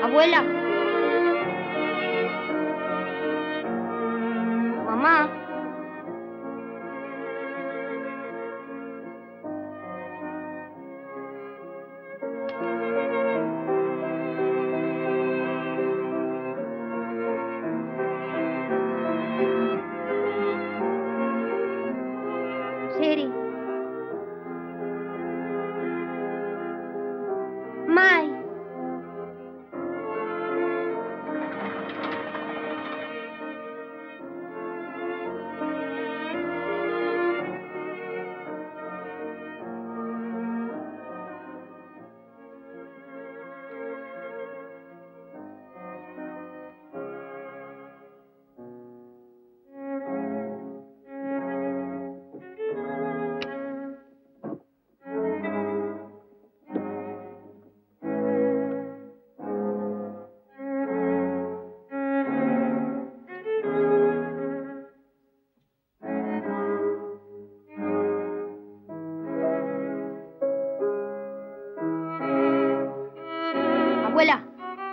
Abuela. Mamá. Siri. Mai. Abuela.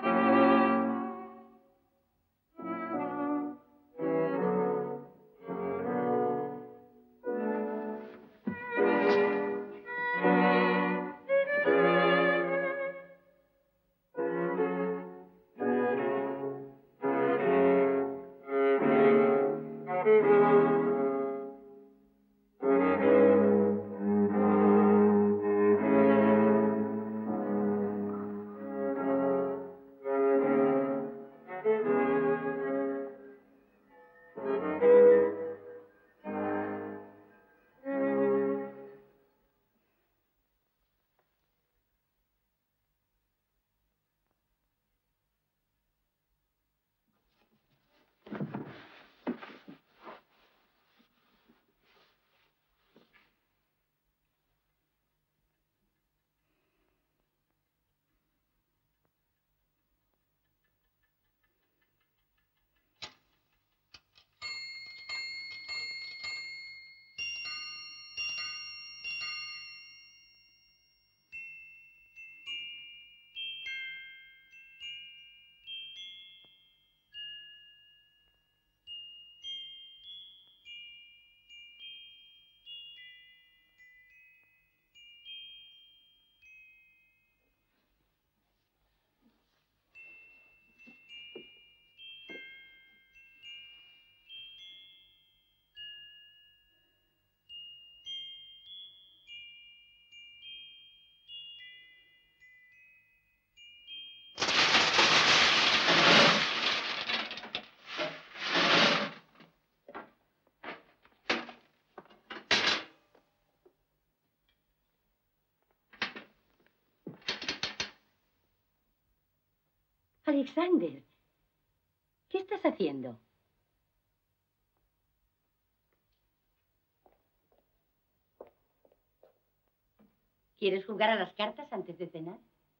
Alexander, ¿qué estás haciendo? ¿Quieres jugar a las cartas antes de cenar?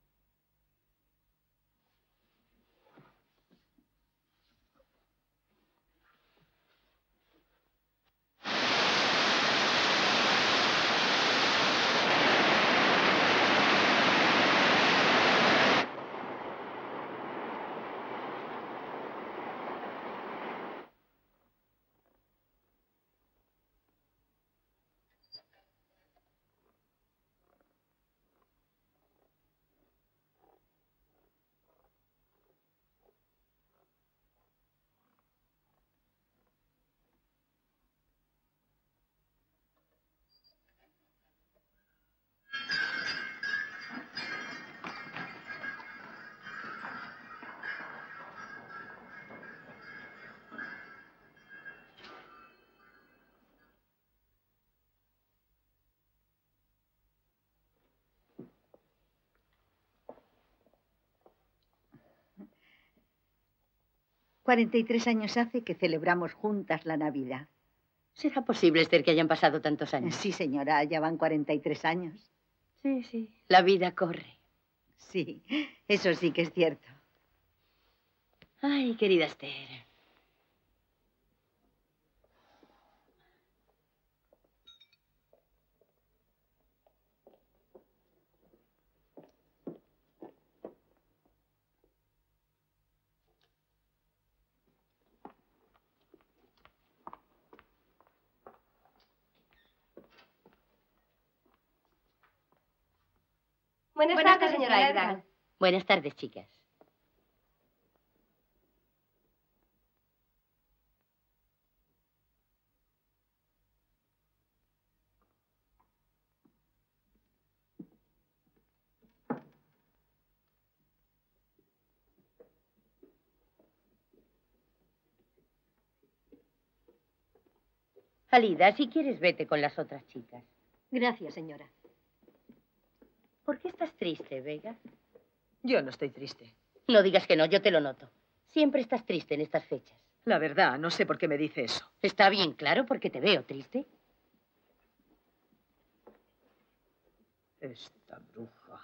«43 años hace que celebramos juntas la Navidad». ¿Será posible, Esther, que hayan pasado tantos años? Sí, señora, ya van 43 años. Sí, sí. La vida corre. Sí, eso sí que es cierto. Ay, querida Esther. Buenas tardes, señora Edgar. Buenas tardes, chicas. Alida, si quieres, vete con las otras chicas. Gracias, señora. ¿Por qué estás triste, Vega? Yo no estoy triste. No digas que no, yo te lo noto. Siempre estás triste en estas fechas. La verdad, no sé por qué me dice eso. Está bien claro porque te veo triste. Esta bruja.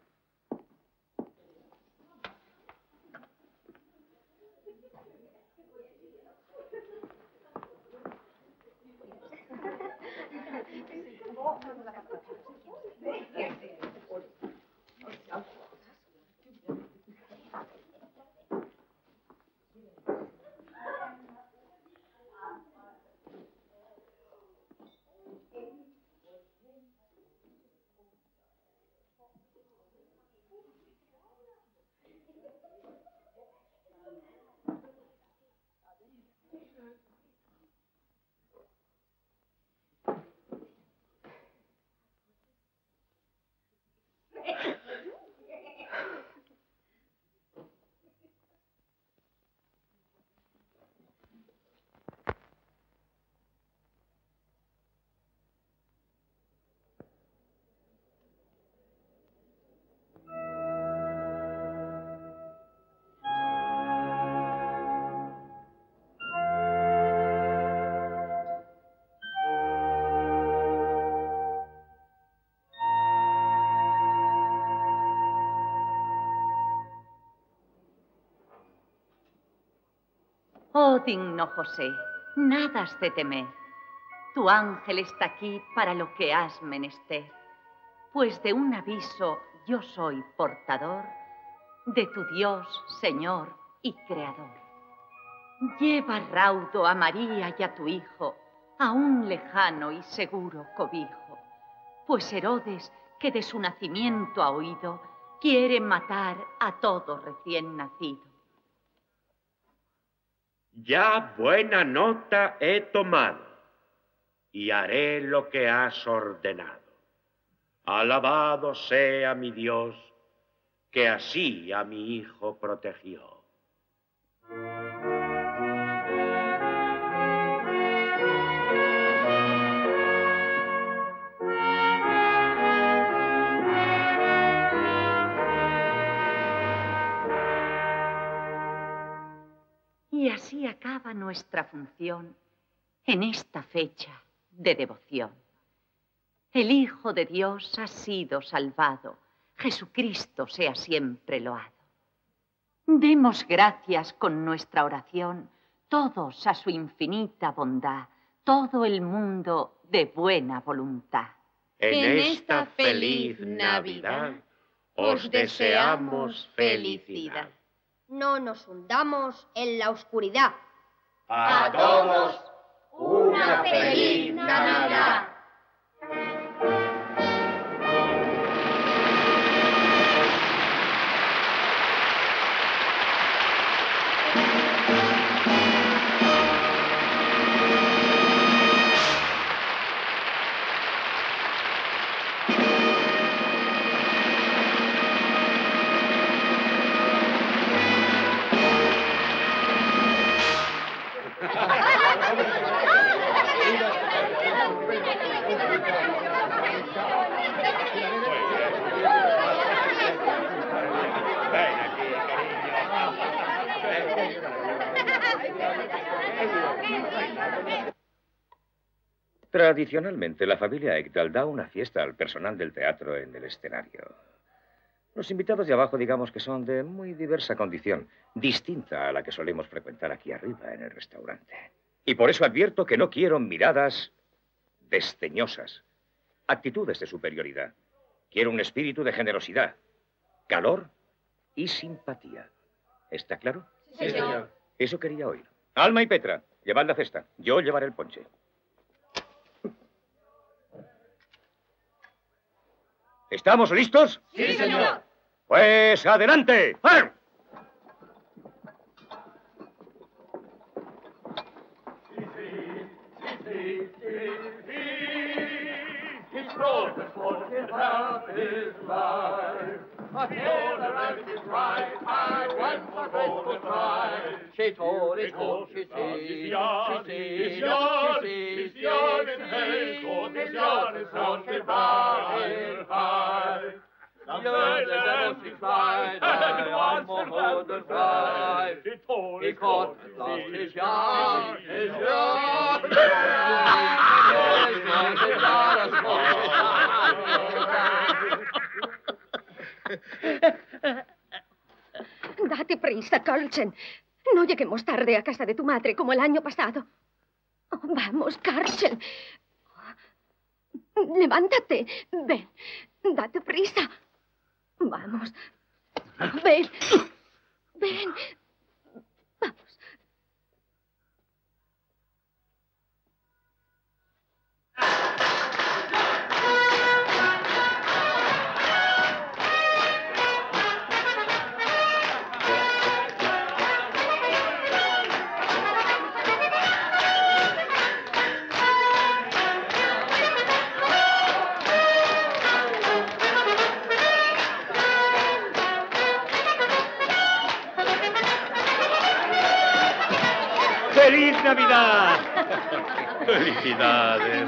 Oh, digno José, nada has de temer. Tu ángel está aquí para lo que has menester, pues de un aviso yo soy portador de tu Dios, Señor y Creador. Lleva raudo a María y a tu hijo a un lejano y seguro cobijo, pues Herodes, que de su nacimiento ha oído, quiere matar a todo recién nacido. Ya buena nota he tomado y haré lo que has ordenado. Alabado sea mi Dios, que así a mi hijo protegió. Y así acaba nuestra función en esta fecha de devoción. El Hijo de Dios ha sido salvado. Jesucristo sea siempre loado. Demos gracias con nuestra oración, todos a su infinita bondad, todo el mundo de buena voluntad. En esta feliz Navidad os deseamos felicidad. No nos hundamos en la oscuridad. A todos, una feliz Navidad. Tradicionalmente, la familia Ekdal da una fiesta al personal del teatro en el escenario. Los invitados de abajo, digamos que son de muy diversa condición, distinta a la que solemos frecuentar aquí arriba en el restaurante. Y por eso advierto que no quiero miradas desdeñosas, actitudes de superioridad. Quiero un espíritu de generosidad, calor y simpatía. ¿Está claro? Sí, señor. Eso quería oír. Alma y Petra, llevad la cesta. Yo llevaré el ponche. ¿Estamos listos? Sí, señor. Pues adelante. ¡Ar! Date prisa, Karlchen. No lleguemos tarde a casa de tu madre como el año pasado. Oh, vamos, Karlchen. Levántate. Ven. Date prisa. Vamos. Ven. Ven. Vamos. ¡Feliz Navidad! Felicidades.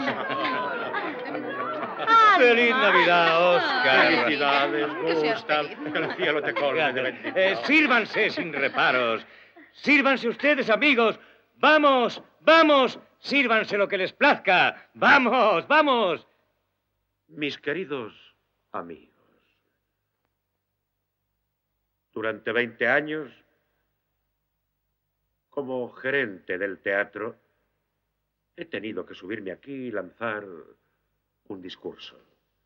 ¡Feliz Navidad, Oscar! Felicidades, Gustav. Que el cielo te colme de bendición. Sírvanse sin reparos. Sírvanse ustedes, amigos. ¡Vamos, vamos! Sírvanse lo que les plazca. ¡Vamos, vamos! Mis queridos amigos, durante 20 años, como gerente del teatro, he tenido que subirme aquí y lanzar un discurso.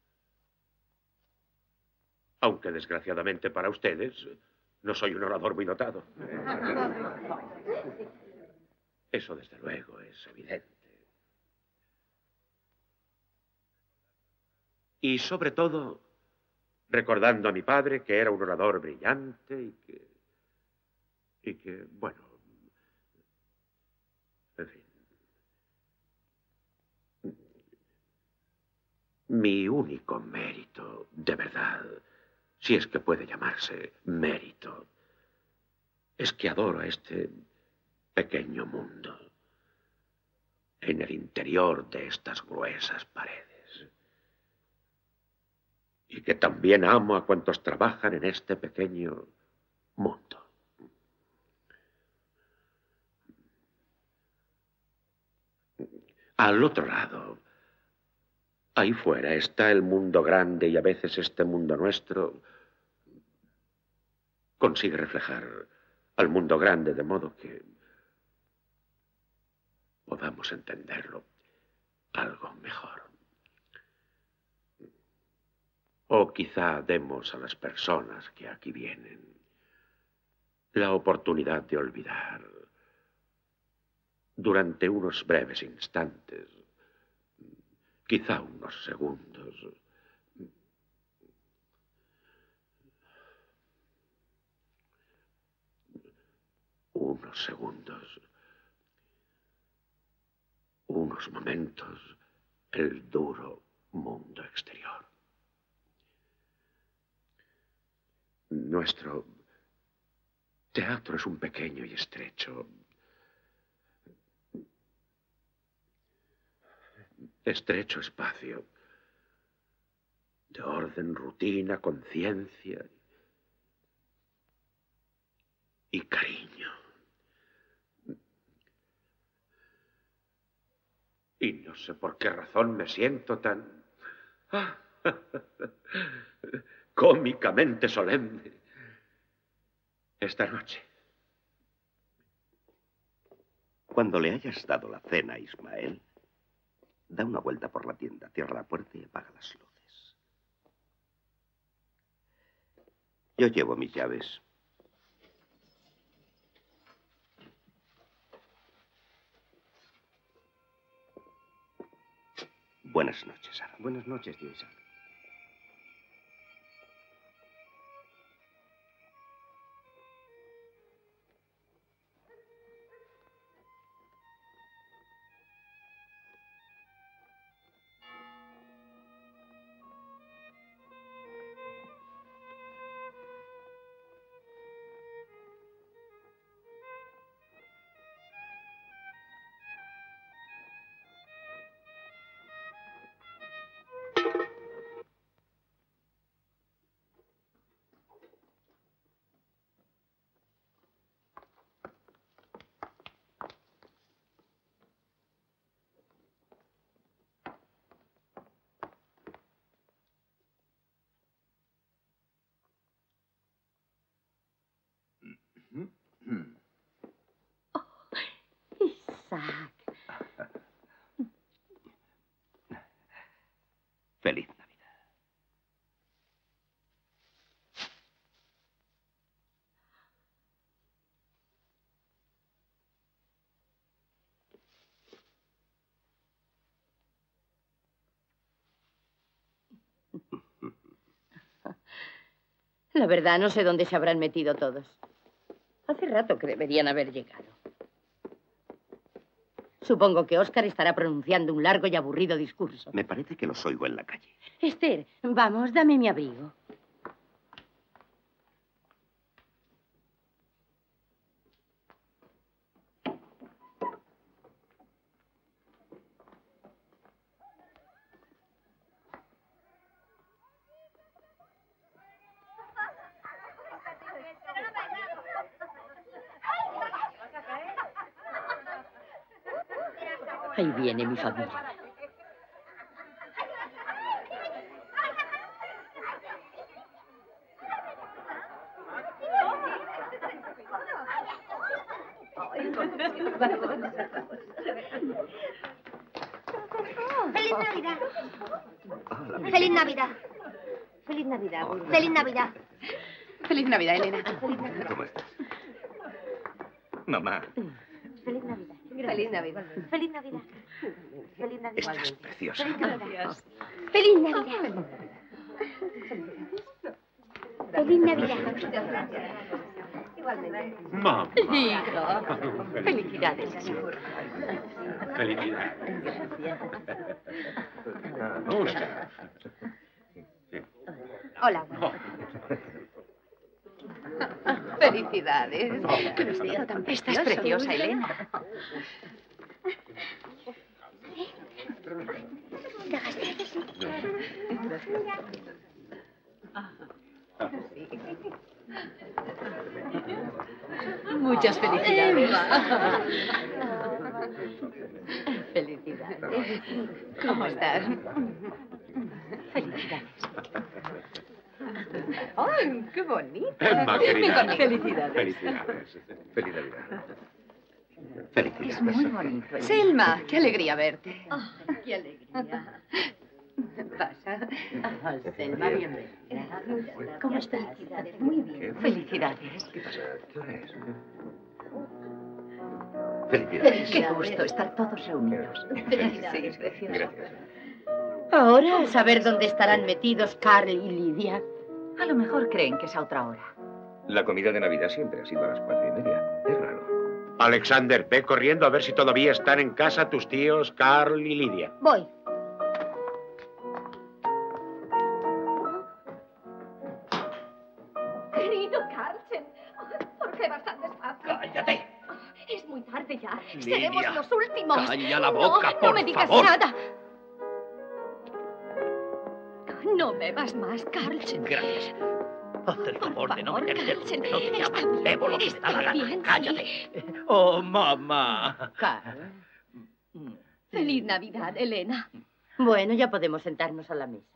Aunque, desgraciadamente para ustedes, no soy un orador muy dotado. Eso, desde luego, es evidente. Y, sobre todo, recordando a mi padre, que era un orador brillante y que, bueno, en fin. Mi único mérito, de verdad, si es que puede llamarse mérito, es que adoro a este pequeño mundo en el interior de estas gruesas paredes. Y que también amo a cuantos trabajan en este pequeño mundo. Al otro lado, ahí fuera, está el mundo grande y a veces este mundo nuestro consigue reflejar al mundo grande de modo que podamos entenderlo algo mejor. O quizá demos a las personas que aquí vienen la oportunidad de olvidar durante unos breves instantes, quizá unos segundos, unos momentos, el duro mundo exterior. Nuestro teatro es un pequeño y estrecho espacio de orden, rutina, conciencia y cariño. Y no sé por qué razón me siento tan cómicamente solemne esta noche. Cuando le hayas dado la cena a Ismael, da una vuelta por la tienda, cierra la puerta y apaga las luces. Yo llevo mis llaves. Buenas noches, Sara. Buenas noches, tío Isaac. La verdad, no sé dónde se habrán metido todos. Hace rato que deberían haber llegado. Supongo que Oscar estará pronunciando un largo y aburrido discurso. Me parece que los oigo en la calle. Esther, vamos, dame mi abrigo. Ahí viene mi familia. ¡Feliz Navidad! ¡Feliz Navidad! ¡Feliz Navidad! ¡Feliz Navidad! Feliz Navidad, Elena. ¿Cómo estás? Mamá, ¡Feliz Navidad! ¡Feliz Navidad! ¡Feliz Navidad! ¡Feliz Navidad! estás preciosa. ¡Feliz Navidad! ¡Feliz Navidad! Mamá. Hijo, felicidades. Felicidades. Oscar. Hola. Felicidades. Qué vestido tan Estás preciosa, Elena. Muchas felicidades. Felicidades. ¿Cómo estás? Felicidades. ¡Ay, qué bonito! Emma, Ven querida. conmigo. Felicidades. Felicidades. Feliz Navidad. Es Felicidades. muy bonito. Elena. Selma, qué alegría verte. ¡Qué alegría! Pasa. Selma, bienvenida. ¿Cómo estás? Muy bien. Felicidades. ¿Qué pasa? ¿Qué hora es? Felicidades. Qué gusto estar todos reunidos. Sí, precioso. Gracias. Ahora, a saber dónde estarán metidos Carl y Lidia. A lo mejor creen que es a otra hora. La comida de Navidad siempre ha sido a las 4:30. Es raro. Alexander, ve corriendo a ver si todavía están en casa tus tíos Carl y Lidia. Voy. Querido Carlsen, ¿por qué vas tan despacio? ¡Cállate! Es muy tarde ya. Lidia, Seremos los últimos. calla la boca, no por me digas favor. nada. No bebas más, Carlsen. Gracias. Haz el favor de no Por meterte Carlsen, donde no te está llaman. bien, Bebo lo que me da la está gana. bien, Cállate. sí. Oh, mamá. Carl. Feliz Navidad, Elena. Bueno, ya podemos sentarnos a la mesa.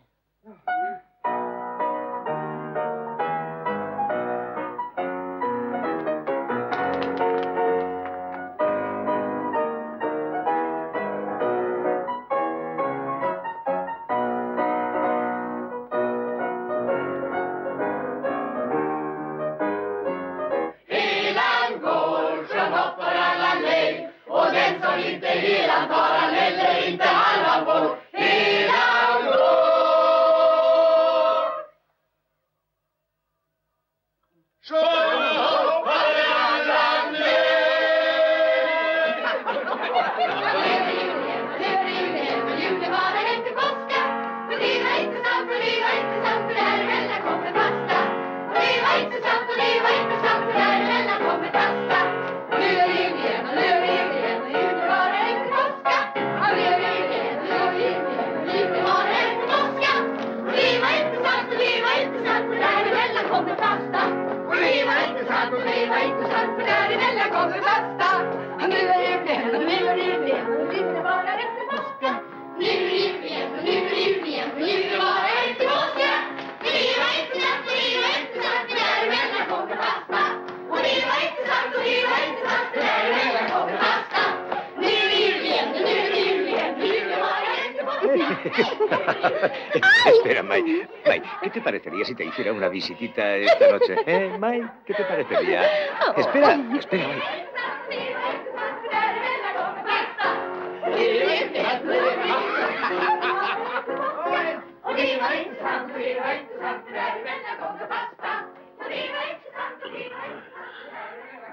Espera, Mike. Mike, ¿qué te parecería si te hiciera una visitita esta noche? Mike? ¿Qué te parecería? Espera, espera, Mike.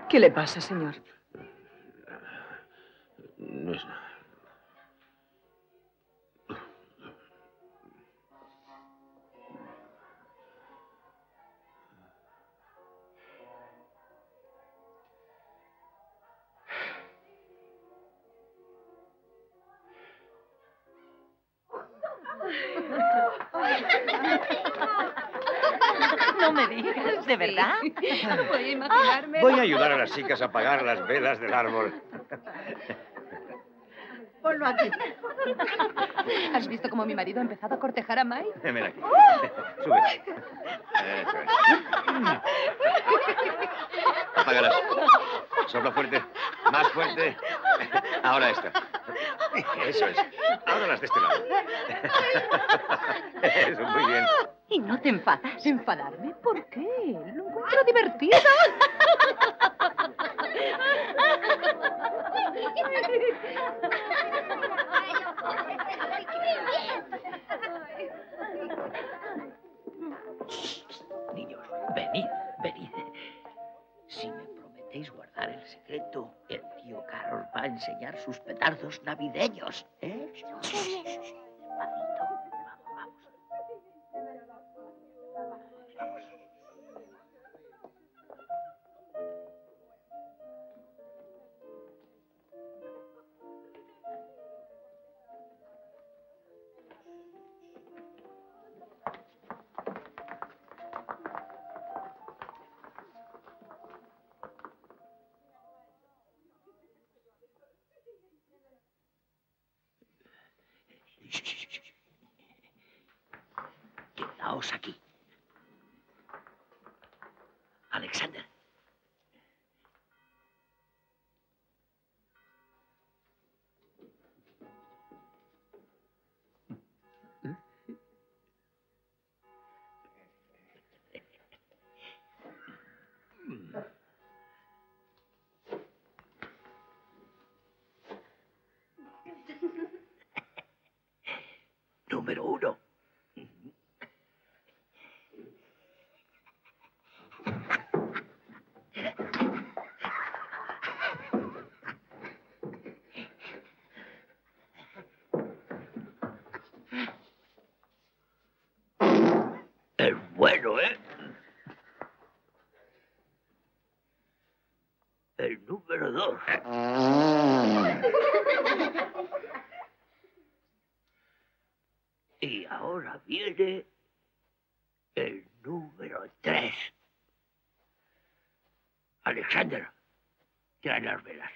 ¿Qué le pasa, señor? No es nada. No me digas, ¿de verdad? Voy a imaginarme. Voy a ayudar a las chicas a apagar las velas del árbol. Ponlo aquí. ¿Has visto cómo mi marido ha empezado a cortejar a Mai? Ven aquí. Sube. Eso es. Apágalas. Sopla fuerte. Más fuerte. Ahora esta. Eso es. Ahora las de este lado. Eso, muy bien. ¿Y no te enfadas? ¿Enfadarme? ¿Por qué? Lo encuentro divertido. Niños, venid, venid. Si me prometéis guardar el secreto, el tío Carlos va a enseñar sus petardos navideños, ¿eh? Despacito. Vamos, vamos. Quedaos aquí. Alexander. Número 1. Es bueno, ¿eh? El número 2. Y ahora viene el número 3. Alexander, trae las velas.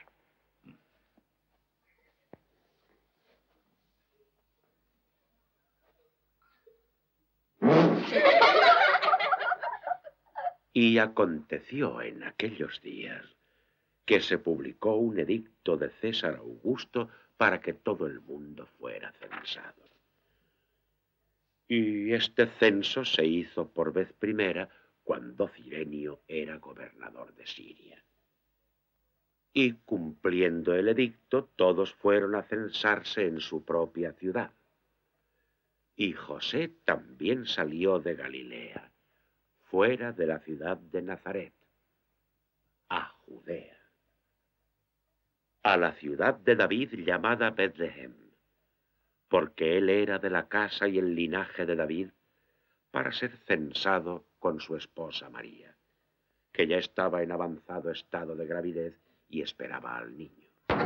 Y aconteció en aquellos días que se publicó un edicto de César Augusto para que todo el mundo fuera censado. Y este censo se hizo por vez primera cuando Cirenio era gobernador de Siria. Y cumpliendo el edicto, todos fueron a censarse en su propia ciudad. Y José también salió de Galilea, fuera de la ciudad de Nazaret, a Judea, a la ciudad de David llamada Betlehem, porque él era de la casa y el linaje de David, para ser censado con su esposa María, que ya estaba en avanzado estado de gravidez y esperaba al niño.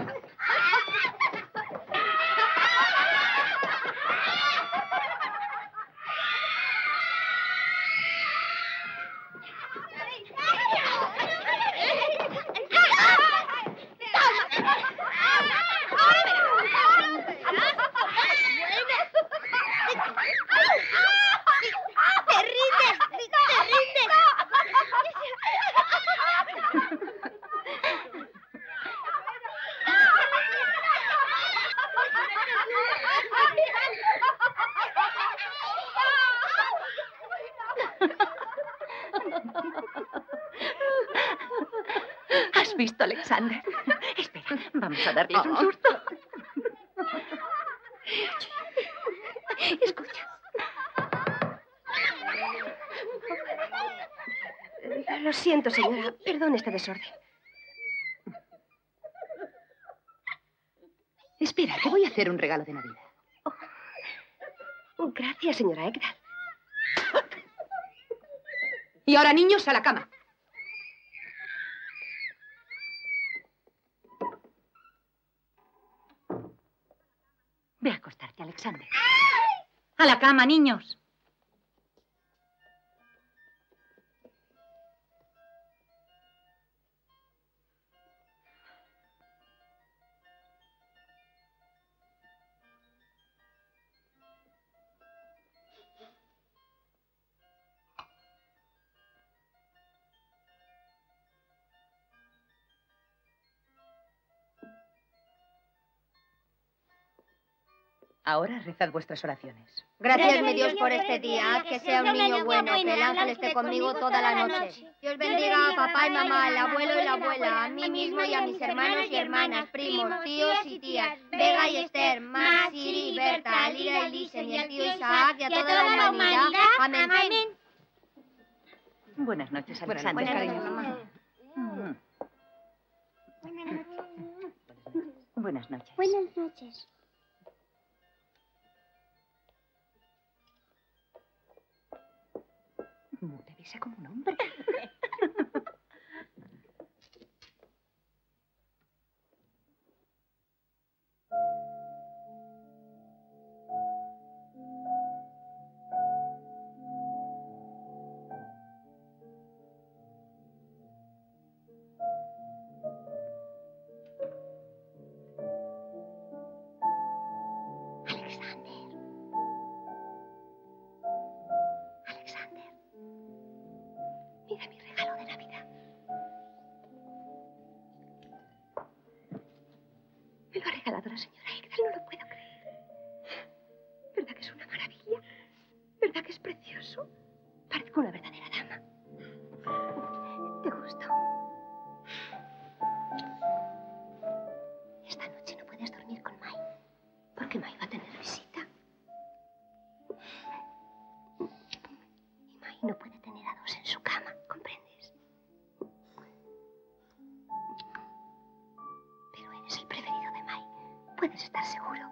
¿Has visto, Alexander? Espera, vamos a darles un susto. Escucha. Lo siento, señora. Perdón este desorden. Espera, te voy a hacer un regalo de Navidad. Gracias, señora Ekdal. Y ahora, niños, a la cama. Ve a acostarte, Alexander. A la cama, niños. Ahora rezad vuestras oraciones. Gracias, mi Dios, por este día. Haz que sea un niño bueno, que el ángel esté conmigo toda la noche. Dios bendiga a papá y mamá, al abuelo y la abuela, a mí mismo y a mis hermanos y hermanas, primos, tíos y tías, Vega y Esther, Mar, Siri, Berta, Lira y Lisen, y al tío Isaac y a toda la humanidad. Amén. Buenas noches, Alexander. Buenas noches, cariño. mamá. Buenas noches. Buenas noches. Te besa como un hombre. Mira mi regalo de Navidad. Me lo ha regalado la señora Ekdal, no lo puedo creer. ¿Verdad que es una maravilla? ¿Verdad que es precioso? Parezco una verdadera dama. ¿Te gustó? Esta noche no puedes dormir con Mai, porque Mai va a tener visita. Y Mai no puede tener a dos en su cama, ¿comprendes? Pero eres el preferido de Mai, puedes estar seguro.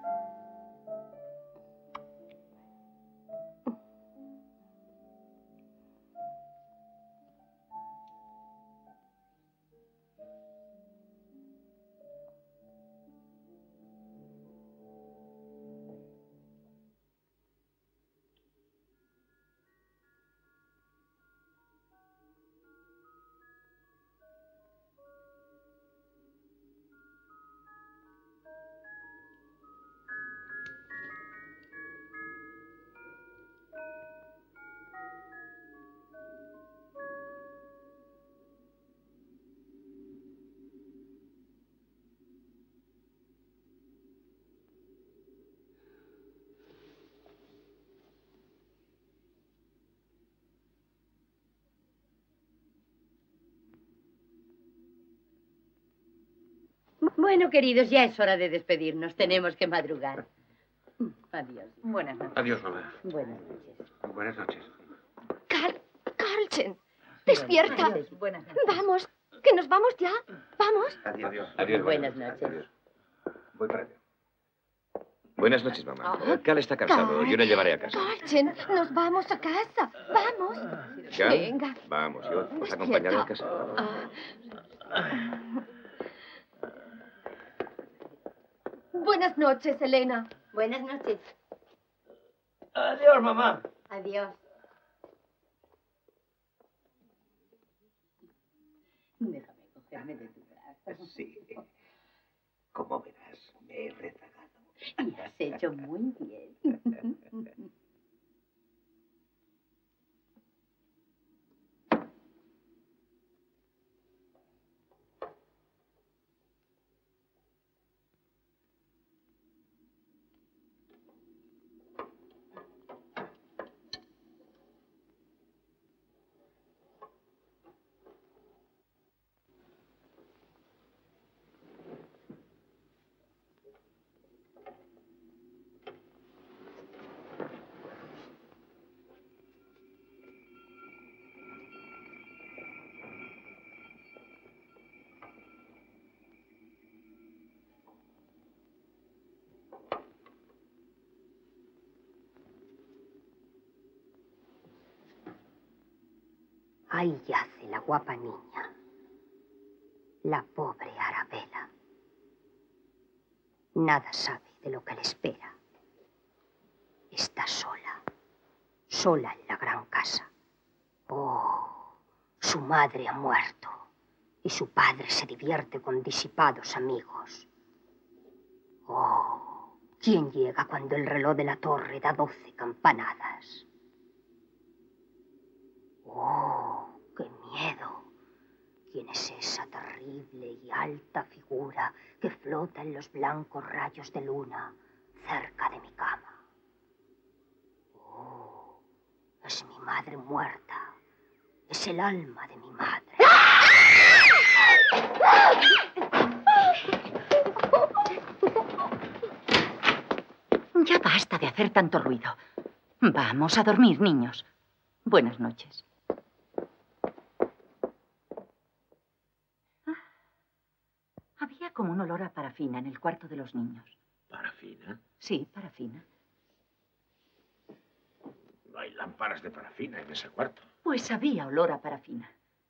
Bueno, queridos, ya es hora de despedirnos. Tenemos que madrugar. Adiós. Buenas noches. Adiós, mamá. Buenas noches. Buenas noches. Carlsen, despierta. Buenas noches. Vamos, que nos vamos ya. Vamos. Adiós. Adiós. Buenas noches. Adiós. Voy para allá. Buenas noches, mamá. Ah, Cal está cansado. Yo le llevaré a casa. Carlsen, nos vamos a casa. Vamos. Cal, Venga. vamos, yo os acompañaré a Despierta. casa. Buenas noches, Elena. Buenas noches. Adiós, mamá. Adiós. Déjame cogerme de tu brazo. Sí. Como verás, me he rezagado. Y has hecho muy bien. Ahí yace la guapa niña, la pobre Arabella. Nada sabe de lo que le espera. Está sola, sola en la gran casa. Oh, su madre ha muerto y su padre se divierte con disipados amigos. Oh, ¿quién llega cuando el reloj de la torre da 12 campanadas? Oh, qué miedo. ¿Quién es esa terrible y alta figura que flota en los blancos rayos de luna cerca de mi cama? Oh, es mi madre muerta. Es el alma de mi madre. Ya basta de hacer tanto ruido. Vamos a dormir, niños. Buenas noches. Había como un olor a parafina en el cuarto de los niños. ¿Parafina? Sí, parafina. No hay lámparas de parafina en ese cuarto. Pues había olor a parafina.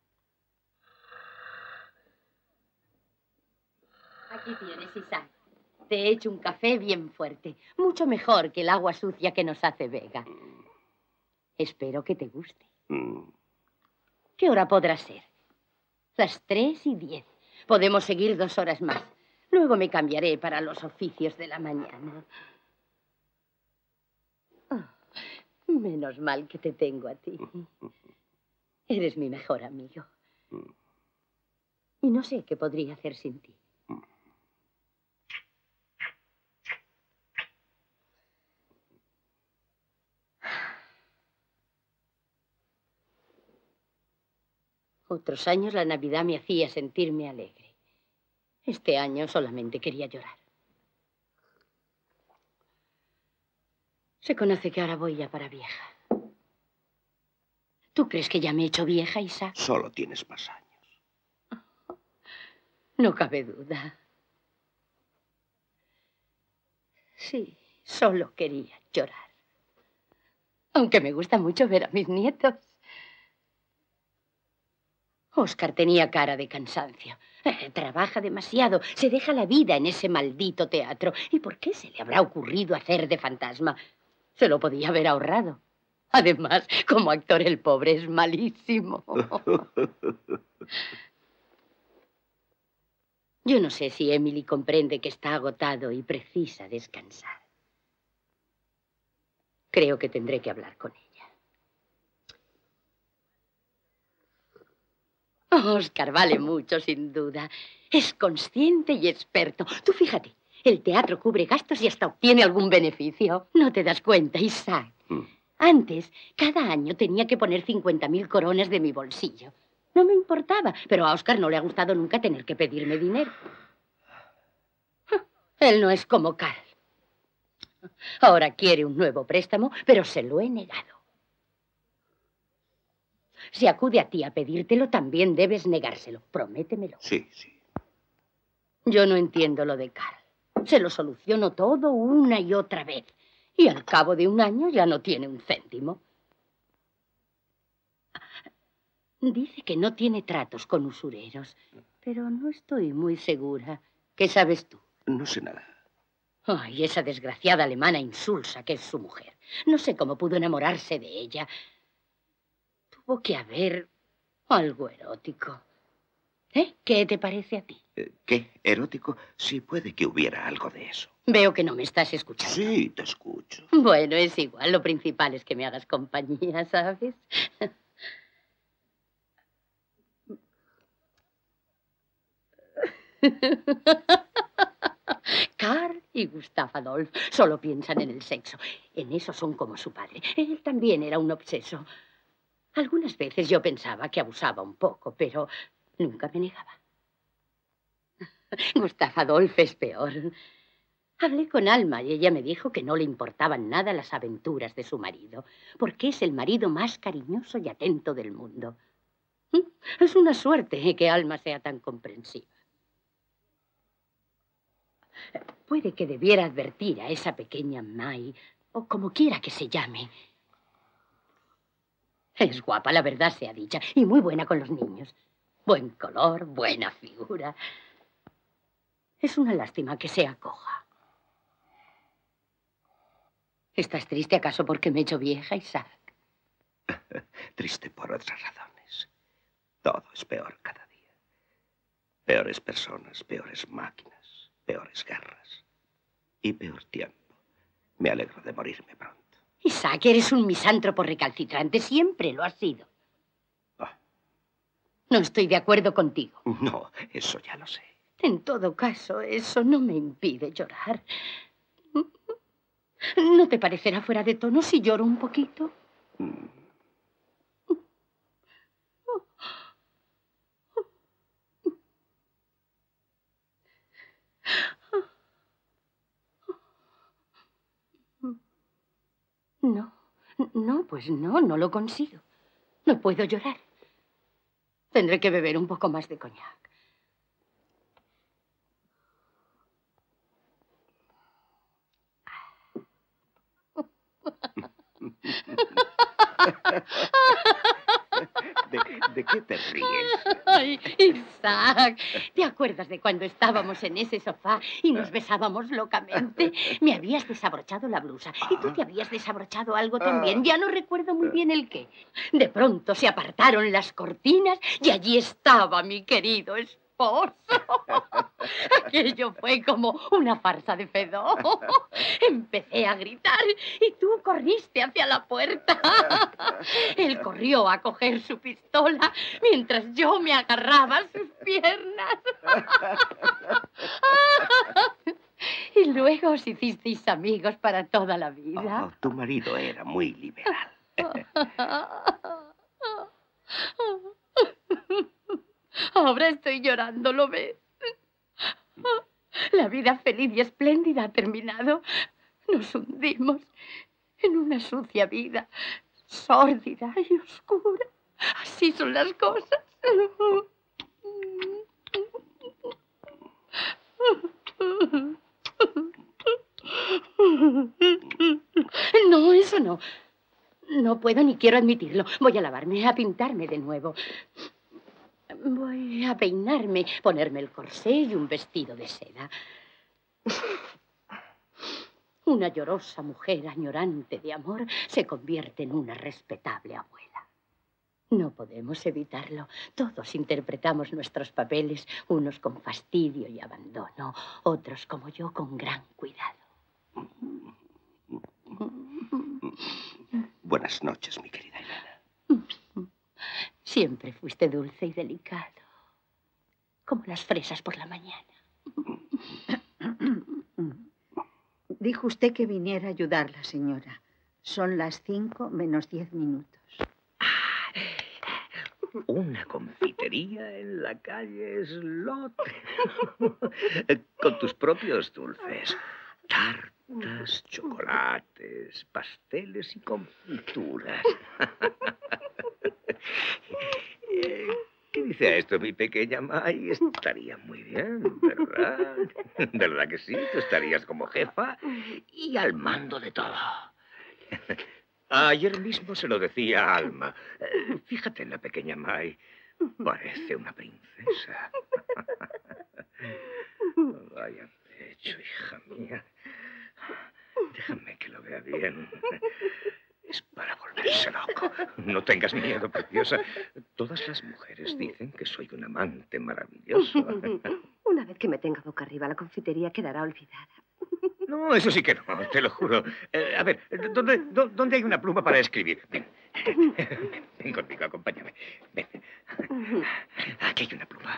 Aquí tienes, Isaac. Te he hecho un café bien fuerte. Mucho mejor que el agua sucia que nos hace Vega. Espero que te guste. ¿Qué hora podrá ser? Las 3:10. Podemos seguir 2 horas más. Luego me cambiaré para los oficios de la mañana. Oh, menos mal que te tengo a ti. Eres mi mejor amigo. Y no sé qué podría hacer sin ti. Otros años la Navidad me hacía sentirme alegre. Este año solamente quería llorar. Se conoce que ahora voy ya para vieja. ¿Tú crees que ya me he hecho vieja, Isaac? Solo tienes más años. No cabe duda. Sí, solo quería llorar. Aunque me gusta mucho ver a mis nietos. Oscar tenía cara de cansancio. Trabaja demasiado. Se deja la vida en ese maldito teatro. ¿Y por qué se le habrá ocurrido hacer de fantasma? Se lo podía haber ahorrado. Además, como actor el pobre es malísimo. Yo no sé si Emily comprende que está agotado y precisa descansar. Creo que tendré que hablar con ella. Oscar vale mucho, sin duda. Es consciente y experto. Tú fíjate, el teatro cubre gastos y hasta obtiene algún beneficio. ¿No te das cuenta, Isaac? Antes, cada año tenía que poner 50.000 coronas de mi bolsillo. No me importaba, pero a Oscar no le ha gustado nunca tener que pedirme dinero. Él no es como Carl. Ahora quiere un nuevo préstamo, pero se lo he negado. Si acude a ti a pedírtelo, también debes negárselo. Prométemelo. Sí, sí. Yo no entiendo lo de Carl. Se lo soluciono todo una y otra vez. Y al cabo de un año ya no tiene un céntimo. Dice que no tiene tratos con usureros, pero no estoy muy segura. ¿Qué sabes tú? No sé nada. Ay, esa desgraciada alemana insulsa que es su mujer. No sé cómo pudo enamorarse de ella. Tuvo que haber algo erótico. ¿Qué te parece a ti? ¿Qué? ¿Erótico? Sí, puede que hubiera algo de eso. Veo que no me estás escuchando. Sí, te escucho. Bueno, es igual. Lo principal es que me hagas compañía, ¿sabes? Carl y Gustav Adolf solo piensan en el sexo. En eso son como su padre. Él también era un obseso. Algunas veces yo pensaba que abusaba un poco, pero nunca me negaba. Gustav Adolf es peor. Hablé con Alma y ella me dijo que no le importaban nada las aventuras de su marido, porque es el marido más cariñoso y atento del mundo. Es una suerte que Alma sea tan comprensiva. Puede que debiera advertir a esa pequeña May, o como quiera que se llame, Es guapa, la verdad sea dicha, y muy buena con los niños. Buen color, buena figura. Es una lástima que sea coja. ¿Estás triste acaso porque me he hecho vieja, Isaac? Triste por otras razones. Todo es peor cada día. Peores personas, peores máquinas, peores guerras y peor tiempo. Me alegro de morirme pronto. Isaac, eres un misántropo recalcitrante. Siempre lo has sido. No estoy de acuerdo contigo. No, eso ya lo sé. En todo caso, eso no me impide llorar. ¿No te parecerá fuera de tono si lloro un poquito? No, pues no lo consigo. No puedo llorar. Tendré que beber un poco más de coñac. ¿De qué te ríes? Ay, Isaac, ¿te acuerdas de cuando estábamos en ese sofá y nos besábamos locamente? Me habías desabrochado la blusa y tú te habías desabrochado algo también. Ya no recuerdo muy bien el qué. De pronto se apartaron las cortinas y allí estaba mi querido esposo. Aquello fue como una farsa de Fedó. Empecé a gritar y tú corriste hacia la puerta. Él corrió a coger su pistola mientras yo me agarraba a sus piernas. Y luego os hicisteis amigos para toda la vida. Tu marido era muy liberal. Ahora estoy llorando, ¿lo ves? La vida feliz y espléndida ha terminado. Nos hundimos en una sucia vida, sórdida y oscura. Así son las cosas. No, eso no. No puedo ni quiero admitirlo. Voy a lavarme, a pintarme de nuevo. Voy a peinarme, ponerme el corsé y un vestido de seda. Una llorosa mujer añorante de amor se convierte en una respetable abuela. No podemos evitarlo. Todos interpretamos nuestros papeles, unos con fastidio y abandono, otros como yo con gran cuidado. Buenas noches, mi querida Elena. Siempre fuiste dulce y delicado, como las fresas por la mañana. Dijo usted que viniera a ayudarla, señora. Son las 5 menos 10 minutos. Una confitería en la calle Slot. Con tus propios dulces. Tartas, chocolates, pasteles y confituras. ¿Qué dice a esto mi pequeña May? Estaría muy bien, ¿verdad? ¿Verdad que sí? Tú estarías como jefa y al mando de todo. Ayer mismo se lo decía a Alma. Fíjate en la pequeña May. Parece una princesa. Vaya pecho, hija mía. Déjame que lo vea bien. Es para volverse loco. No tengas miedo, preciosa. Todas las mujeres dicen que soy un amante maravilloso. Una vez que me tenga boca arriba, la confitería quedará olvidada. No, eso sí que no, te lo juro. A ver, ¿dónde hay una pluma para escribir? Ven, ven conmigo, acompáñame. Ven. Aquí hay una pluma.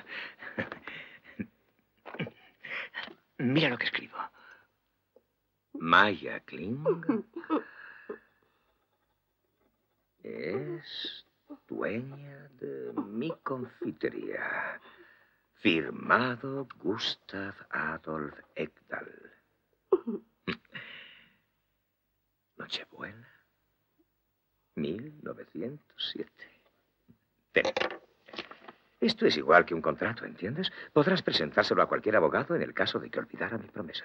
Mira lo que escribo. Maya Kling es dueña de mi confitería. Firmado Gustav Adolf Ekdal. Nochebuena, 1907. Ten. Esto es igual que un contrato, ¿entiendes? Podrás presentárselo a cualquier abogado en el caso de que olvidara mi promesa.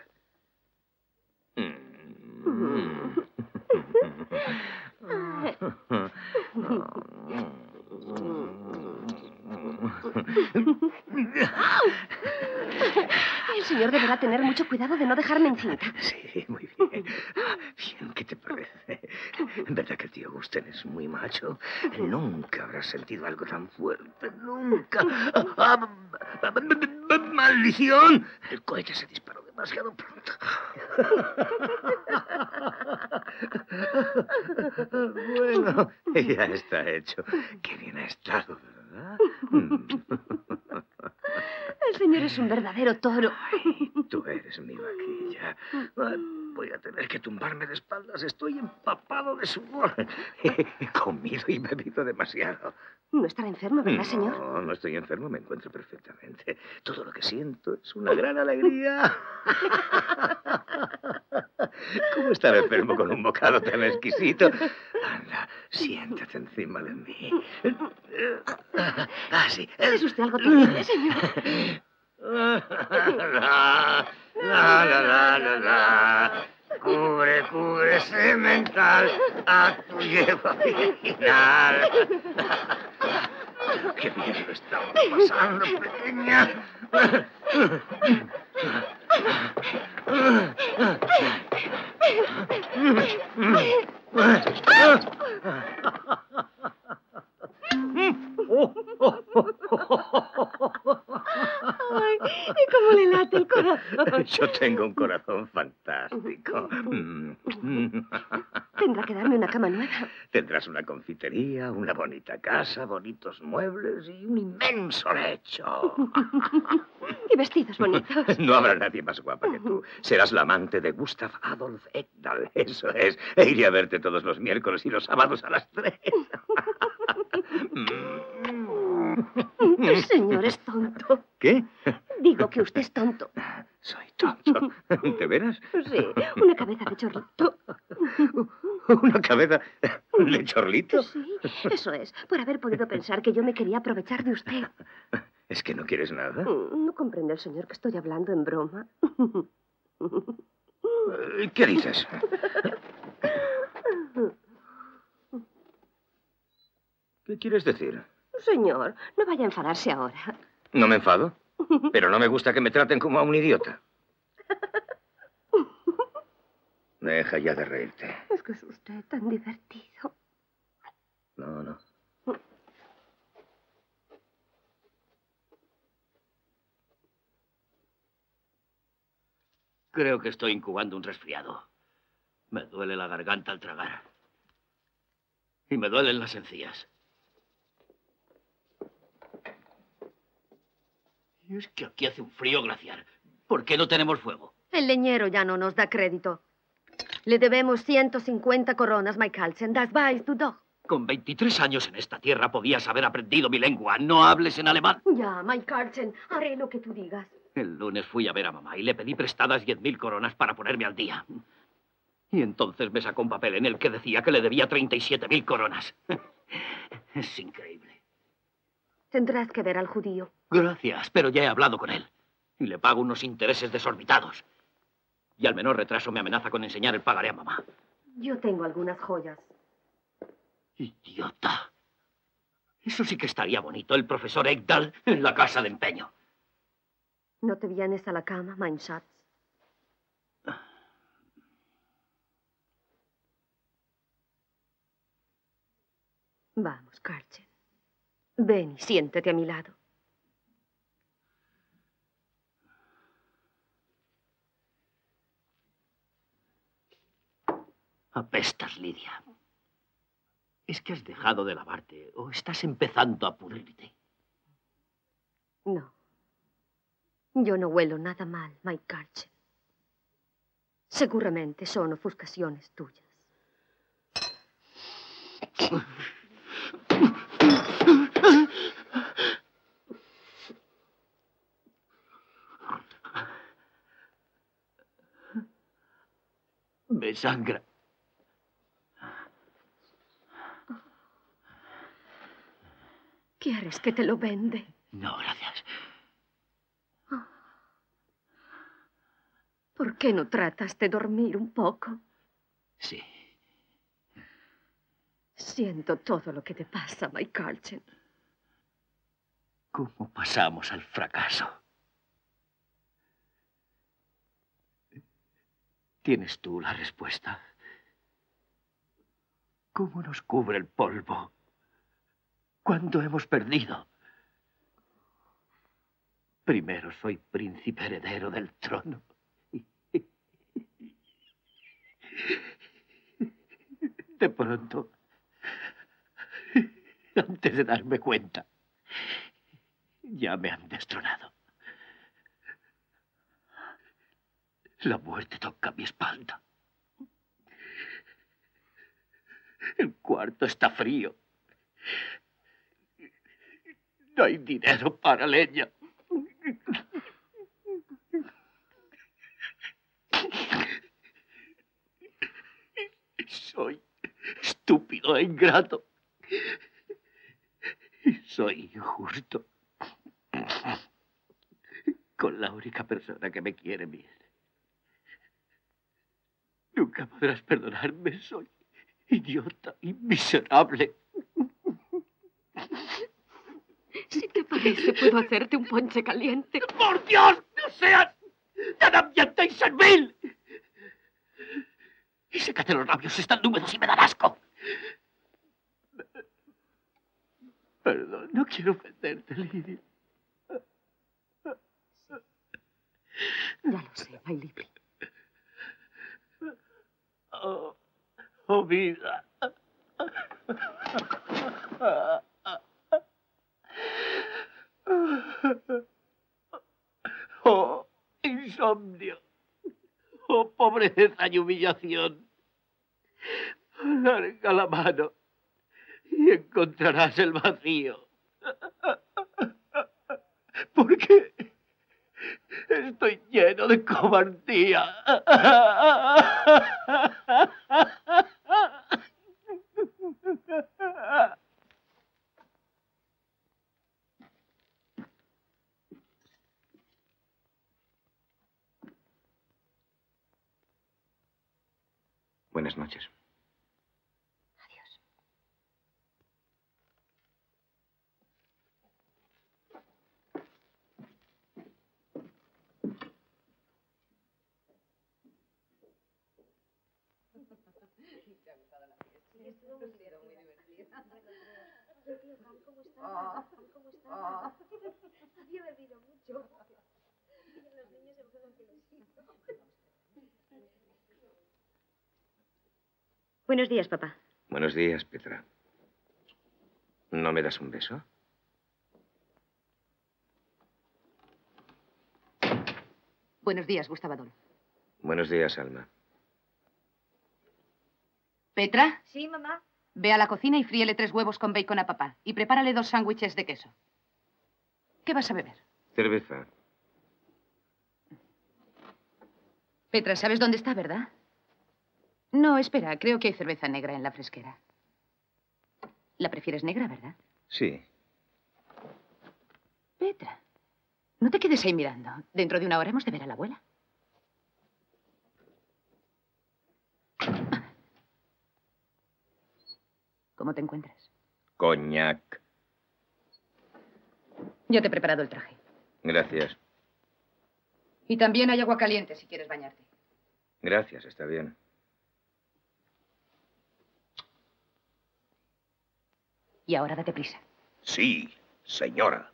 El señor deberá tener mucho cuidado de no dejarme encinta. Sí, muy bien. Bien, ¿qué te parece? ¿Verdad que el tío Gusten es muy macho? Nunca habrás sentido algo tan fuerte, nunca. ¡Maldición! El cohete se disparó demasiado pronto. Bueno, ya está hecho. Qué bien ha estado, ¿verdad? El señor es un verdadero toro. Ay, tú eres mi vaquilla. Voy a tener que tumbarme de espaldas. Estoy empapado de sudor. He comido y bebido demasiado. No estará enfermo, ¿verdad, señor? No, no estoy enfermo. Me encuentro perfectamente. Todo lo que siento es una gran alegría. ¿Cómo estar enfermo con un bocado tan exquisito? Anda, siéntate encima de mí. Ah, sí. Es usted algo terrible, señor. La. Cubre semental a tu yegua virginal. Qué bien lo estamos pasando, pequeña. Ay, ¿y cómo le late el corazón? Yo tengo un corazón fantástico. Tendrá que darme una cama nueva. Tendrás una confitería, una bonita casa, bonitos muebles y un inmenso lecho. Y vestidos bonitos. No habrá nadie más guapa que tú. Serás la amante de Gustav Adolf Ekdal. Eso es. E iré a verte todos los miércoles y los sábados a las 3. El señor es tonto. ¿Qué? Digo que usted es tonto. Soy tonto. ¿De veras? Sí, una cabeza de chorlito. ¿Una cabeza de chorlito? Sí, eso es, por haber podido pensar que yo me quería aprovechar de usted. ¿Es que no quieres nada? No comprende el señor que estoy hablando en broma. ¿Qué dices? ¿Qué quieres decir? Señor, no vaya a enfadarse ahora. No me enfado, pero no me gusta que me traten como a un idiota. Deja ya de reírte. Es que es usted tan divertido. No. Creo que estoy incubando un resfriado. Me duele la garganta al tragar. Y me duelen las encías. Y es que aquí hace un frío glaciar. ¿Por qué no tenemos fuego? El leñero ya no nos da crédito. Le debemos 150 coronas, Mike Carlsen. Das weißt du doch. Con 23 años en esta tierra podías haber aprendido mi lengua. No hables en alemán. Ya, Mike Carlsen, haré lo que tú digas. El lunes fui a ver a mamá y le pedí prestadas 10.000 coronas para ponerme al día. Y entonces me sacó un papel en el que decía que le debía 37.000 coronas. Es increíble. Tendrás que ver al judío. Gracias, pero ya he hablado con él. Y le pago unos intereses desorbitados. Y al menor retraso me amenaza con enseñar el pagaré a mamá. Yo tengo algunas joyas. Idiota. Eso sí que estaría bonito, el profesor Ekdal en la casa de empeño. ¿No te vienes a la cama, mein Schatz? Vamos, Carlsen. Ven y siéntate a mi lado. Apestas, Lidia. ¿Es que has dejado de lavarte o estás empezando a pudrirte? No. Yo no huelo nada mal, Mike Carlsen. Seguramente son ofuscaciones tuyas. Me sangra. ¿Quieres que te lo vende? No, gracias. ¿Por qué no tratas de dormir un poco? Sí. Siento todo lo que te pasa, Mike Carlton. ¿Cómo pasamos al fracaso? ¿Tienes tú la respuesta? ¿Cómo nos cubre el polvo? ¿Cuándo hemos perdido? Primero soy príncipe heredero del trono. De pronto, antes de darme cuenta, ya me han destronado. La muerte toca mi espalda. El cuarto está frío. No hay dinero para leña. Soy estúpido e ingrato. Y soy injusto con la única persona que me quiere bien. Nunca podrás perdonarme. Soy idiota y miserable. Si te parece, puedo hacerte un ponche caliente. ¡Por Dios! ¡No seas tan hambrienta y servil! Y sécate los labios, están húmedos y me dan asco. Perdón, no quiero ofenderte, Lidia. Ya lo sé, my Libby. Oh, vida. Oh, insomnio. Oh, pobreza y humillación. Alarga la mano y encontrarás el vacío. Porque estoy lleno de cobardía. Buenas noches. Adiós. ¿Cómo está? Había bebido mucho. Los niños se juegan que los hijos. Buenos días, papá. Buenos días, Petra. ¿No me das un beso? Buenos días, Gustavo Adolfo. Buenos días, Alma. ¿Petra? Sí, mamá. Ve a la cocina y fríele 3 huevos con bacon a papá. Y prepárale 2 sándwiches de queso. ¿Qué vas a beber? Cerveza. Petra, ¿sabes dónde está, verdad? No, espera. Creo que hay cerveza negra en la fresquera. ¿La prefieres negra, verdad? Sí. Petra, no te quedes ahí mirando. Dentro de 1 hora hemos de ver a la abuela. ¿Cómo te encuentras? Coñac. Ya te he preparado el traje. Gracias. Y también hay agua caliente si quieres bañarte. Gracias, está bien. Y ahora date prisa. Sí, señora.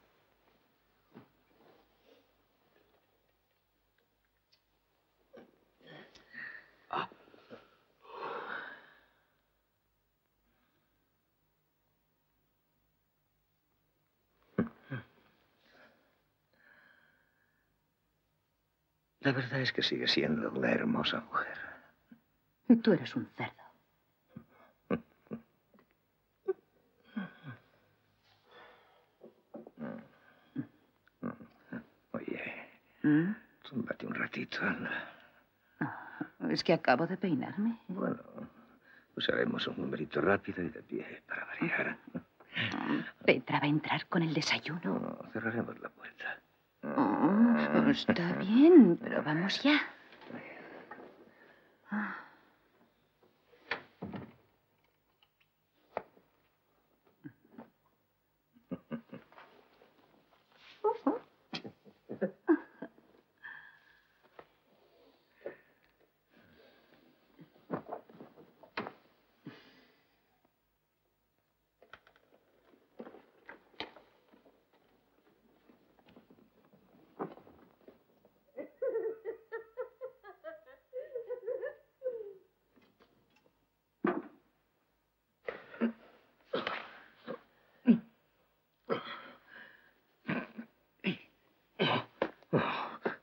La verdad es que sigue siendo una hermosa mujer. Tú eres un cerdo. Oye, túmbate un ratito, anda. Es que acabo de peinarme. Bueno, pues haremos un numerito rápido y de pie para variar. Petra va a entrar con el desayuno. No, cerraremos la puerta. Está bien, pero vamos ya.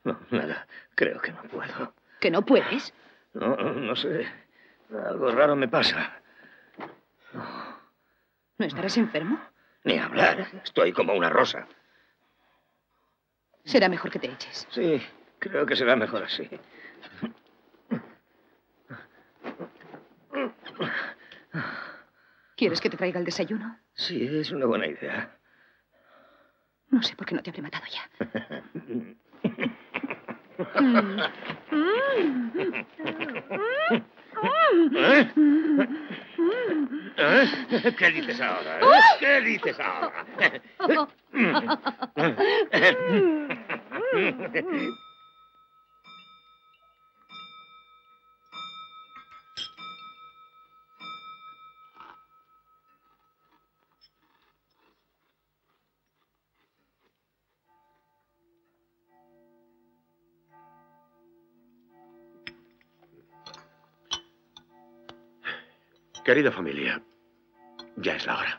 No, nada. Creo que no puedo. ¿Que no puedes? No sé. Algo raro me pasa. ¿No estarás enfermo? Ni hablar. Estoy como una rosa. Será mejor que te eches. Sí, creo que será mejor así. ¿Quieres que te traiga el desayuno? Sí, es una buena idea. No sé por qué no te habré matado ya. ¿Qué dices ahora? ¿Qué dices ahora? Querida familia, ya es la hora.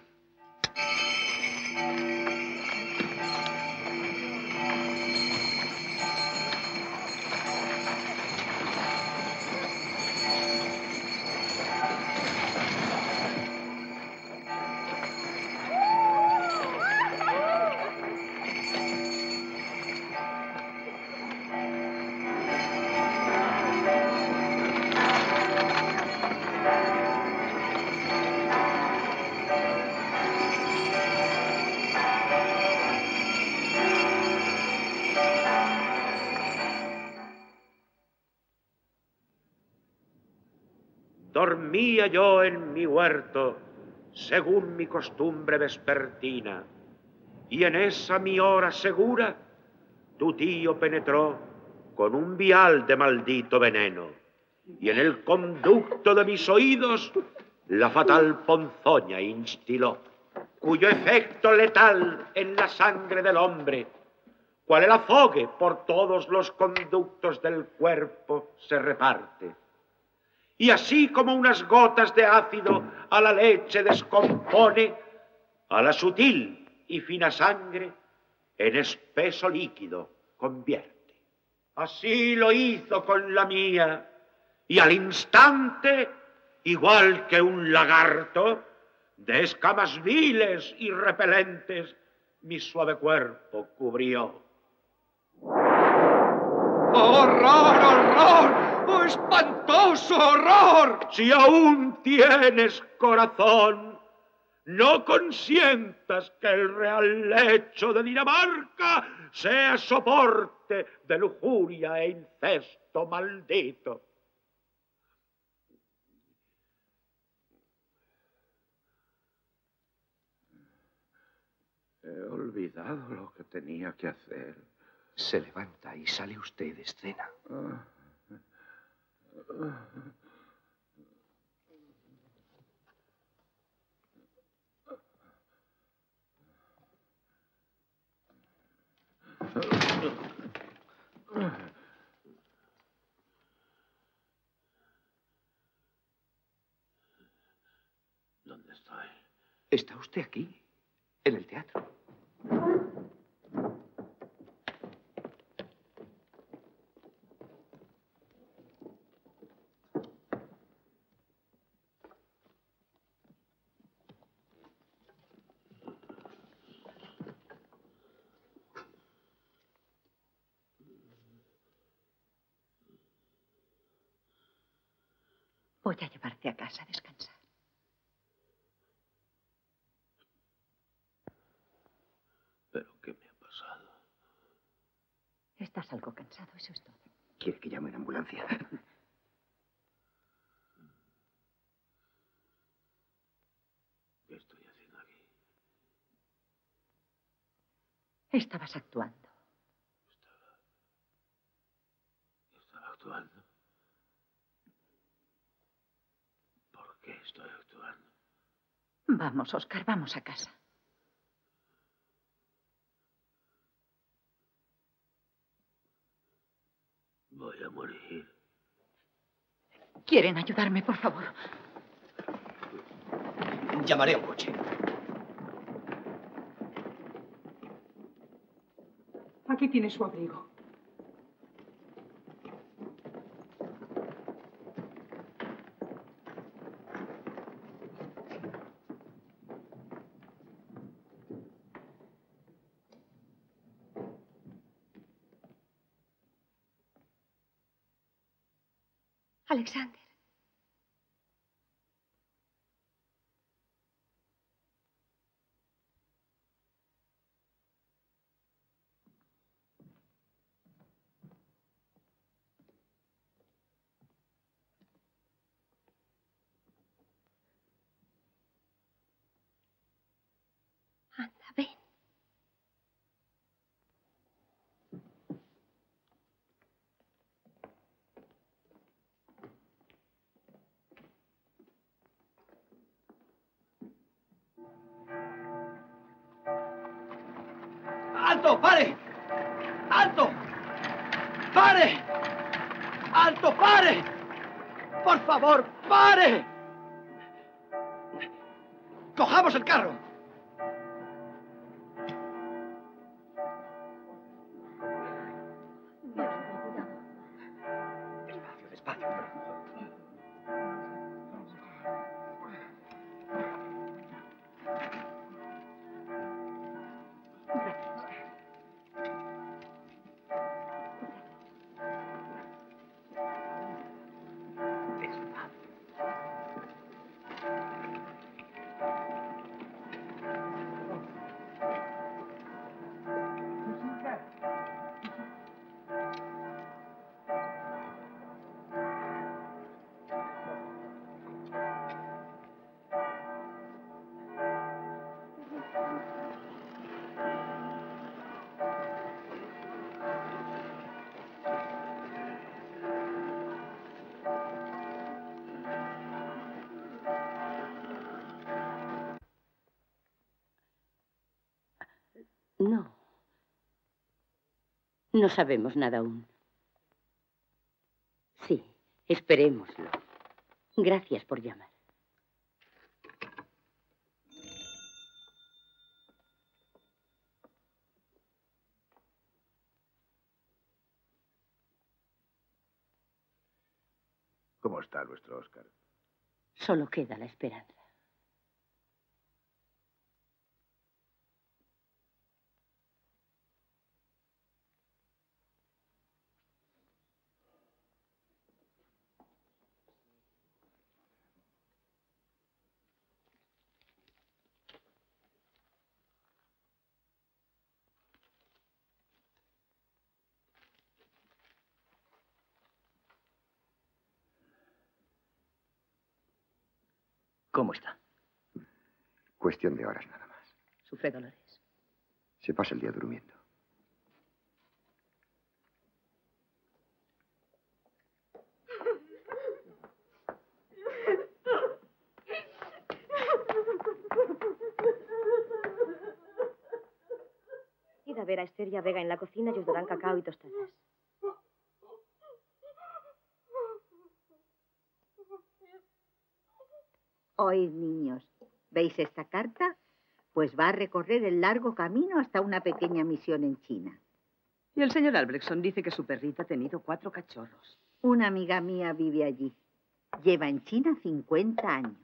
Dormía yo en mi huerto, según mi costumbre vespertina, y en esa mi hora segura, tu tío penetró con un vial de maldito veneno, y en el conducto de mis oídos la fatal ponzoña instiló, cuyo efecto letal en la sangre del hombre, cual el azogue por todos los conductos del cuerpo se reparte. Y así como unas gotas de ácido a la leche descompone, a la sutil y fina sangre en espeso líquido convierte. Así lo hizo con la mía, y al instante, igual que un lagarto, de escamas viles y repelentes, mi suave cuerpo cubrió. ¡Horror, horror! ¡Oh, espantoso horror! Si aún tienes corazón, no consientas que el real lecho de Dinamarca sea soporte de lujuria e incesto maldito. He olvidado lo que tenía que hacer. Se levanta y sale usted de escena. ¿Dónde estoy? Está usted aquí, en el teatro. Voy a llevarte a casa a descansar. ¿Pero qué me ha pasado? Estás algo cansado, eso es todo. ¿Quiere que llame una ambulancia? ¿Qué estoy haciendo aquí? Estabas actuando. Estaba actuando. ¿Por qué estoy actuando? Vamos, Oscar, vamos a casa. Voy a morir. ¿Quieren ayudarme, por favor? Llamaré a un coche. Aquí tiene su abrigo. Alexander. Anda, ven. ¡Alto! ¡Pare! ¡Alto! ¡Pare! ¡Alto! ¡Pare! ¡Por favor, pare! ¡Cojamos el carro! Despacio, despacio. No. No sabemos nada aún. Sí, esperémoslo. Gracias por llamar. ¿Cómo está nuestro Oscar? Solo queda la esperanza. ¿Cómo está? Cuestión de horas nada más. ¿Sufre dolores? Se pasa el día durmiendo. Id a ver a Esther y a Vega en la cocina y os darán cacao y tostadas. Oíd, niños, ¿veis esta carta? Pues va a recorrer el largo camino hasta una pequeña misión en China. Y el señor Albrechtson dice que su perrita ha tenido 4 cachorros. Una amiga mía vive allí. Lleva en China 50 años.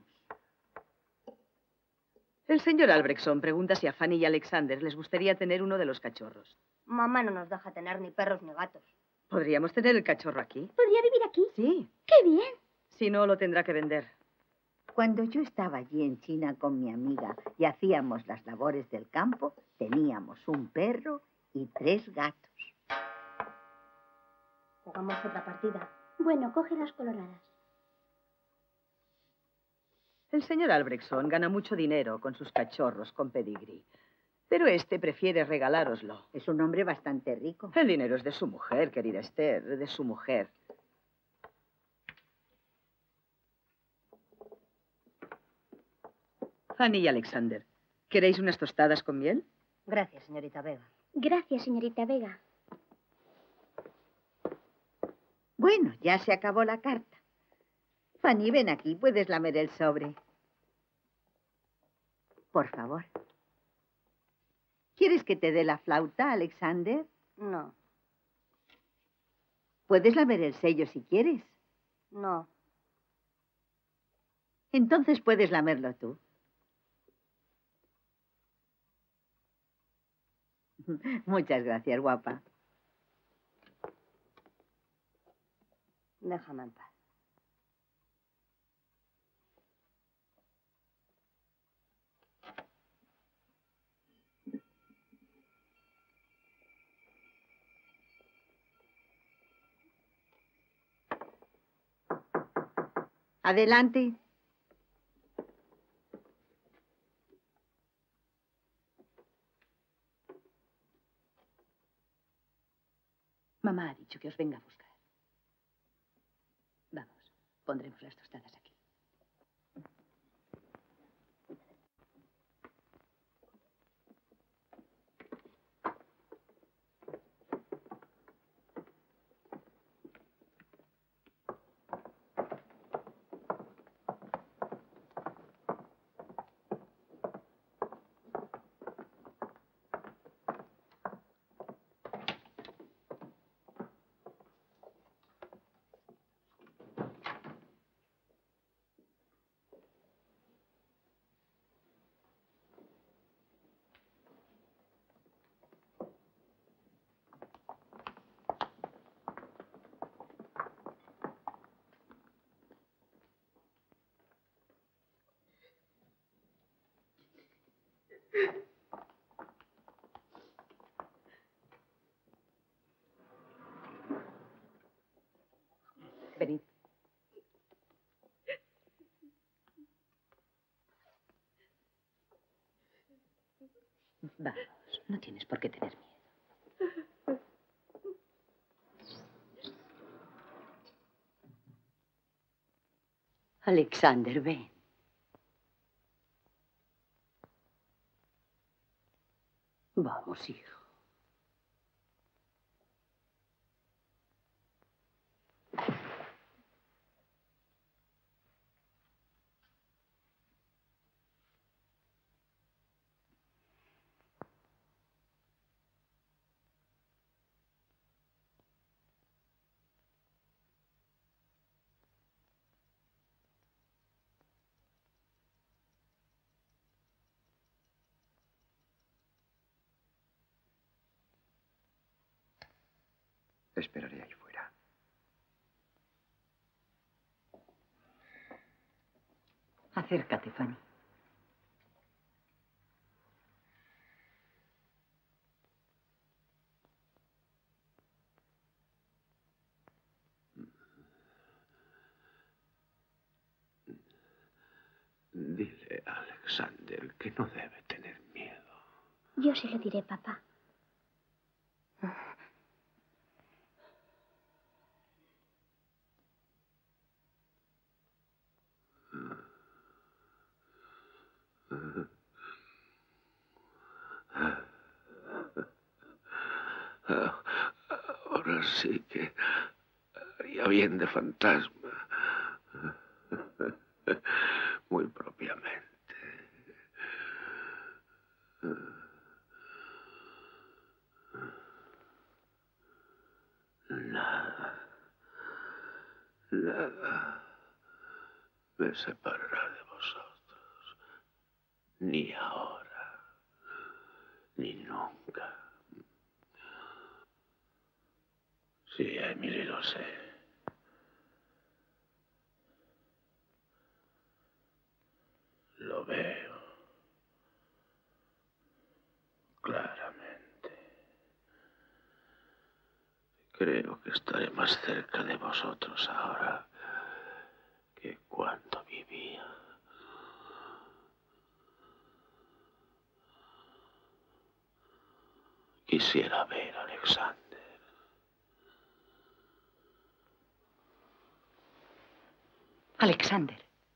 El señor Albrechtson pregunta si a Fanny y Alexander les gustaría tener uno de los cachorros. Mamá no nos deja tener ni perros ni gatos. ¿Podríamos tener el cachorro aquí? ¿Podría vivir aquí? Sí. ¡Qué bien! Si no, lo tendrá que vender. Cuando yo estaba allí en China con mi amiga y hacíamos las labores del campo, teníamos un perro y 3 gatos. Jugamos otra partida. Bueno, coge las coloradas. El señor Albrechtson gana mucho dinero con sus cachorros con pedigrí. Pero este prefiere regalároslo. Es un hombre bastante rico. El dinero es de su mujer, querida Esther, de su mujer. Fanny y Alexander, ¿queréis unas tostadas con miel? Gracias, señorita Vega. Gracias, señorita Vega. Bueno, ya se acabó la carta. Fanny, ven aquí, puedes lamer el sobre. Por favor. ¿Quieres que te dé la flauta, Alexander? No, Puedes lamer el sello si quieres. no. Entonces puedes lamerlo tú. Muchas gracias, guapa. Déjame en paz. Adelante. Mamá ha dicho que os venga a buscar. Vamos, pondremos las tostadas aquí. Venid. Vamos, no tienes por qué tener miedo. Alexander, ven. Vamos, hijo. Esperaré ahí fuera. Acércate, Fanny. Dile a Alexander que no debe tener miedo. Yo se lo diré, papá. Ahora sí que haría bien de fantasma. Muy propiamente. Nada me separará de vosotros. Ni ahora, ni nunca. Sí, Emily, lo sé. Lo veo claramente. Creo que estaré más cerca de vosotros ahora que cuando vivía. Quisiera ver a Alexander. Alexander.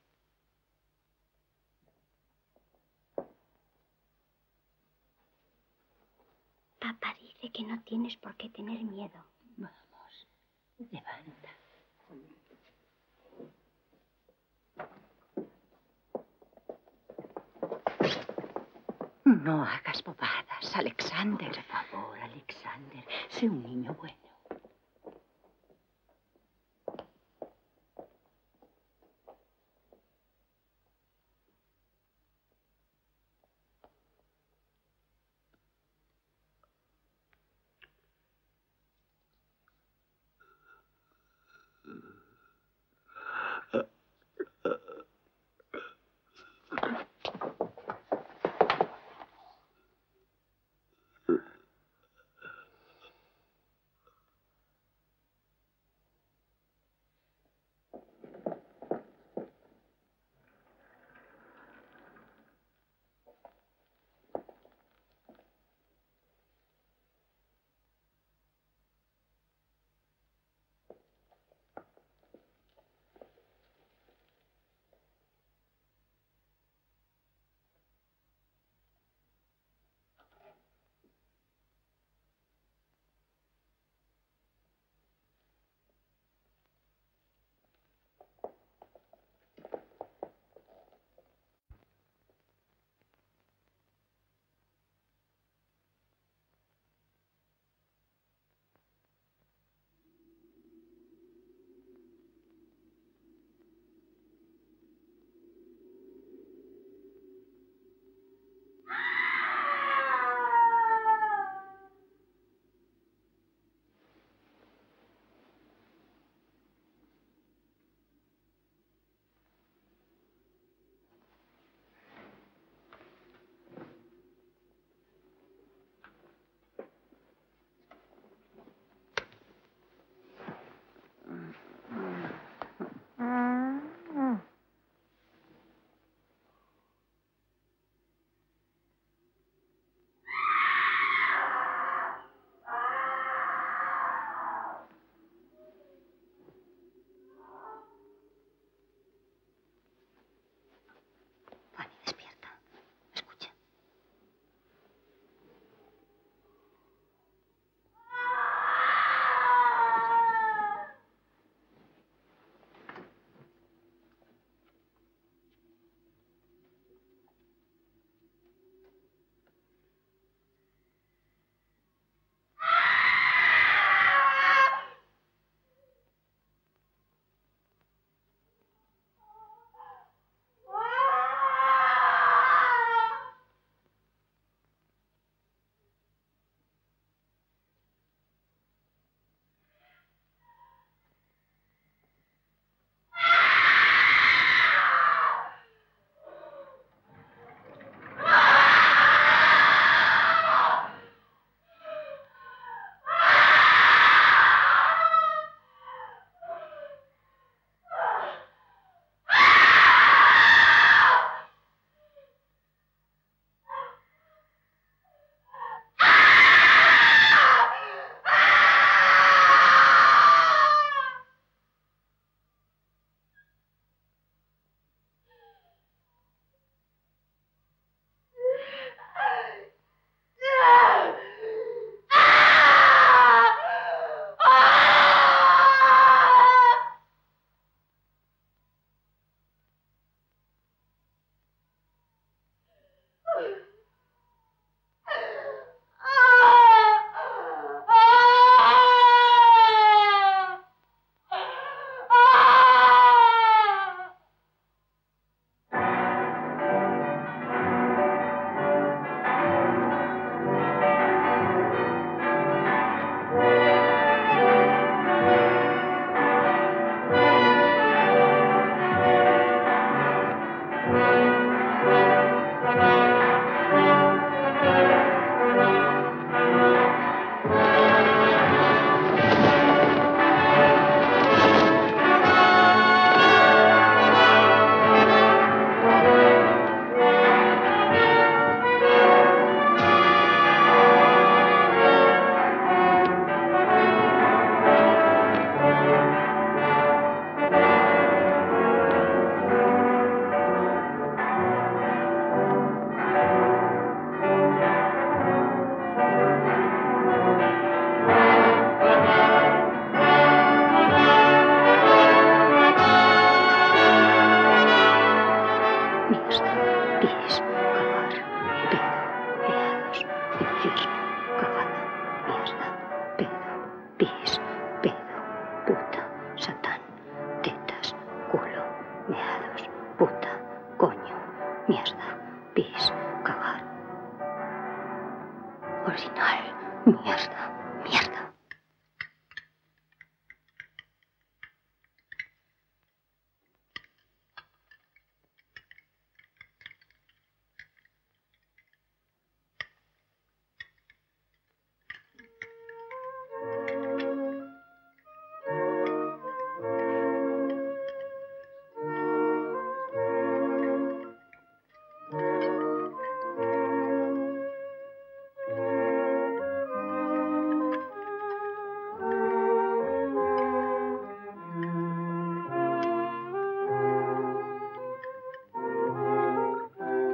Papá dice que no tienes por qué tener miedo. Vamos, levanta. No hagas bobadas, Alexander. Por favor, Alexander, sé un niño bueno.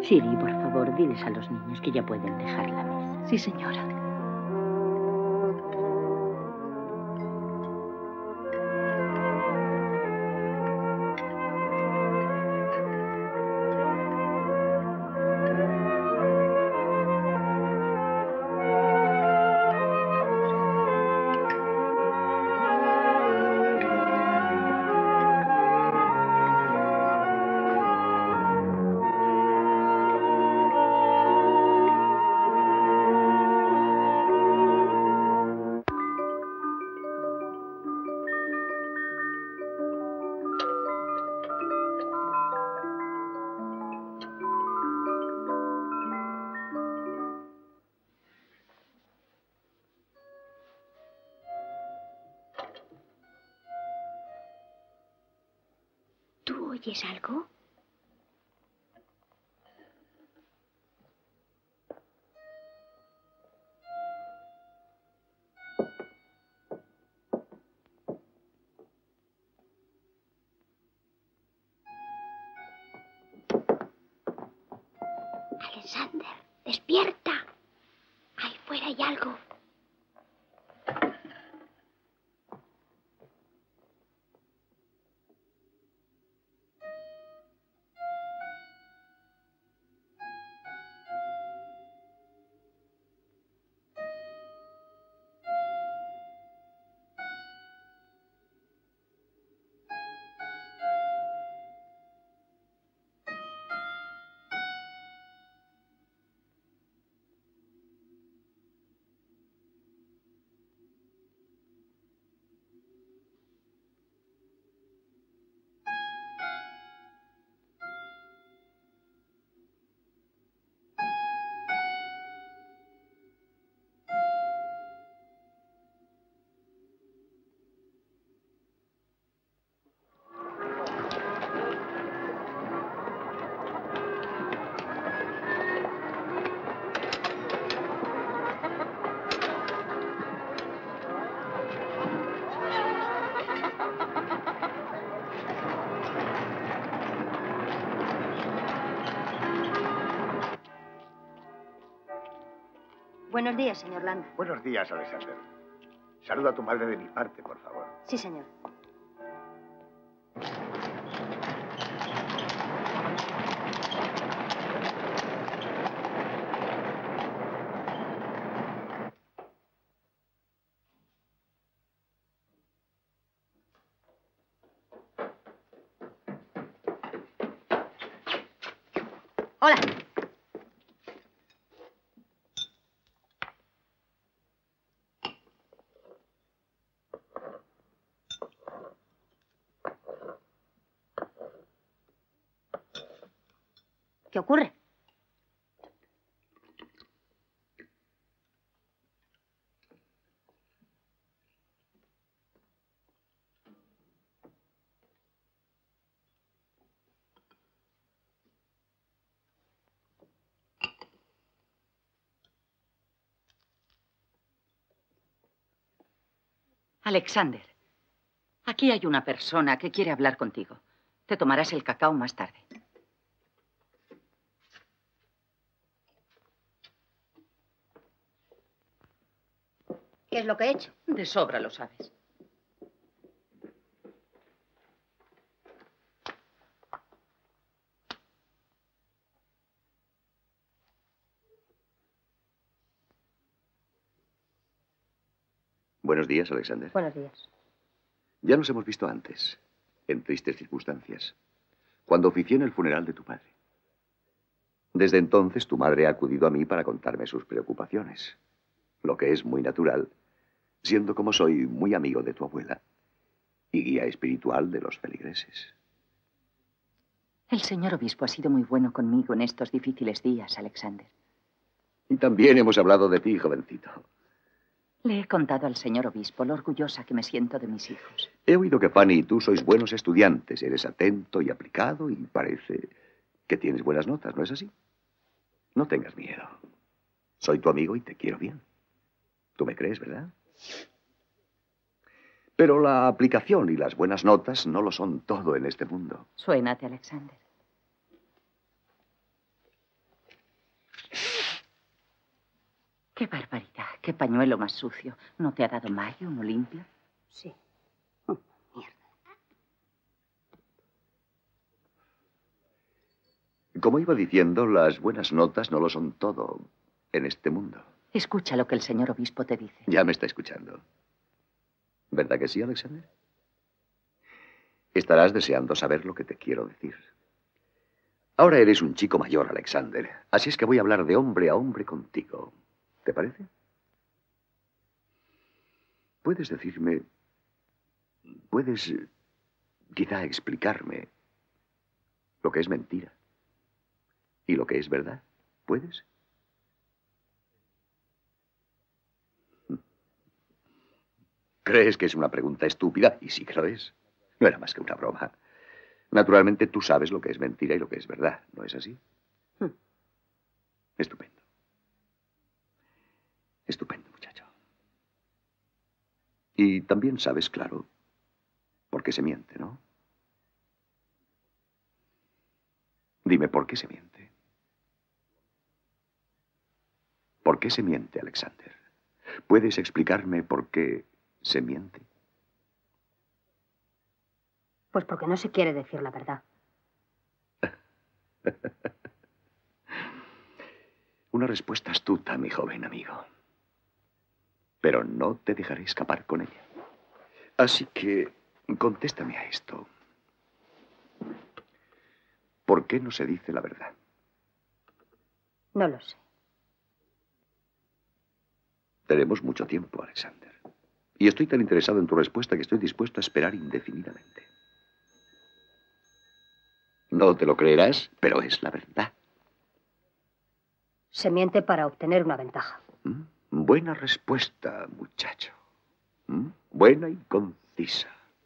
Siri, por favor, diles a los niños que ya pueden dejar la mesa. Sí, señora. ¿Tú oyes algo? Alexander, despierta. Ahí fuera hay algo. Buenos días, señor Landa. Buenos días, Alexander. Saluda a tu madre de mi parte, por favor. Sí, señor. Hola. ¿Qué ocurre? Alexander, aquí hay una persona que quiere hablar contigo. Te tomarás el cacao más tarde. ¿Qué es lo que he hecho? De sobra lo sabes. Buenos días, Alexander. Buenos días. Ya nos hemos visto antes, en tristes circunstancias, cuando oficié en el funeral de tu padre. Desde entonces, tu madre ha acudido a mí para contarme sus preocupaciones, lo que es muy natural, siendo como soy muy amigo de tu abuela y guía espiritual de los feligreses. El señor obispo ha sido muy bueno conmigo en estos difíciles días, Alexander. Y también hemos hablado de ti, jovencito. Le he contado al señor obispo lo orgullosa que me siento de mis hijos. He oído que Fanny y tú sois buenos estudiantes. Eres atento y aplicado y parece que tienes buenas notas, ¿no es así? No tengas miedo. Soy tu amigo y te quiero bien. Tú me crees, ¿verdad? Pero la aplicación y las buenas notas no lo son todo en este mundo. Suénate, Alexander. pañuelo más sucio. ¿No te ha dado Mario uno limpio? Sí. Como iba diciendo, las buenas notas no lo son todo en este mundo. Escucha lo que el señor obispo te dice. Ya me está escuchando. ¿Verdad que sí, Alexander? Estarás deseando saber lo que te quiero decir. Ahora eres un chico mayor, Alexander. Así es que voy a hablar de hombre a hombre contigo. ¿Te parece? ¿Puedes decirme... puedes quizá explicarme lo que es mentira y lo que es verdad? ¿Puedes? ¿Crees que es una pregunta estúpida? Y sí que lo es. No era más que una broma. Naturalmente tú sabes lo que es mentira y lo que es verdad, ¿no es así? Estupendo. Estupendo, muchacho. Y también sabes, claro, por qué se miente, ¿no? Dime, ¿por qué se miente? ¿Por qué se miente, Alexander? ¿Puedes explicarme por qué se miente? Pues porque no se quiere decir la verdad. Una respuesta astuta, mi joven amigo. Pero no te dejaré escapar con ella. Así que contéstame a esto. ¿Por qué no se dice la verdad? No lo sé. Tenemos mucho tiempo, Alexander. Y estoy tan interesado en tu respuesta que estoy dispuesto a esperar indefinidamente. No te lo creerás, pero es la verdad. Se miente para obtener una ventaja. Buena respuesta, muchacho. Buena y concisa.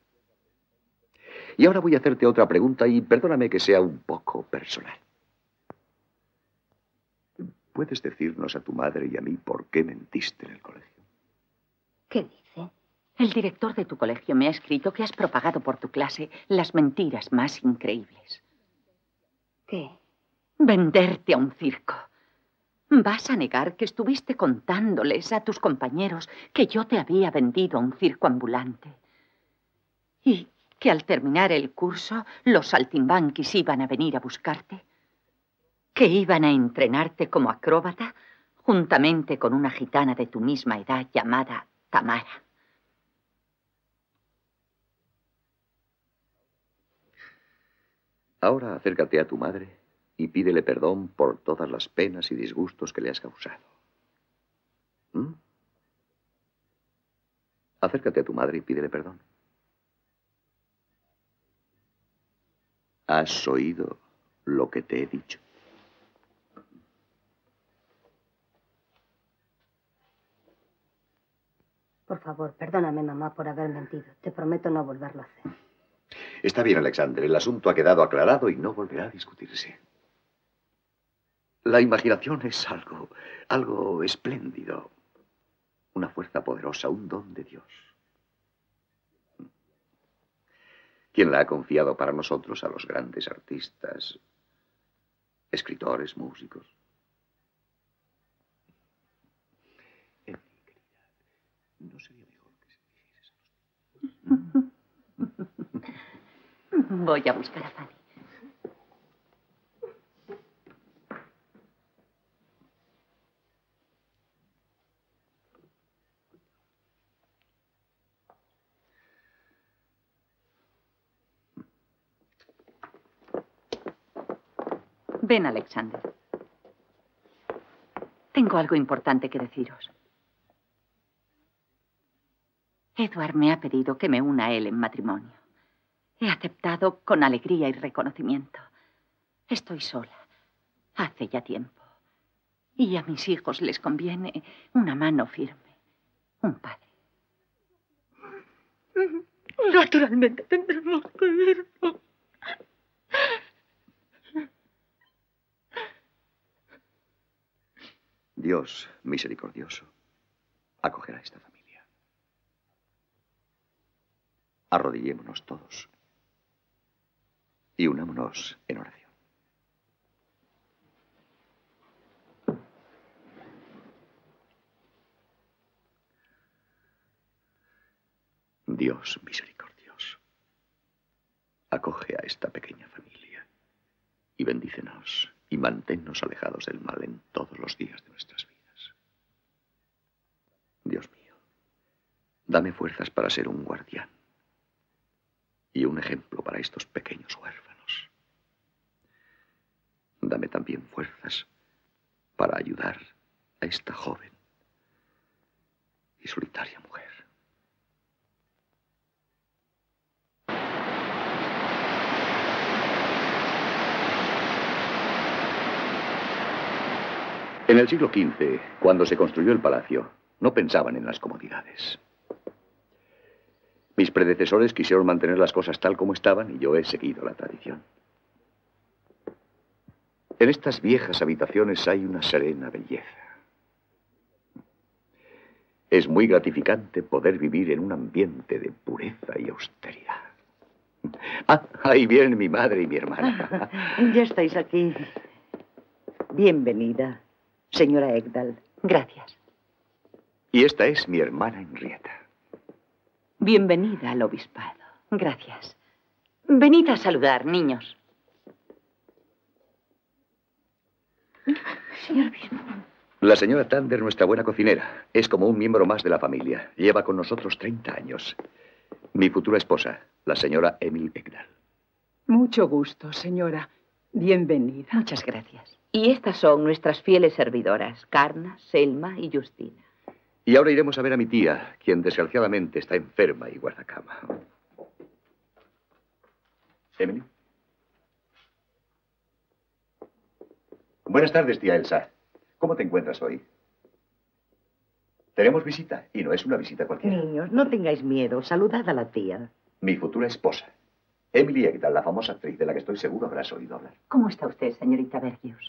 Y ahora voy a hacerte otra pregunta y perdóname que sea un poco personal. ¿Puedes decirnos a tu madre y a mí por qué mentiste en el colegio? ¿Qué dice? El director de tu colegio me ha escrito que has propagado por tu clase las mentiras más increíbles. ¿Qué? Venderte a un circo. ¿Vas a negar que estuviste contándoles a tus compañeros que yo te había vendido a un circo ambulante? Y que al terminar el curso los saltimbanquis iban a venir a buscarte. Que iban a entrenarte como acróbata juntamente con una gitana de tu misma edad llamada Tamara. Ahora acércate a tu madre y pídele perdón por todas las penas y disgustos que le has causado. Acércate a tu madre y pídele perdón. ¿Has oído lo que te he dicho? Por favor, perdóname, mamá, por haber mentido. Te prometo no volverlo a hacer. Está bien, Alexander. El asunto ha quedado aclarado y no volverá a discutirse. La imaginación es algo espléndido. Una fuerza poderosa, un don de Dios. ¿Quién la ha confiado para nosotros a los grandes artistas, escritores, músicos? ¿No sería mejor que se dijese a los... Voy a buscar a Fanny. Ven, Alexander. Tengo algo importante que deciros. Edward me ha pedido que me una a él en matrimonio. He aceptado con alegría y reconocimiento. Estoy sola. Hace ya tiempo. Y a mis hijos les conviene una mano firme. Un padre. Naturalmente tendremos que irnos. Dios misericordioso acogerá a esta familia. Arrodillémonos todos y unámonos en oración. Dios misericordioso, acoge a esta pequeña familia y bendícenos y manténnos alejados del mal en todos los días de nuestras vidas. Dios mío, dame fuerzas para ser un guardián y un ejemplo para estos pequeños huérfanos. Dame también fuerzas para ayudar a esta joven y solitaria mujer. En el siglo XV, cuando se construyó el palacio, no pensaban en las comodidades. Mis predecesores quisieron mantener las cosas tal como estaban y yo he seguido la tradición. En estas viejas habitaciones hay una serena belleza. Es muy gratificante poder vivir en un ambiente de pureza y austeridad. Ah, ahí vienen mi madre y mi hermana. Ya estáis aquí. Bienvenida, señora Ekdal. Gracias. Y esta es mi hermana Henrietta. Bienvenida al obispado. Gracias. Venid a saludar, niños. Señor obispo. La señora Thunder, nuestra buena cocinera, es como un miembro más de la familia. Lleva con nosotros 30 años. Mi futura esposa, la señora Emily Ekdal. Mucho gusto, señora. Bienvenida. Muchas gracias. Y estas son nuestras fieles servidoras, Carna, Selma y Justina. Y ahora iremos a ver a mi tía, quien desgraciadamente está enferma y guarda cama. Emily. Buenas tardes, tía Elsa. ¿Cómo te encuentras hoy? Tenemos visita, y no es una visita cualquiera. Niños, no tengáis miedo. Saludad a la tía. Mi futura esposa, Emily Ekdal, la famosa actriz de la que estoy seguro habrás oído hablar. ¿Cómo está usted, señorita Vergius?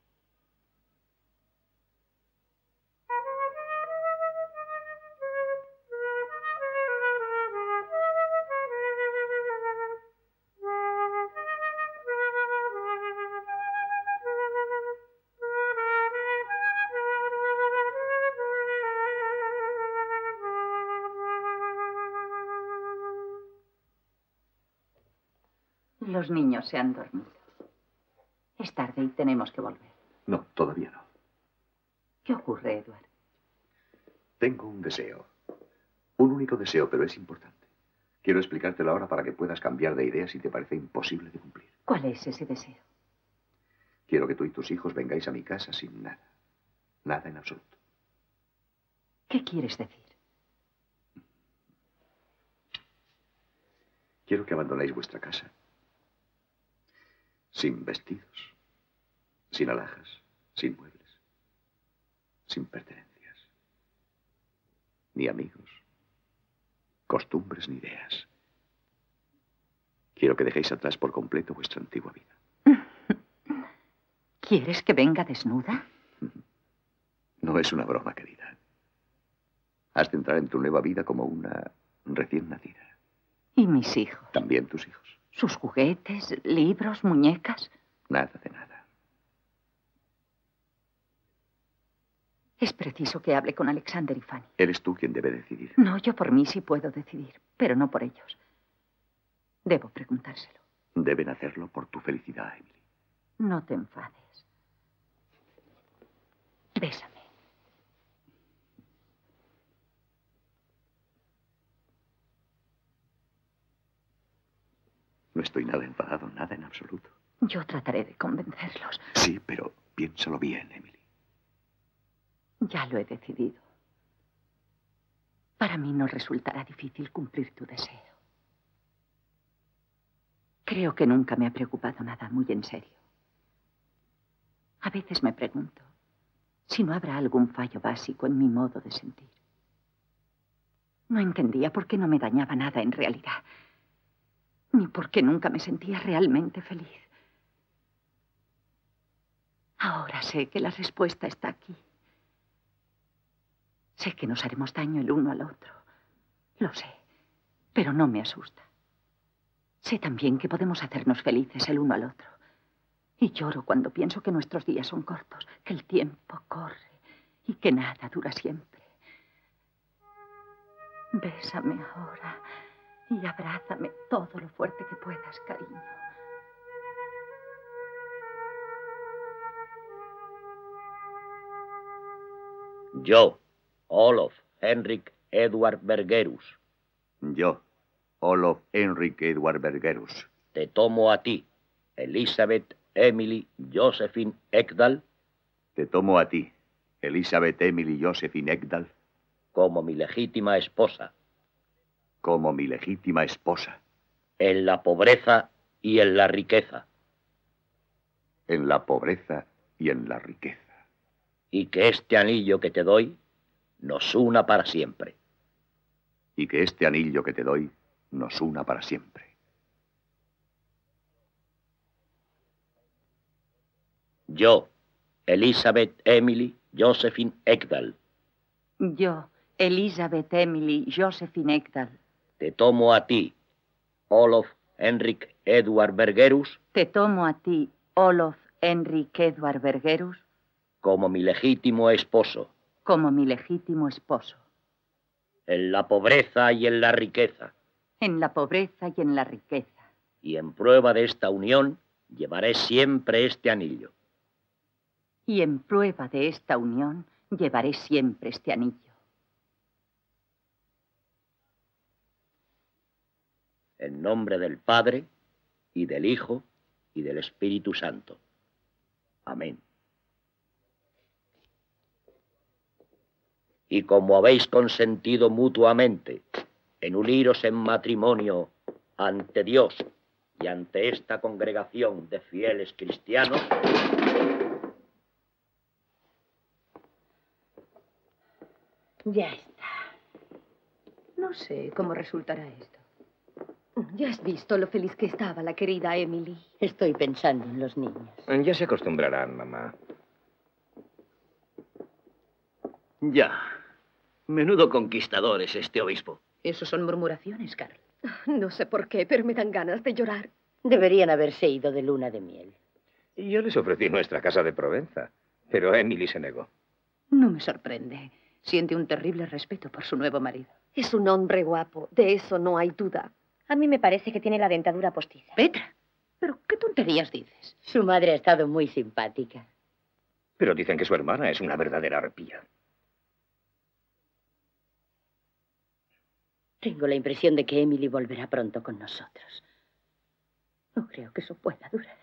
Los niños se han dormido. Es tarde y tenemos que volver. No, todavía no. ¿Qué ocurre, Edward? Tengo un deseo. Un único deseo, pero es importante. Quiero explicártelo ahora para que puedas cambiar de idea si te parece imposible de cumplir. ¿Cuál es ese deseo? Quiero que tú y tus hijos vengáis a mi casa sin nada. Nada en absoluto. ¿Qué quieres decir? Quiero que abandonéis vuestra casa. Sin vestidos, sin alhajas, sin muebles, sin pertenencias, ni amigos, costumbres ni ideas. Quiero que dejéis atrás por completo vuestra antigua vida. ¿Quieres que venga desnuda? No es una broma, querida. Has de entrar en tu nueva vida como una recién nacida. ¿Y mis hijos? También tus hijos. ¿Sus juguetes, libros, muñecas? Nada de nada. Es preciso que hable con Alexander y Fanny. Eres tú quien debe decidir. No, yo por mí sí puedo decidir, pero no por ellos. Debo preguntárselo. Deben hacerlo por tu felicidad, Emily. No te enfades. Bésame. No estoy nada enfadado, nada en absoluto. Yo trataré de convencerlos. Sí, pero piénsalo bien, Emily. Ya lo he decidido. Para mí no resultará difícil cumplir tu deseo. Creo que nunca me ha preocupado nada muy en serio. A veces me pregunto si no habrá algún fallo básico en mi modo de sentir. No entendía por qué no me dañaba nada en realidad, ni por qué nunca me sentía realmente feliz. Ahora sé que la respuesta está aquí. Sé que nos haremos daño el uno al otro. Lo sé, pero no me asusta. Sé también que podemos hacernos felices el uno al otro. Y lloro cuando pienso que nuestros días son cortos, que el tiempo corre y que nada dura siempre. Bésame ahora y abrázame todo lo fuerte que puedas, cariño. Yo, Olof Henrik Edward Bergerus. Yo, Olof Henrik Edward Bergerus. Te tomo a ti, Elizabeth Emily Josephine Ekdal. Te tomo a ti, Elizabeth Emily Josephine Ekdal. Como mi legítima esposa. Como mi legítima esposa. En la pobreza y en la riqueza. En la pobreza y en la riqueza. Y que este anillo que te doy nos una para siempre. Y que este anillo que te doy nos una para siempre. Yo, Elizabeth Emily Josephine Ekdal. Yo, Elizabeth Emily Josephine Ekdal. Te tomo a ti, Olof Henrik Edward Bergerus. Te tomo a ti, Olof Henrik Edward Bergerus. Como mi legítimo esposo. Como mi legítimo esposo. En la pobreza y en la riqueza. En la pobreza y en la riqueza. Y en prueba de esta unión, llevaré siempre este anillo. Y en prueba de esta unión, llevaré siempre este anillo. En nombre del Padre, y del Hijo, y del Espíritu Santo. Amén. Y como habéis consentido mutuamente en uniros en matrimonio ante Dios y ante esta congregación de fieles cristianos, ya está. No sé cómo resultará esto. Ya has visto lo feliz que estaba la querida Emily. Estoy pensando en los niños. Ya se acostumbrarán, mamá. ya. Menudo conquistador es este obispo. Eso son murmuraciones, Carl. No sé por qué, pero me dan ganas de llorar. Deberían haberse ido de luna de miel. Yo les ofrecí nuestra casa de Provenza, pero Emily se negó. No me sorprende. Siente un terrible respeto por su nuevo marido. Es un hombre guapo, de eso no hay duda. A mí me parece que tiene la dentadura postiza. Petra, ¿pero qué tonterías dices? Su madre ha estado muy simpática. Pero dicen que su hermana es una verdadera arpía. Tengo la impresión de que Emily volverá pronto con nosotros. No creo que eso pueda durar.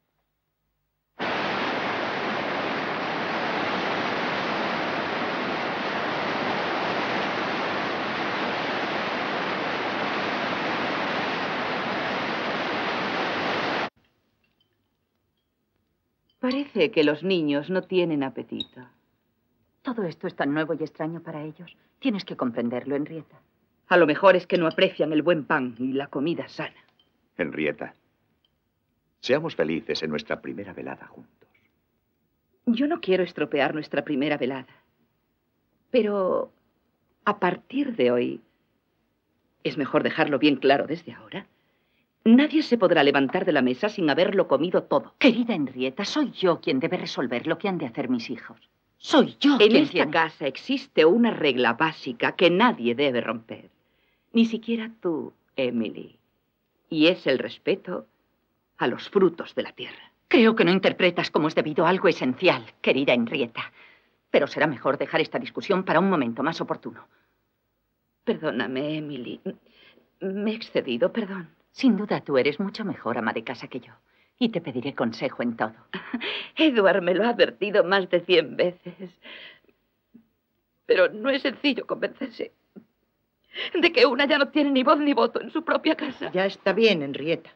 Parece que los niños no tienen apetito. Todo esto es tan nuevo y extraño para ellos. Tienes que comprenderlo, Henrietta. A lo mejor es que no aprecian el buen pan y la comida sana. Henrietta, seamos felices en nuestra primera velada juntos. Yo no quiero estropear nuestra primera velada. Pero a partir de hoy, es mejor dejarlo bien claro desde ahora. Nadie se podrá levantar de la mesa sin haberlo comido todo. Querida Henrietta, soy yo quien debe resolver lo que han de hacer mis hijos. Soy yo quien tiene. En esta casa existe una regla básica que nadie debe romper. Ni siquiera tú, Emily. Y es el respeto a los frutos de la tierra. Creo que no interpretas como es debido algo esencial, querida Henrietta. Pero será mejor dejar esta discusión para un momento más oportuno. Perdóname, Emily. Me he excedido, perdón. Sin duda tú eres mucho mejor ama de casa que yo. Y te pediré consejo en todo. Edward me lo ha advertido más de 100 veces. Pero no es sencillo convencerse de que una ya no tiene ni voz ni voto en su propia casa. Ya está bien, Henrietta.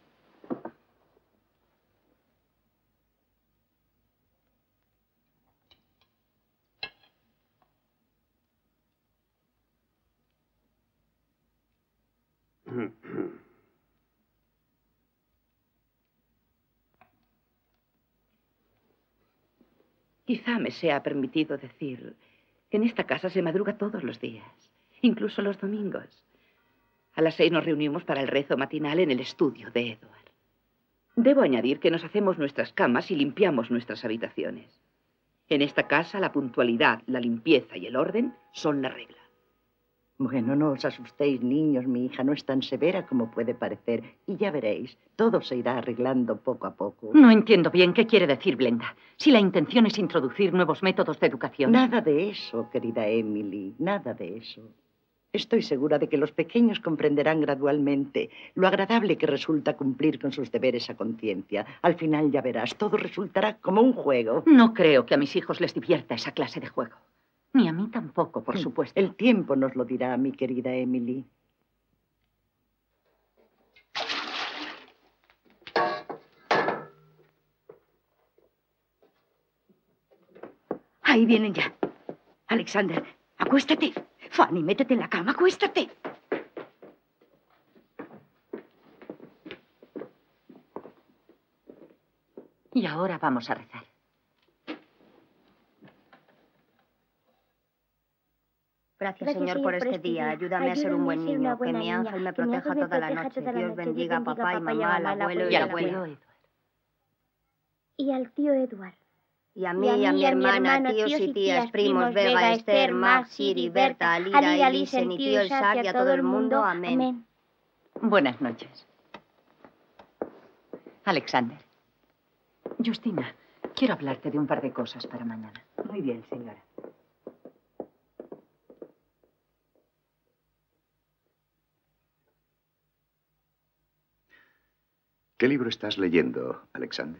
Quizá me sea permitido decir que en esta casa se madruga todos los días, incluso los domingos. A las 6 nos reunimos para el rezo matinal en el estudio de Edward. Debo añadir que nos hacemos nuestras camas y limpiamos nuestras habitaciones. En esta casa la puntualidad, la limpieza y el orden son la regla. Bueno, no os asustéis, niños. Mi hija no es tan severa como puede parecer. Y ya veréis, todo se irá arreglando poco a poco. No entiendo bien qué quiere decir Blenda. Si la intención es introducir nuevos métodos de educación. Nada de eso, querida Emily, nada de eso. Estoy segura de que los pequeños comprenderán gradualmente lo agradable que resulta cumplir con sus deberes a conciencia. Al final ya verás, todo resultará como un juego. No creo que a mis hijos les divierta esa clase de juego. Ni a mí tampoco, por supuesto. El tiempo nos lo dirá, mi querida Emily. Ahí vienen ya. Alexander, acuéstate. Fanny, métete en la cama, acuéstate. Y ahora vamos a rezar. Gracias, Señor, por este día. Ayúdame a ser un buen niño. Que mi ángel me proteja toda la noche. Dios bendiga a papá y mamá, al abuelo y a la abuela. Y al tío Edward. Y a mí y a mi hermana, tíos y tías, primos, Vega, Esther, Max, Siri, Berta, Alira, Elisen y tío Isaac y a todo el mundo. Amén. Buenas noches. Alexander. Justina, quiero hablarte de un par de cosas para mañana. Muy bien, señora. ¿Qué libro estás leyendo, Alexander?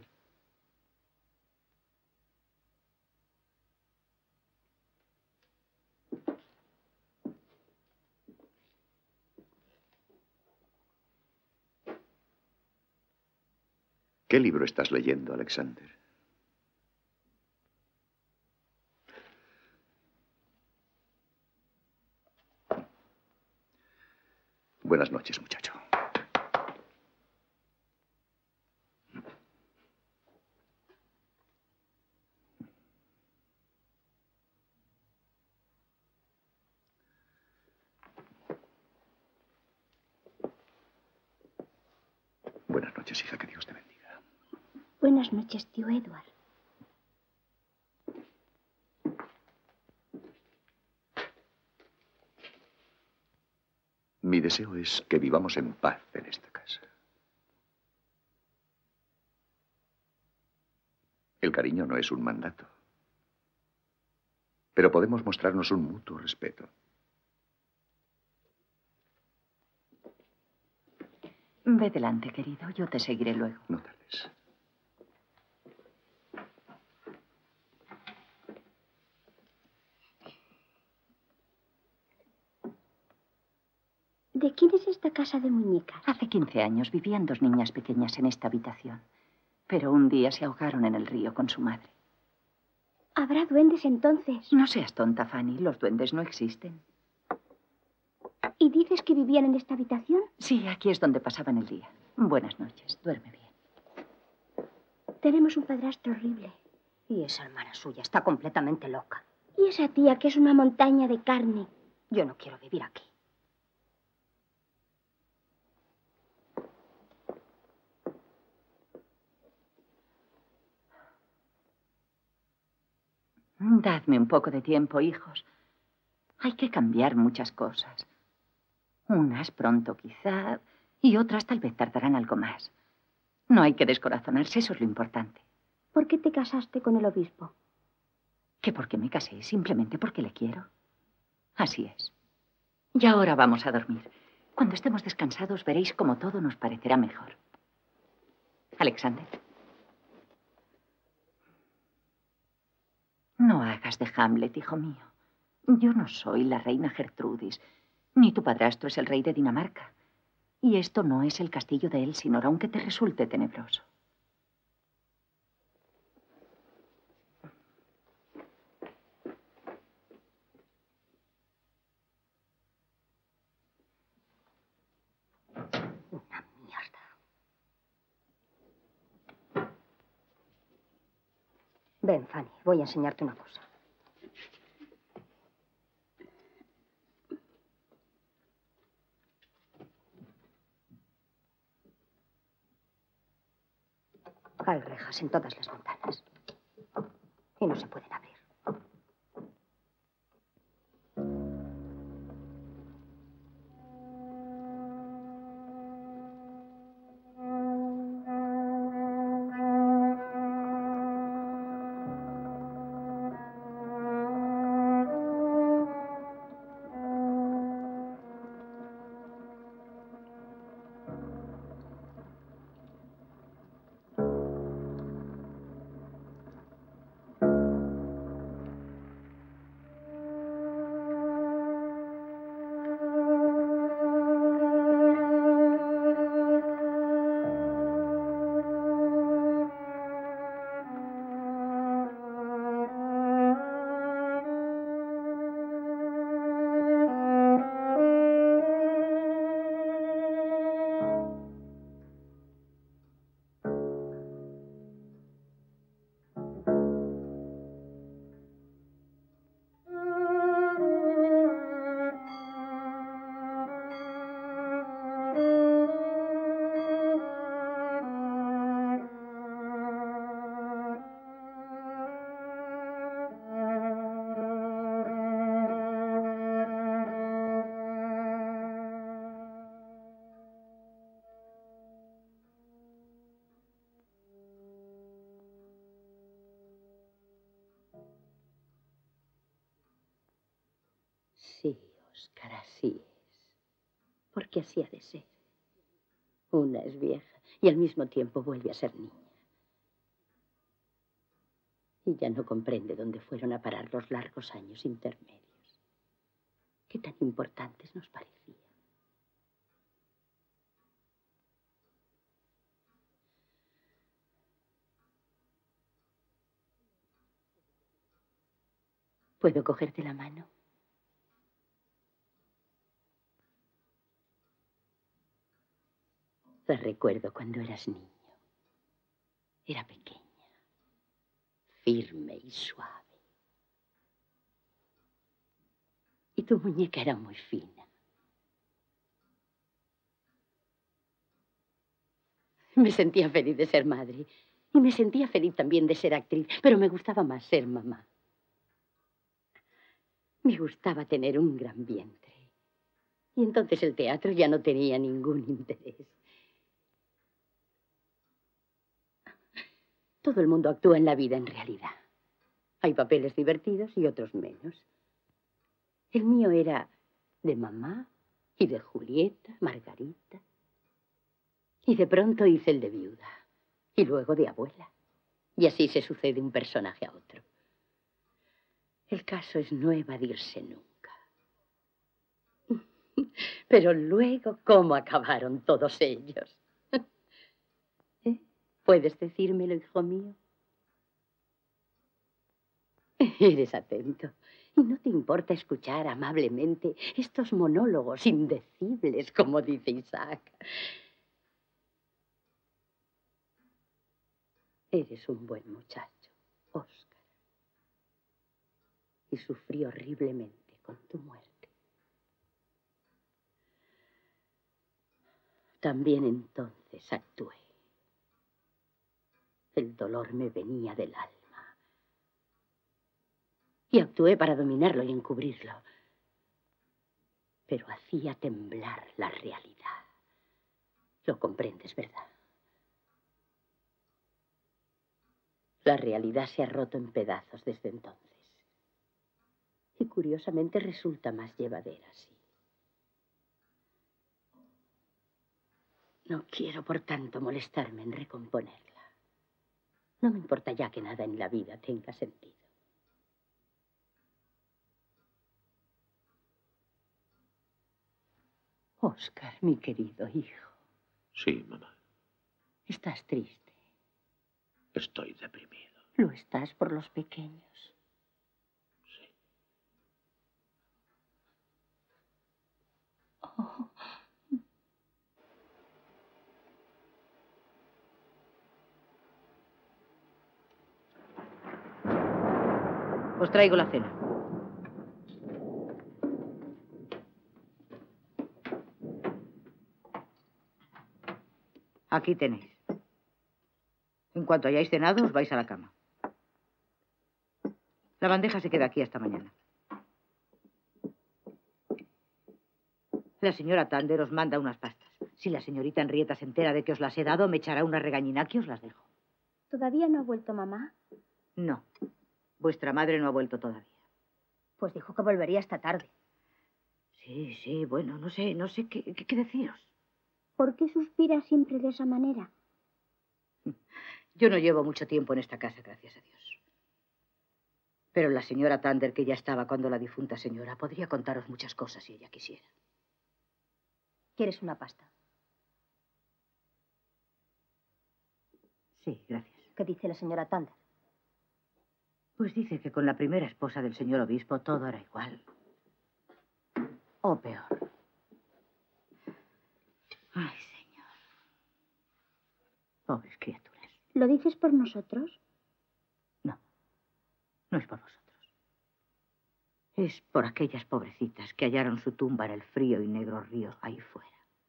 ¿Qué libro estás leyendo, Alexander? Buenas noches, muchacho. Buenas noches, hija, que Dios te bendiga. Buenas noches, tío Edward. Mi deseo es que vivamos en paz en esta casa. El cariño no es un mandato, pero podemos mostrarnos un mutuo respeto. Ve delante, querido. Yo te seguiré luego. No tardes. ¿De quién es esta casa de muñecas? Hace 15 años vivían 2 niñas pequeñas en esta habitación. Pero un día se ahogaron en el río con su madre. ¿Habrá duendes entonces? No seas tonta, Fanny. Los duendes no existen. ¿Y dices que vivían en esta habitación? Sí, aquí es donde pasaban el día. Buenas noches. Duerme bien. Tenemos un padrastro horrible. Y esa hermana suya está completamente loca. Y esa tía que es una montaña de carne. Yo no quiero vivir aquí. Dadme un poco de tiempo, hijos. Hay que cambiar muchas cosas. Unas pronto quizá, y otras tal vez tardarán algo más. No hay que descorazonarse, eso es lo importante. ¿Por qué te casaste con el obispo? ¿Que por qué me casé? Simplemente porque le quiero. Así es. Y ahora vamos a dormir. Cuando estemos descansados veréis cómo todo nos parecerá mejor. Alexander. No hagas de Hamlet, hijo mío. Yo no soy la reina Gertrudis, ni tu padrastro es el rey de Dinamarca. Y esto no es el castillo de Elsinore, aunque te resulte tenebroso. Una mierda. Ven, Fanny, voy a enseñarte una cosa. Hay rejas en todas las ventanas. Y no se pueden abrir. Sí, Óscar, así es. Porque así ha de ser. Una es vieja y al mismo tiempo vuelve a ser niña. Y ya no comprende dónde fueron a parar los largos años intermedios. Qué tan importantes nos parecían. ¿Puedo cogerte la mano? Te recuerdo cuando eras niño. Era pequeña, firme y suave. Y tu muñeca era muy fina. Me sentía feliz de ser madre. Y me sentía feliz también de ser actriz. Pero me gustaba más ser mamá. Me gustaba tener un gran vientre. Y entonces el teatro ya no tenía ningún interés. Todo el mundo actúa en la vida en realidad. Hay papeles divertidos y otros menos. El mío era de mamá y de Julieta, Margarita. Y de pronto hice el de viuda. Y luego de abuela. Y así se sucede un personaje a otro. El caso es no evadirse nunca. Pero luego, ¿cómo acabaron todos ellos? ¿Eh? ¿Puedes decírmelo, hijo mío? Eres atento. Y no te importa escuchar amablemente estos monólogos indecibles, como dice Isaac. Eres un buen muchacho, Óscar. Y sufrí horriblemente con tu muerte. También entonces actué. El dolor me venía del alma. Y actué para dominarlo y encubrirlo. Pero hacía temblar la realidad. Lo comprendes, ¿verdad? La realidad se ha roto en pedazos desde entonces. Y curiosamente resulta más llevadera así. No quiero, por tanto, molestarme en recomponerla. No me importa ya que nada en la vida tenga sentido. Óscar, mi querido hijo. Sí, mamá. ¿Estás triste? Estoy deprimido. ¿Lo estás por los pequeños? Sí. Oh. Os traigo la cena. Aquí tenéis. En cuanto hayáis cenado, os vais a la cama. La bandeja se queda aquí hasta mañana. La señora Tander os manda unas pastas. Si la señorita Henrietta se entera de que os las he dado, me echará una regañina que os las dejo. ¿Todavía no ha vuelto mamá? No. Vuestra madre no ha vuelto todavía. Pues dijo que volvería esta tarde. Sí, bueno, no sé qué deciros. ¿Por qué suspira siempre de esa manera? Yo no llevo mucho tiempo en esta casa, gracias a Dios. Pero la señora Tander, que ya estaba cuando la difunta señora, podría contaros muchas cosas si ella quisiera. ¿Quieres una pasta? Sí, gracias. ¿Qué dice la señora Tander? Pues dice que con la primera esposa del señor obispo todo era igual. O peor. Ay, señor. Pobres criaturas. ¿Lo dices por nosotros? No es por vosotros. Es por aquellas pobrecitas que hallaron su tumba en el frío y negro río ahí fuera.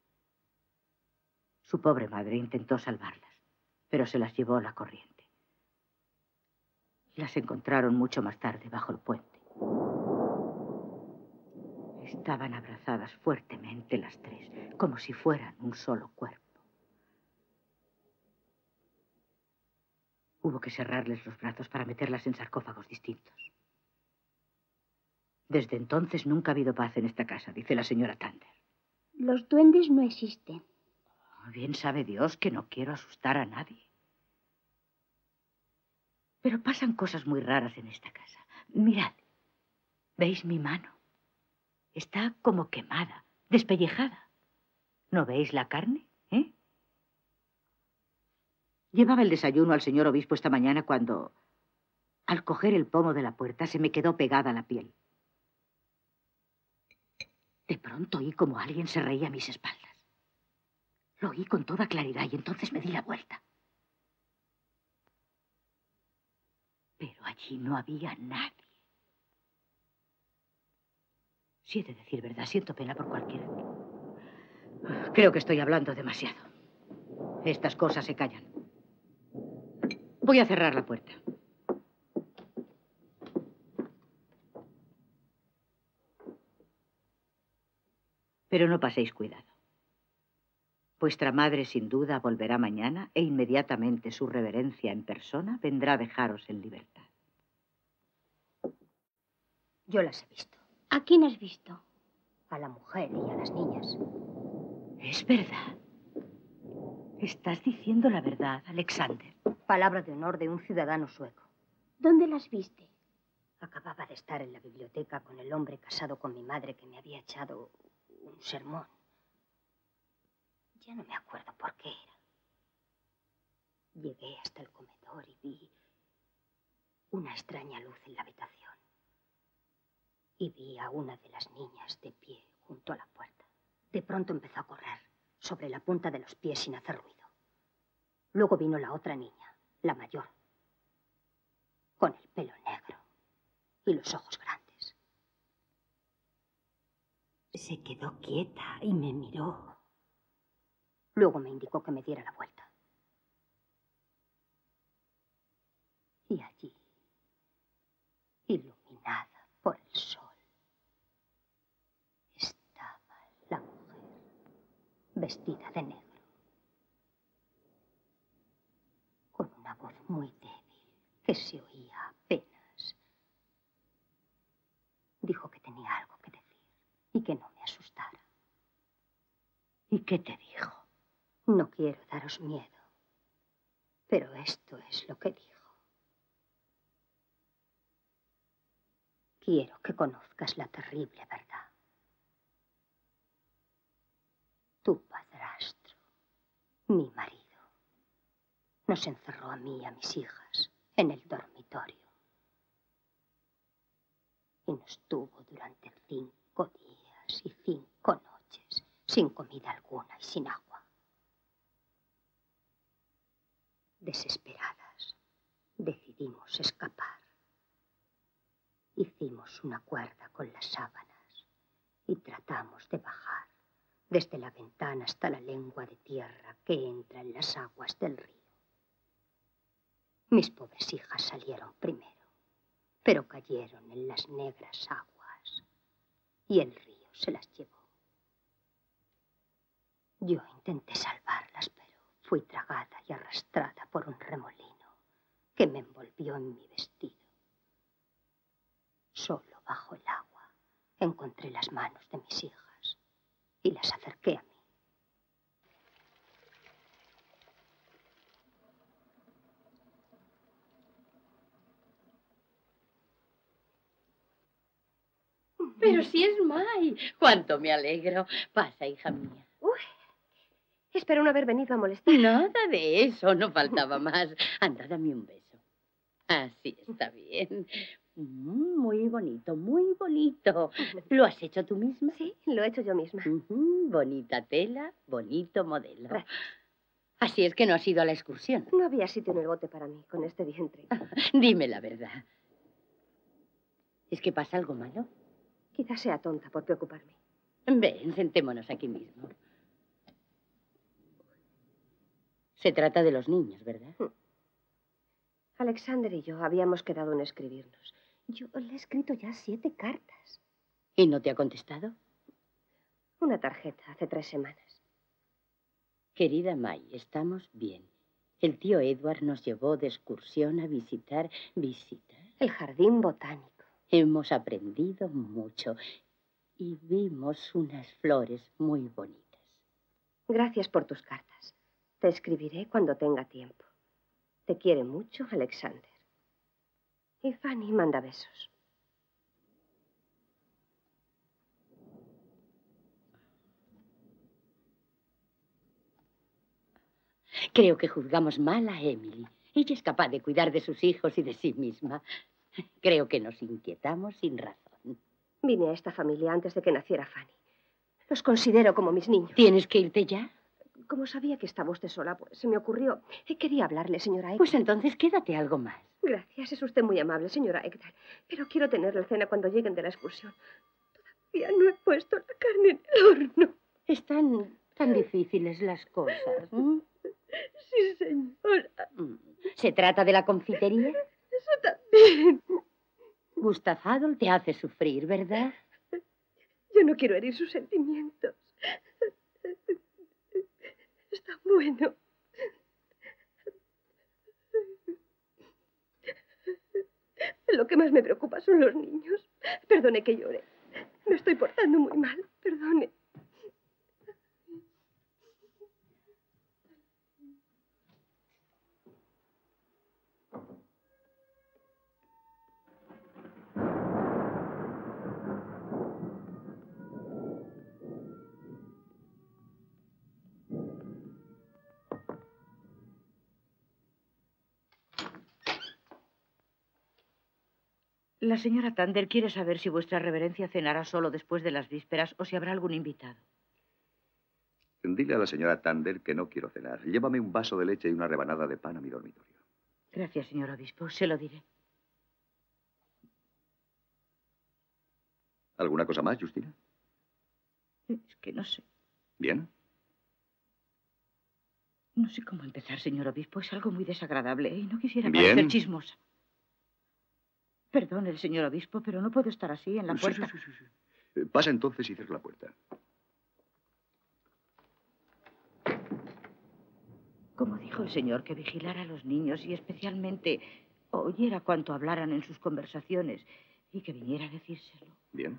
Su pobre madre intentó salvarlas, pero se las llevó la corriente. Las encontraron mucho más tarde bajo el puente. Estaban abrazadas fuertemente las tres, como si fueran un solo cuerpo. Hubo que cerrarles los brazos para meterlas en sarcófagos distintos. Desde entonces nunca ha habido paz en esta casa, dice la señora Thunder. Los duendes no existen. Bien sabe Dios que no quiero asustar a nadie. Pero pasan cosas muy raras en esta casa. Mirad, ¿veis mi mano? Está como quemada, despellejada. ¿No veis la carne? Llevaba el desayuno al señor obispo esta mañana cuando, al coger el pomo de la puerta, se me quedó pegada la piel. De pronto oí como alguien se reía a mis espaldas. Lo oí con toda claridad y entonces me di la vuelta. Pero allí no había nadie. Si he de decir verdad, siento pena por cualquiera. Creo que estoy hablando demasiado. Estas cosas se callan. Voy a cerrar la puerta. Pero no paséis cuidado. Vuestra madre sin duda volverá mañana e inmediatamente su reverencia en persona vendrá a dejaros en libertad. Yo las he visto. ¿A quién has visto? A la mujer y a las niñas. Es verdad. Estás diciendo la verdad, Alexander. Palabra de honor de un ciudadano sueco. ¿Dónde las viste? Acababa de estar en la biblioteca con el hombre casado con mi madre que me había echado un sermón. Ya no me acuerdo por qué era. Llegué hasta el comedor y vi una extraña luz en la habitación. Y vi a una de las niñas de pie junto a la puerta. De pronto empezó a correr sobre la punta de los pies sin hacer ruido. Luego vino la otra niña, la mayor, con el pelo negro y los ojos grandes. Se quedó quieta y me miró. Luego me indicó que me diera la vuelta. Y allí, iluminada por el sol, estaba la mujer, vestida de negro, con una voz muy débil que se oía apenas. Dijo que tenía algo que decir y que no me asustara. ¿Y qué te dijo? No quiero daros miedo, pero esto es lo que dijo. Quiero que conozcas la terrible verdad. Tu padrastro, mi marido, nos encerró a mí y a mis hijas en el dormitorio. Y nos tuvo durante 5 días y 5 noches, sin comida alguna y sin agua. Desesperadas, decidimos escapar. Hicimos una cuerda con las sábanas y tratamos de bajar desde la ventana hasta la lengua de tierra que entra en las aguas del río. Mis pobres hijas salieron primero, pero cayeron en las negras aguas y el río se las llevó. Yo intenté salvarlas, pero fui tragada y arrastrada por un remolino que me envolvió en mi vestido. Solo bajo el agua encontré las manos de mis hijas y las acerqué a mí. Pero si es May. Cuánto me alegro. Pasa, hija mía. Uy, espero no haber venido a molestar. Nada de eso, no faltaba más. Anda, dame un beso. Así está bien. Muy bonito, muy bonito. ¿Lo has hecho tú misma? Sí, lo he hecho yo misma. Bonita tela, bonito modelo. Gracias. Así es que no has ido a la excursión. No había sitio en el bote para mí, con este vientre. Dime la verdad. ¿Es que pasa algo malo? Quizás sea tonta por preocuparme. Ven, sentémonos aquí mismo. Se trata de los niños, ¿verdad? Alexander y yo habíamos quedado en escribirnos. Yo le he escrito ya 7 cartas. ¿Y no te ha contestado? Una tarjeta hace 3 semanas. Querida May, estamos bien. El tío Edward nos llevó de excursión a visitar... ¿Visitar? El jardín botánico. Hemos aprendido mucho y vimos unas flores muy bonitas. Gracias por tus cartas. Te escribiré cuando tenga tiempo. Te quiere mucho, Alexander. Y Fanny manda besos. Creo que juzgamos mal a Emily. Ella es capaz de cuidar de sus hijos y de sí misma. Creo que nos inquietamos sin razón. Vine a esta familia antes de que naciera Fanny. Los considero como mis niños. ¿Tienes que irte ya? Como sabía que estaba usted sola, pues se me ocurrió. Quería hablarle, señora Ekdal. Pues entonces quédate algo más. Gracias, es usted muy amable, señora Ekdal. Pero quiero tener la cena cuando lleguen de la excursión. Todavía no he puesto la carne en el horno. Están tan difíciles las cosas. Sí, señora. ¿Se trata de la confitería? Eso también. Gustav Adolf te hace sufrir, ¿verdad? Yo no quiero herir sus sentimientos. Está bueno. Lo que más me preocupa son los niños. Perdone que llore. Me estoy portando muy mal. Perdone. La señora Tander quiere saber si vuestra reverencia cenará solo después de las vísperas o si habrá algún invitado. Dile a la señora Tander que no quiero cenar. Llévame un vaso de leche y una rebanada de pan a mi dormitorio. Gracias, señor obispo. Se lo diré. ¿Alguna cosa más, Justina? Es que no sé. ¿Bien? No sé cómo empezar, señor obispo. Es algo muy desagradable y no quisiera Bien. parecer chismosa. Perdone, el señor obispo, pero no puedo estar así en la puerta. Sí. Pasa entonces y cierra la puerta. Como dijo el señor, que vigilara a los niños y especialmente oyera cuanto hablaran en sus conversaciones y que viniera a decírselo. Bien.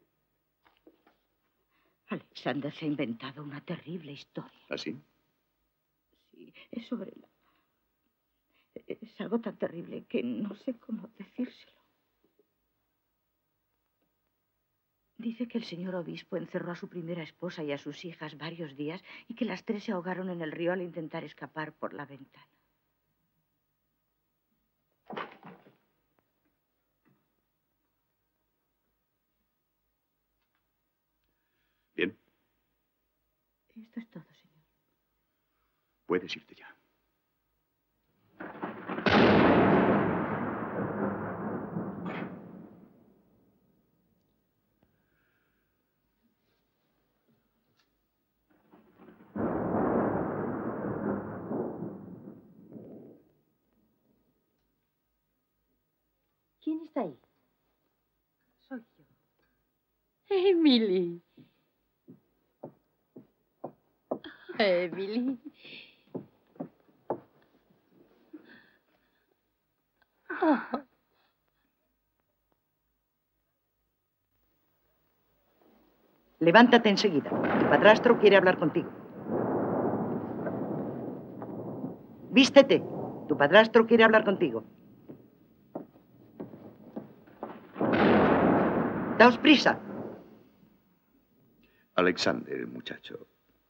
Alexander se ha inventado una terrible historia. ¿Así? Sí, es sobre la... Es algo tan terrible que no sé cómo decírselo. Dice que el señor obispo encerró a su primera esposa y a sus hijas varios días y que las tres se ahogaron en el río al intentar escapar por la ventana. Bien. Esto es todo, señor. Puedes irte ya. ¿Quién está ahí? Soy yo. Emily. Emily. Oh. Levántate enseguida. Tu padrastro quiere hablar contigo. Vístete. Tu padrastro quiere hablar contigo. Daos prisa. Alexander, muchacho.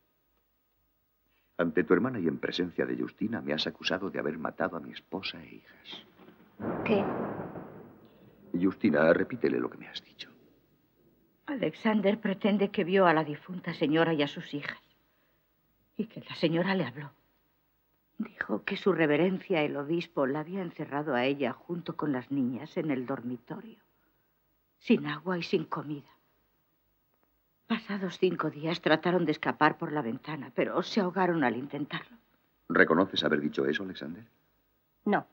Ante tu hermana y en presencia de Justina me has acusado de haber matado a mi esposa e hijas. ¿Qué? Justina, repítele lo que me has dicho. Alexander pretende que vio a la difunta señora y a sus hijas. Y que la señora le habló. Dijo que su reverencia, el obispo, la había encerrado a ella junto con las niñas en el dormitorio. Sin agua y sin comida. Pasados 5 días trataron de escapar por la ventana, pero se ahogaron al intentarlo. ¿Reconoces haber dicho eso, Alexander? No.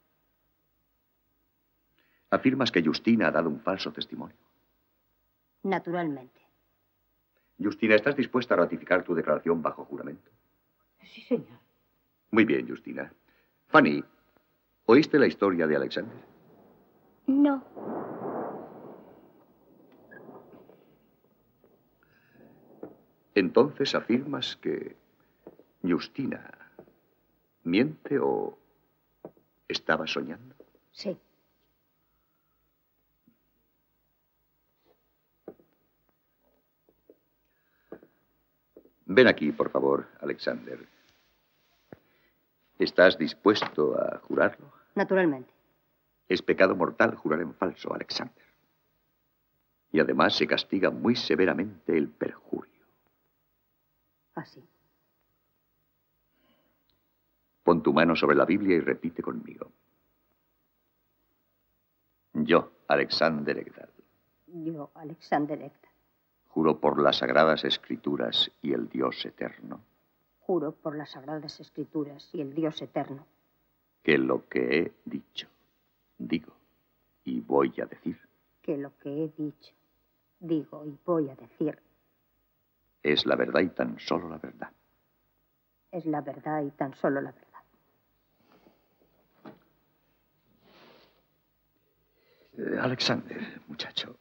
¿Afirmas que Justina ha dado un falso testimonio? Naturalmente. Justina, ¿estás dispuesta a ratificar tu declaración bajo juramento? Sí, señor. Muy bien, Justina. Fanny, ¿oíste la historia de Alexander? No. Entonces afirmas que Justina miente o estaba soñando. Sí. Ven aquí, por favor, Alexander. ¿Estás dispuesto a jurarlo? Naturalmente. Es pecado mortal jurar en falso, Alexander. Y además se castiga muy severamente el perjurio. Así. Pon tu mano sobre la Biblia y repite conmigo. Yo, Alexander Ekdal. Yo, Alexander Ekdal. Juro por las Sagradas Escrituras y el Dios eterno. Juro por las Sagradas Escrituras y el Dios eterno. Que lo que he dicho, digo y voy a decir. Que lo que he dicho, digo y voy a decir. Es la verdad y tan solo la verdad. Es la verdad y tan solo la verdad. Alexander, muchacho.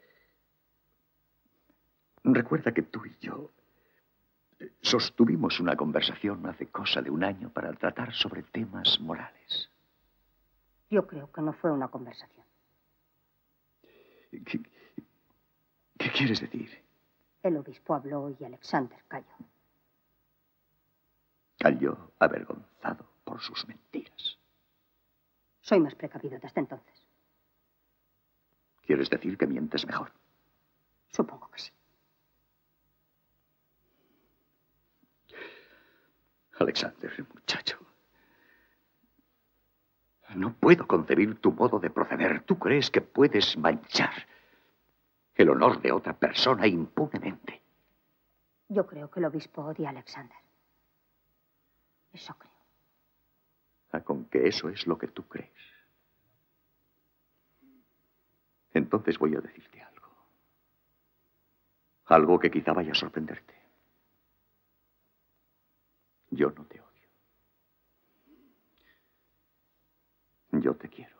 Recuerda que tú y yo sostuvimos una conversación hace cosa de 1 año para tratar sobre temas morales. Yo creo que no fue una conversación. ¿Qué quieres decir? El obispo habló y Alexander calló. Calló avergonzado por sus mentiras. Soy más precavido desde entonces. ¿Quieres decir que mientes mejor? Supongo que sí. Alexander, muchacho. No puedo concebir tu modo de proceder. ¿Tú crees que puedes manchar el honor de otra persona impunemente? Yo creo que el obispo odia a Alexander. Eso creo. Con que eso es lo que tú crees. Entonces voy a decirte algo. Algo que quizá vaya a sorprenderte. Yo no te odio. Yo te quiero.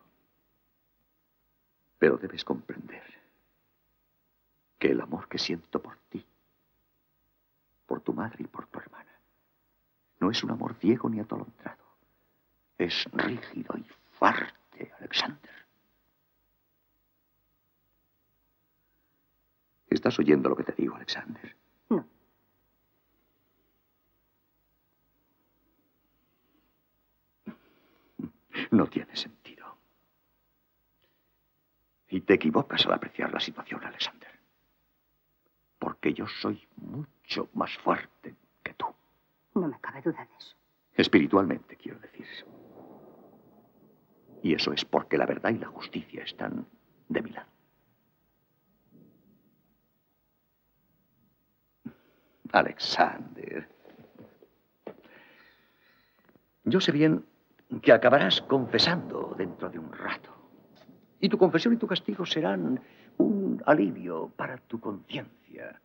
Pero debes comprender que el amor que siento por ti, por tu madre y por tu hermana, no es un amor ciego ni atolondrado. Es rígido y fuerte, Alexander. ¿Estás oyendo lo que te digo, Alexander? No. No tiene sentido. Y te equivocas al apreciar la situación, Alexander. Porque yo soy mucho más fuerte que tú. No me cabe duda de eso. Espiritualmente, quiero decir. Y eso es porque la verdad y la justicia están de mi lado. Alexander. Yo sé bien que acabarás confesando dentro de un rato. Y tu confesión y tu castigo serán un alivio para tu conciencia.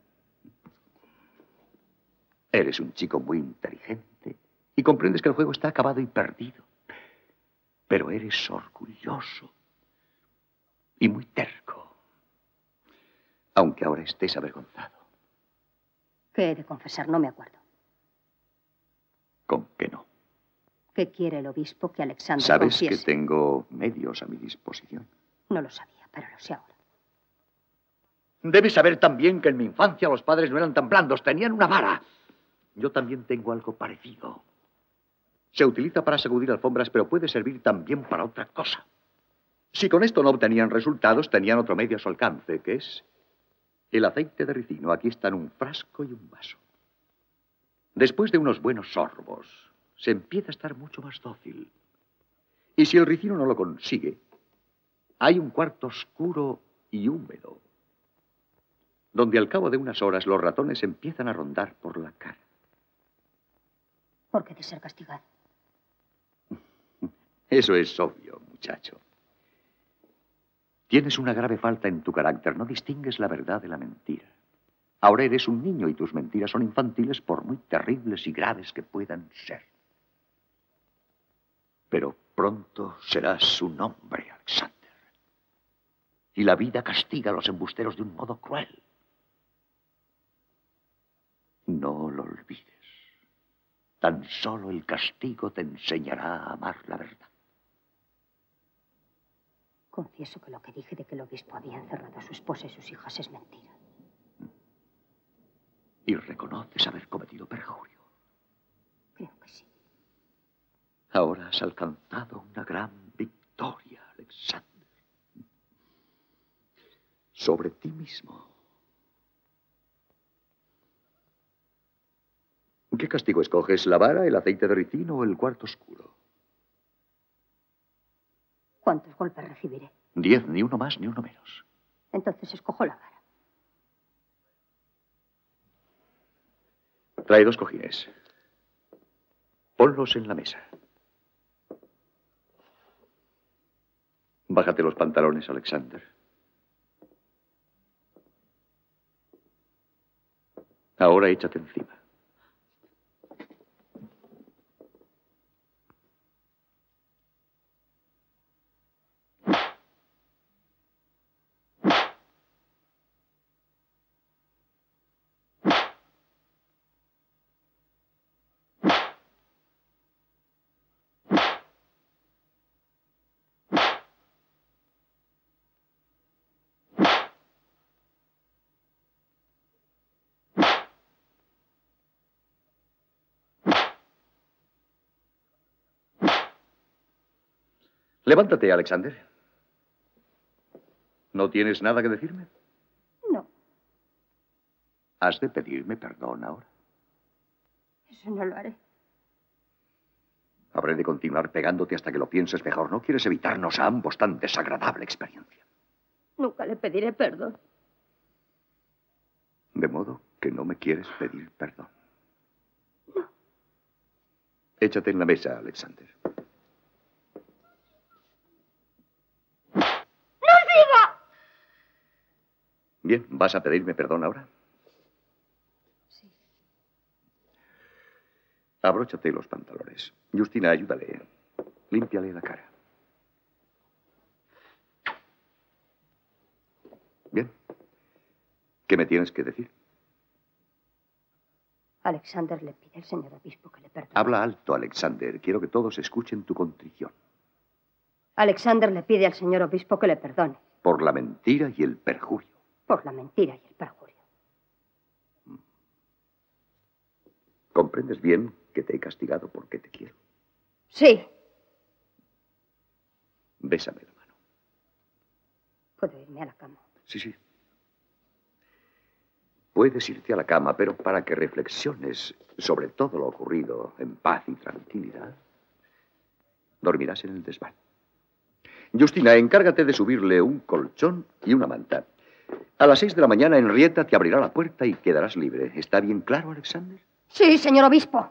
Eres un chico muy inteligente y comprendes que el juego está acabado y perdido. Pero eres orgulloso y muy terco, aunque ahora estés avergonzado. ¿Qué he de confesar? No me acuerdo. ¿Con qué no? ¿Qué quiere el obispo que Alexander Sabes confiese? que tengo medios a mi disposición. No lo sabía, pero lo sé ahora. Debes saber también que en mi infancia los padres no eran tan blandos, tenían una vara. Yo también tengo algo parecido. Se utiliza para sacudir alfombras, pero puede servir también para otra cosa. Si con esto no obtenían resultados, tenían otro medio a su alcance, que es el aceite de ricino. Aquí están un frasco y un vaso. Después de unos buenos sorbos, se empieza a estar mucho más dócil. Y si el ricino no lo consigue, hay un cuarto oscuro y húmedo, donde al cabo de unas horas los ratones empiezan a rondar por la cara. ¿Por qué de ser castigado? Eso es obvio, muchacho. Tienes una grave falta en tu carácter. No distingues la verdad de la mentira. Ahora eres un niño y tus mentiras son infantiles por muy terribles y graves que puedan ser. Pero pronto serás un hombre, Alexander. Y la vida castiga a los embusteros de un modo cruel. No lo olvides. Tan solo el castigo te enseñará a amar la verdad. Confieso que lo que dije de que el obispo había encerrado a su esposa y sus hijas es mentira. Y reconoces haber cometido perjurio. Creo que sí. Ahora has alcanzado una gran victoria, Alexander. Sobre ti mismo. ¿Qué castigo escoges? ¿La vara, el aceite de ricino o el cuarto oscuro? ¿Cuántos golpes recibiré? 10, ni uno más ni uno menos. Entonces escojo la vara. Trae 2 cojines. Ponlos en la mesa. Bájate los pantalones, Alexander. Ahora échate encima. Levántate, Alexander. ¿No tienes nada que decirme? No. ¿Has de pedirme perdón ahora? Eso no lo haré. Habré de continuar pegándote hasta que lo pienses mejor. ¿No quieres evitarnos a ambos tan desagradable experiencia? Nunca le pediré perdón. De modo que no me quieres pedir perdón. No. Échate en la mesa, Alexander. Bien, ¿vas a pedirme perdón ahora? Sí. Abróchate los pantalones. Justina, ayúdale. Límpiale la cara. Bien. ¿Qué me tienes que decir? Alexander le pide al señor obispo que le perdone. Habla alto, Alexander. Quiero que todos escuchen tu contrición. Alexander le pide al señor obispo que le perdone. Por la mentira y el perjurio. Por la mentira y el perjurio. ¿Comprendes bien que te he castigado porque te quiero? Sí. Bésame la mano. ¿Puedo irme a la cama? Sí, sí. Puedes irte a la cama, pero para que reflexiones sobre todo lo ocurrido en paz y tranquilidad, dormirás en el desván. Justina, encárgate de subirle un colchón y una manta. A las 6 de la mañana, Henrietta te abrirá la puerta y quedarás libre. ¿Está bien claro, Alexander? Sí, señor obispo.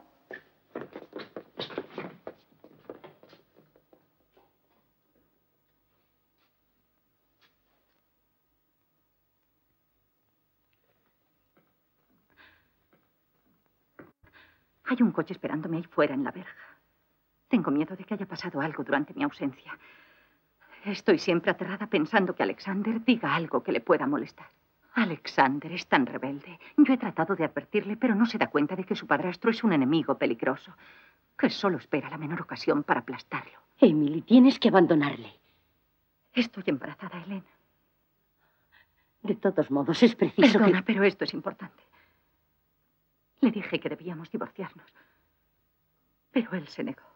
Hay un coche esperándome ahí fuera en la verja. Tengo miedo de que haya pasado algo durante mi ausencia. Estoy siempre aterrada pensando que Alexander diga algo que le pueda molestar. Alexander es tan rebelde. Yo he tratado de advertirle, pero no se da cuenta de que su padrastro es un enemigo peligroso, que solo espera la menor ocasión para aplastarlo. Emily, tienes que abandonarle. Estoy embarazada, Elena. De todos modos, es preciso Perdona, pero esto es importante. Le dije que debíamos divorciarnos, pero él se negó.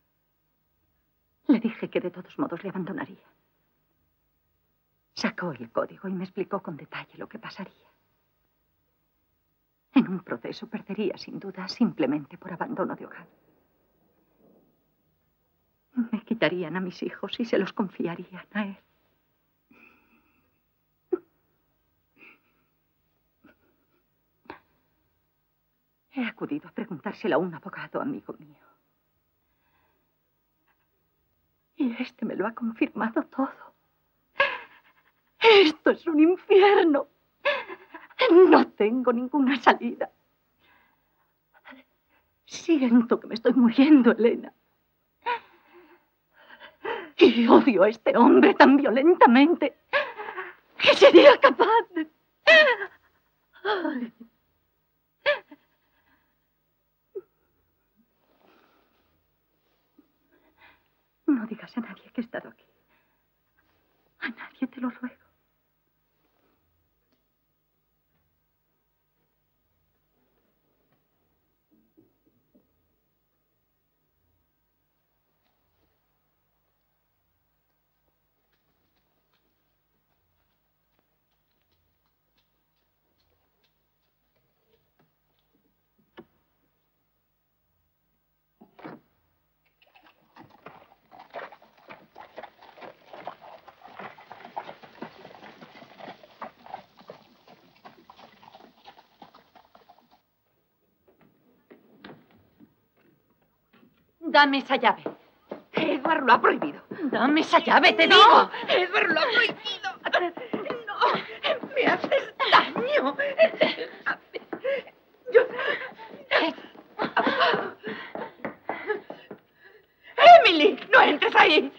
Le dije que de todos modos le abandonaría. Sacó el código y me explicó con detalle lo que pasaría. En un proceso perdería sin duda simplemente por abandono de hogar. Me quitarían a mis hijos y se los confiarían a él. He acudido a preguntárselo a un abogado amigo mío. Y este me lo ha confirmado todo. Esto es un infierno. No tengo ninguna salida. Siento que me estoy muriendo, Elena. Y odio a este hombre tan violentamente que sería capaz de... Ay. No digas a nadie que he estado aquí. A nadie, te lo ruego. Dame esa llave. Edward lo ha prohibido. Dame esa llave, te digo. No, Edward lo ha prohibido. No, me haces daño. ¡Emily! ¡No entres ahí!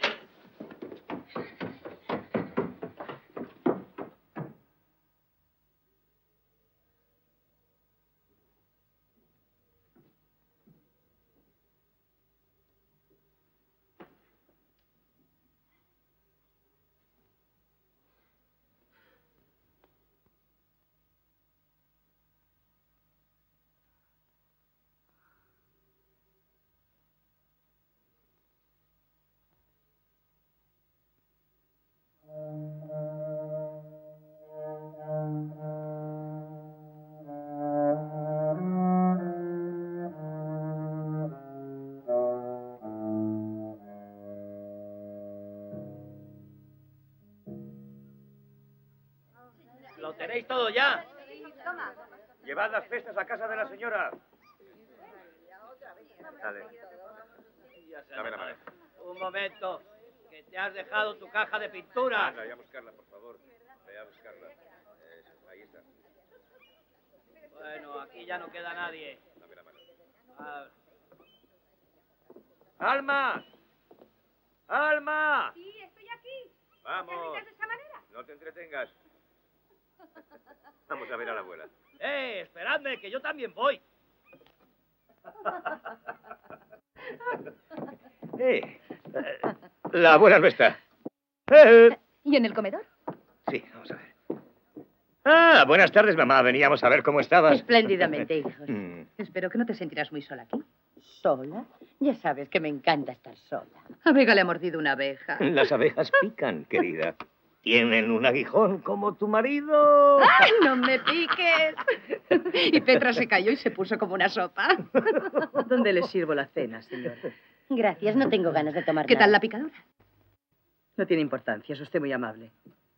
¿Lo tenéis todo ya? Llevad las cestas a casa de la señora. Dale. Dame la mano. Un momento, que te has dejado tu caja de pintura. Anda, ve a buscarla, por favor. Ve a buscarla. Eso, ahí está. Bueno, aquí ya no queda nadie. Dame la mano. ¡Alma! ¡Alma! Sí, estoy aquí. Vamos. ¿Te arriesgas de esa manera? No te entretengas. Vamos a ver a la abuela. Esperadme, que yo también voy. La abuela no está. ¿Y en el comedor? Sí, vamos a ver. Buenas tardes, mamá. Veníamos a ver cómo estabas. Espléndidamente, hijos. Espero que no te sentirás muy sola aquí. ¿Sola? Ya sabes que me encanta estar sola. A Vega le ha mordido una abeja. Las abejas pican, querida. Tienen un aguijón como tu marido. ¡Ay, no me piques! Y Petra se cayó y se puso como una sopa. ¿Dónde le sirvo la cena, señora? Gracias, no tengo ganas de tomar ¿Qué nada. tal la picadura? No tiene importancia, es usted muy amable.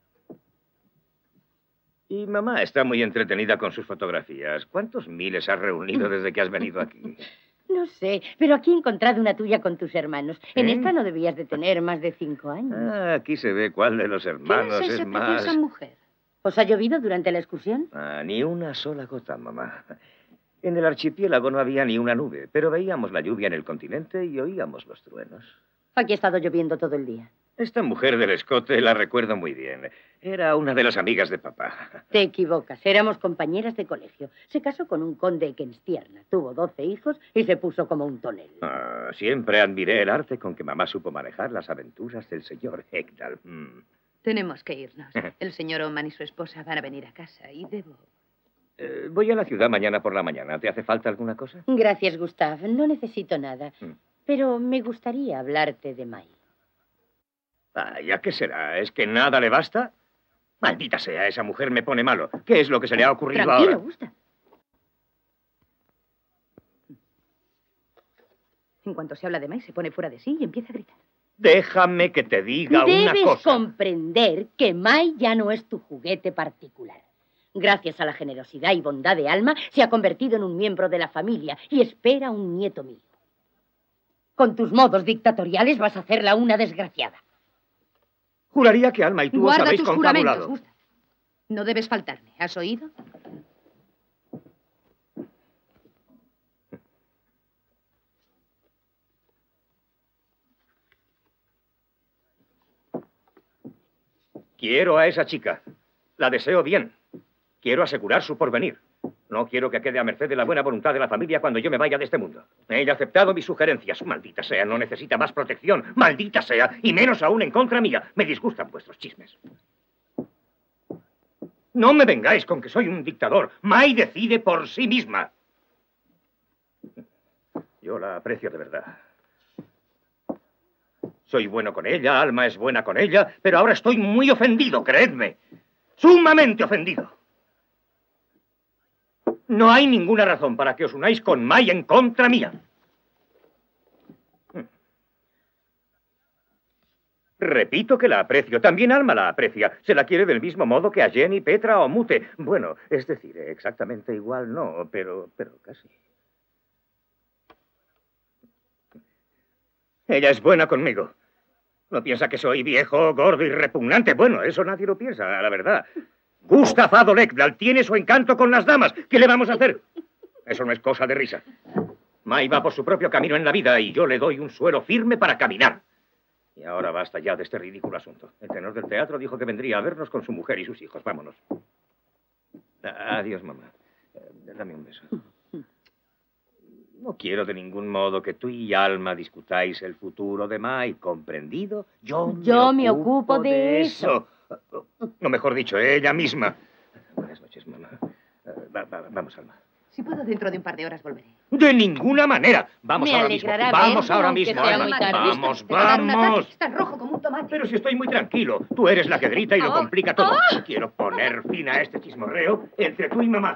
Y mamá está muy entretenida con sus fotografías. ¿Cuántos miles has reunido desde que has venido aquí? No sé, pero aquí he encontrado una tuya con tus hermanos. En esta no debías de tener más de 5 años. Aquí se ve cuál de los hermanos es más. Esa mujer? ¿Os ha llovido durante la excursión? Ni una sola gota, mamá. En el archipiélago no había ni una nube, pero veíamos la lluvia en el continente y oíamos los truenos. Aquí ha estado lloviendo todo el día. Esta mujer del escote la recuerdo muy bien. Era una de las amigas de papá. Te equivocas, éramos compañeras de colegio. Se casó con un conde que Enstierna, tuvo 12 hijos y se puso como un tonel. Siempre admiré el arte con que mamá supo manejar las aventuras del señor Ekdal. Tenemos que irnos. El señor Oman y su esposa van a venir a casa y debo... Voy a la ciudad mañana por la mañana. ¿Te hace falta alguna cosa? Gracias, Gustav. No necesito nada. Pero me gustaría hablarte de May. ¿Ya qué será? ¿Es que nada le basta? Maldita sea, esa mujer me pone malo. ¿Qué es lo que se le ha ocurrido Tranquilo, ahora? Gustav. En cuanto se habla de May, se pone fuera de sí y empieza a gritar. Déjame que te diga una Debes cosa. comprender que May ya no es tu juguete particular. Gracias a la generosidad y bondad de Alma, se ha convertido en un miembro de la familia y espera un nieto mío. Con tus modos dictatoriales vas a hacerla una desgraciada. Juraría que Alma y tú os Guarda habéis tus juramentos, confabulado. Gustav. No debes faltarme. ¿Has oído? Quiero a esa chica. La deseo bien. Quiero asegurar su porvenir. No quiero que quede a merced de la buena voluntad de la familia cuando yo me vaya de este mundo. Ella ha aceptado mis sugerencias. Maldita sea, no necesita más protección. Maldita sea, y menos aún en contra mía. Me disgustan vuestros chismes. No me vengáis con que soy un dictador. May decide por sí misma. Yo la aprecio de verdad. Soy bueno con ella, Alma es buena con ella, pero ahora estoy muy ofendido, creedme. Sumamente ofendido. No hay ninguna razón para que os unáis con May en contra mía. Repito que la aprecio. También Alma la aprecia. Se la quiere del mismo modo que a Jenny, Petra o Mute. Bueno, es decir, exactamente igual no, pero casi. Ella es buena conmigo. No piensa que soy viejo, gordo y repugnante. Bueno, eso nadie lo piensa, la verdad. Gustav Adolf Ekdal tiene su encanto con las damas. ¿Qué le vamos a hacer? Eso no es cosa de risa. May va por su propio camino en la vida y yo le doy un suelo firme para caminar. Y ahora basta ya de este ridículo asunto. El tenor del teatro dijo que vendría a vernos con su mujer y sus hijos. Vámonos. Adiós, mamá. Dame un beso. No quiero de ningún modo que tú y Alma discutáis el futuro de May, ¿comprendido? Yo me ocupo de eso. No, mejor dicho, ella misma. Buenas noches, mamá. Vamos, Alma. Si puedo, dentro de un par de horas volveré. De ninguna manera. Vamos Me ahora mismo. alegrará Vamos verlo, ahora aunque mismo, sea Alma. muy tarde. Vamos, Te va a dar un ataque. vamos. Estás rojo como un tomate. Pero si estoy muy tranquilo. Tú eres la que grita y lo complica todo. Quiero poner fin a este chismorreo entre tú y mamá.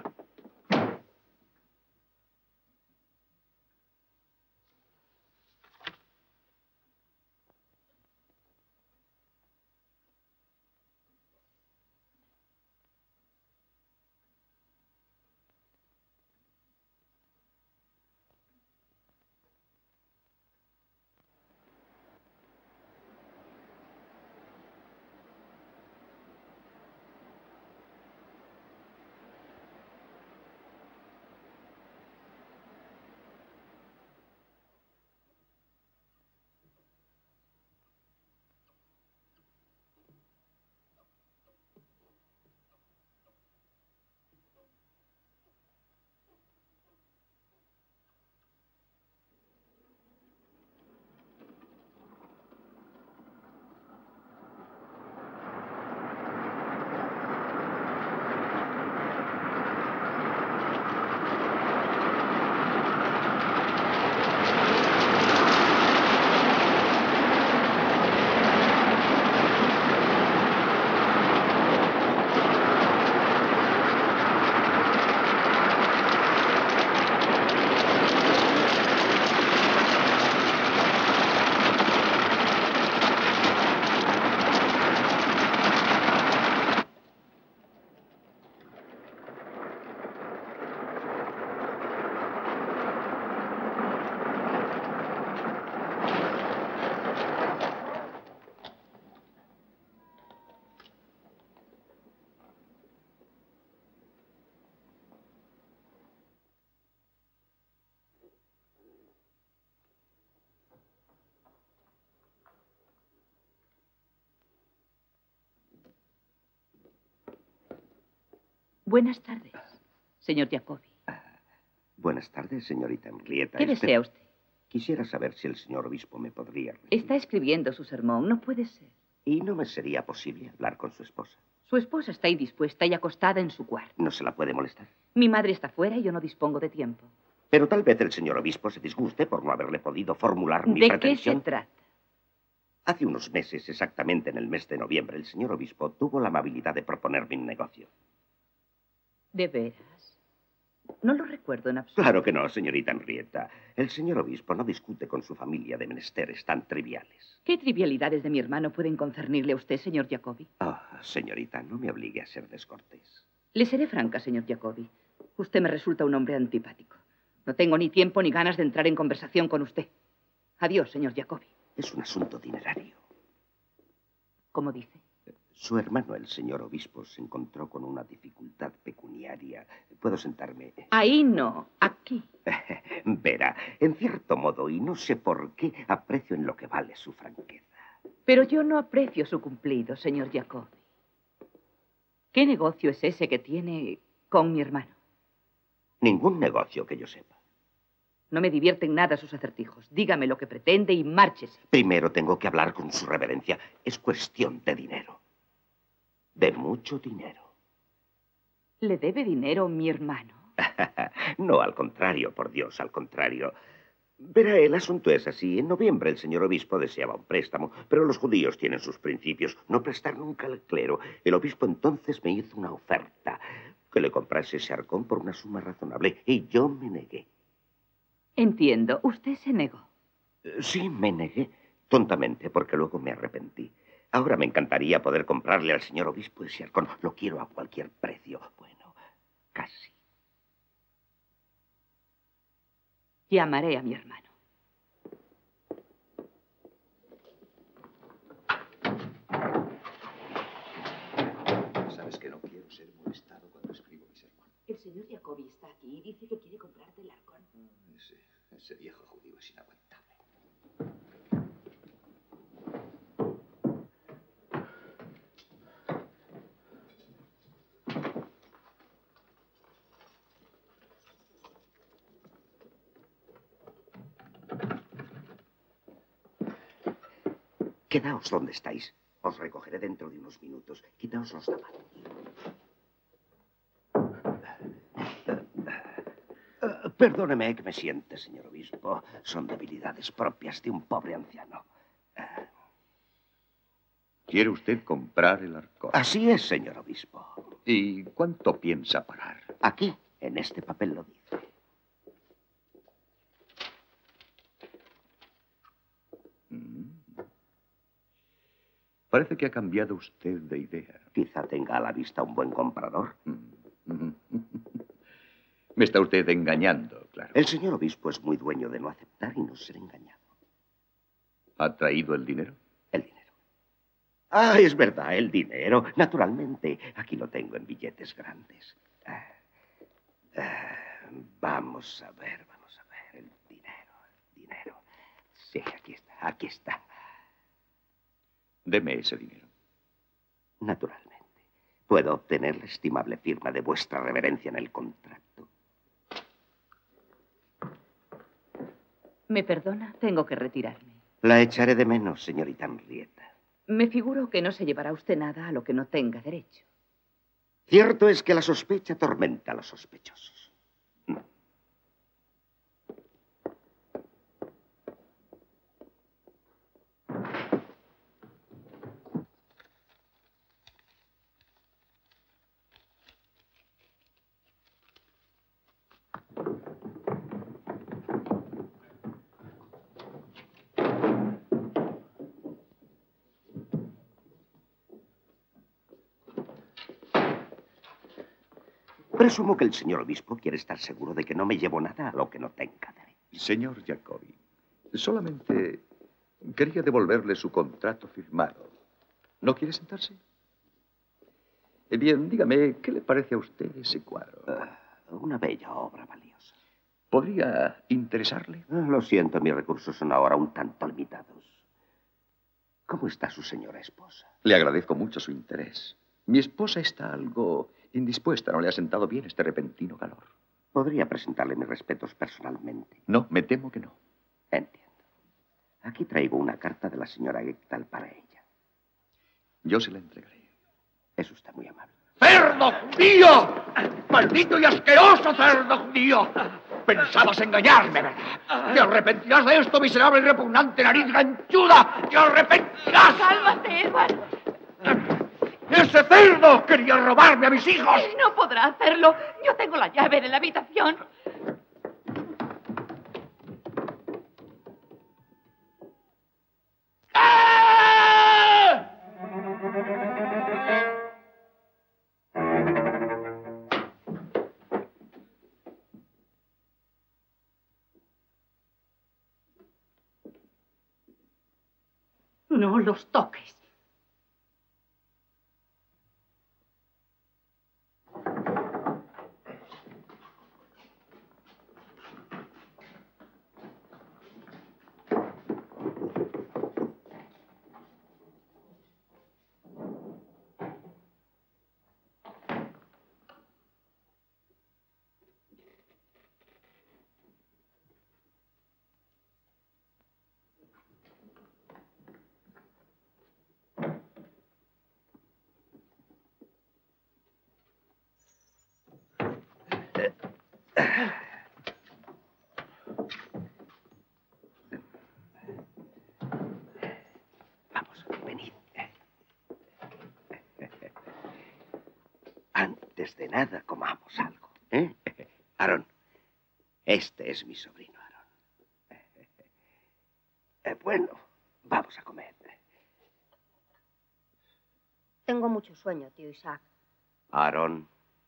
Buenas tardes, señor Jacobi. Buenas tardes, señorita Henrietta. ¿Qué desea usted? Quisiera saber si el señor obispo me podría recibir. Está escribiendo su sermón, no puede ser. ¿Y no me sería posible hablar con su esposa? Su esposa está ahí dispuesta y acostada en su cuarto. ¿No se la puede molestar? Mi madre está fuera y yo no dispongo de tiempo. Pero tal vez el señor obispo se disguste por no haberle podido formular mi pretensión. ¿De qué se trata? Hace unos meses, exactamente en el mes de noviembre, el señor obispo tuvo la amabilidad de proponerme un negocio. ¿De veras? No lo recuerdo en absoluto. Claro que no, señorita Henrietta. El señor obispo no discute con su familia de menesteres tan triviales. ¿Qué trivialidades de mi hermano pueden concernirle a usted, señor Jacobi? Señorita, no me obligue a ser descortés. Le seré franca, señor Jacobi. Usted me resulta un hombre antipático. No tengo ni tiempo ni ganas de entrar en conversación con usted. Adiós, señor Jacobi. Es un asunto dinerario. ¿Cómo dice? Su hermano, el señor obispo, se encontró con una dificultad pecuniaria. ¿Puedo sentarme? Ahí no, aquí. Verá, en cierto modo, y no sé por qué, aprecio en lo que vale su franqueza. Pero yo no aprecio su cumplido, señor Jacobi. ¿Qué negocio es ese que tiene con mi hermano? Ningún negocio que yo sepa. No me divierten nada sus acertijos. Dígame lo que pretende y márchese. Primero tengo que hablar con su reverencia. Es cuestión de dinero. De mucho dinero. ¿Le debe dinero mi hermano? No, al contrario, por Dios, al contrario. Verá, el asunto es así. En noviembre el señor obispo deseaba un préstamo, pero los judíos tienen sus principios. No prestar nunca al clero. El obispo entonces me hizo una oferta. Que le comprase ese arcón por una suma razonable. Y yo me negué. Entiendo. Usted se negó. Sí, me negué. Tontamente, porque luego me arrepentí. Ahora me encantaría poder comprarle al señor obispo ese arcón. Lo quiero a cualquier precio. Bueno, casi. Llamaré a mi hermano. Sabes que no quiero ser molestado cuando escribo mi sermón. El señor Jacobi está aquí y dice que quiere comprarte el arcón. Ese viejo judío es inaguantable. Quedaos donde estáis. Os recogeré dentro de unos minutos. Quitaos los zapatos. Perdóneme que me siente, señor obispo. Son debilidades propias de un pobre anciano. ¿Quiere usted comprar el arcón? Así es, señor obispo. ¿Y cuánto piensa pagar? Aquí, en este papel lo dice. Parece que ha cambiado usted de idea. Quizá tenga a la vista un buen comprador. Me está usted engañando, claro. El señor obispo es muy dueño de no aceptar y no ser engañado. ¿Ha traído el dinero? El dinero. Ah, es verdad, el dinero. Naturalmente, aquí lo tengo en billetes grandes. Vamos a ver. El dinero. Sí, aquí está. Deme ese dinero. Naturalmente. Puedo obtener la estimable firma de vuestra reverencia en el contrato. ¿Me perdona? Tengo que retirarme. La echaré de menos, señorita Henrietta. Me figuro que no se llevará usted nada a lo que no tenga derecho. Cierto es que la sospecha atormenta a los sospechosos. Presumo que el señor obispo quiere estar seguro de que no me llevo nada a lo que no tenga derecho. Señor Jacobi, solamente quería devolverle su contrato firmado. ¿No quiere sentarse? Bien, dígame, ¿qué le parece a usted ese cuadro? Una bella obra valiosa. ¿Podría interesarle? Lo siento, mis recursos son ahora un tanto limitados. ¿Cómo está su señora esposa? Le agradezco mucho su interés. Mi esposa está algo indispuesta. No le ha sentado bien este repentino calor. ¿Podría presentarle mis respetos personalmente? No, me temo que no. Entiendo. Aquí traigo una carta de la señora Ekdal para ella. Yo se la entregaré. Es usted muy amable. ¡Cerdo judío! ¡Maldito y asqueroso cerdo judío! Pensabas engañarme, ¿verdad? ¡Te arrepentirás de esto, miserable y repugnante nariz ganchuda! ¡Te arrepentirás! ¡Cálmate, Edward! ¡Ese cerdo quería robarme a mis hijos! No podrá hacerlo. Yo tengo la llave de la habitación. No los toques. antes de nada, comamos algo, ¿eh? Aarón, este es mi sobrino, Aarón. Bueno, vamos a comer. Tengo mucho sueño, tío Isaac. Aarón,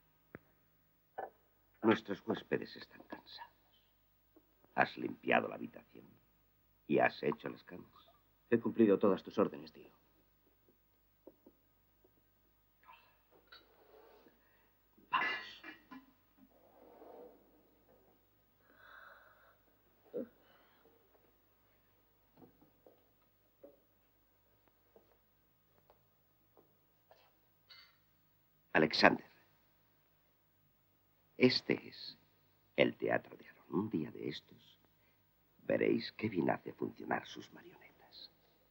nuestros huéspedes están cansados. ¿Has limpiado la habitación? ¿Y has hecho las camas? He cumplido todas tus órdenes, tío. Alexander, este es el teatro de Aarón. Un día de estos veréis qué bien hace funcionar sus marionetas.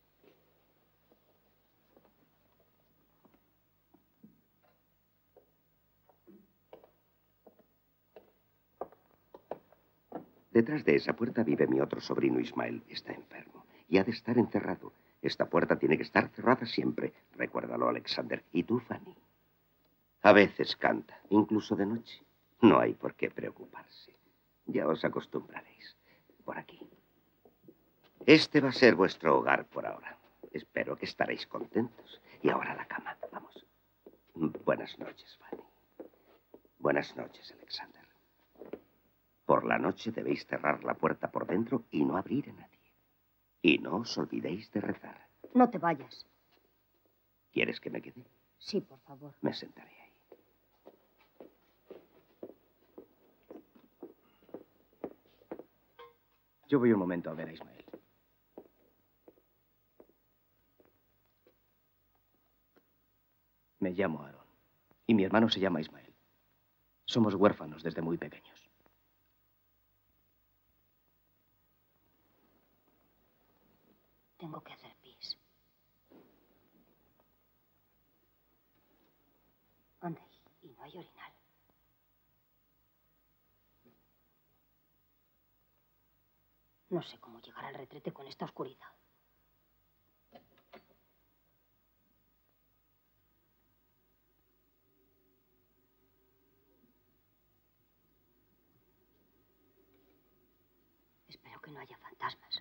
Detrás de esa puerta vive mi otro sobrino Ismael. Está enfermo y ha de estar encerrado. Esta puerta tiene que estar cerrada siempre. Recuérdalo, Alexander. Y tú, Fanny. A veces canta, incluso de noche. No hay por qué preocuparse. Ya os acostumbraréis. Por aquí. Este va a ser vuestro hogar por ahora. Espero que estaréis contentos. Y ahora a la cama. Vamos. Buenas noches, Fanny. Buenas noches, Alexander. Por la noche debéis cerrar la puerta por dentro y no abrir a nadie. Y no os olvidéis de rezar. No te vayas. ¿Quieres que me quede? Sí, por favor. Me sentaré ahí. Yo voy un momento a ver a Ismael. Me llamo Aarón y mi hermano se llama Ismael. Somos huérfanos desde muy pequeños. Tengo que hacer pis. Anda, y no hay orinal. No sé cómo llegar al retrete con esta oscuridad. Espero que no haya fantasmas.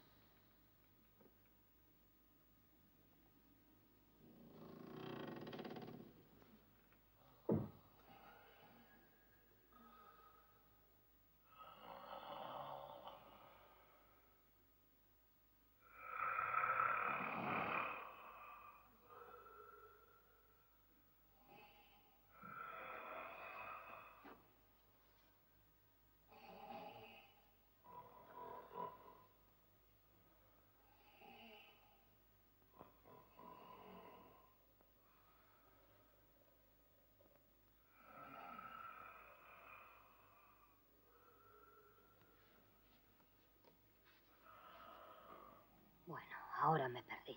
Bueno, ahora me he perdido.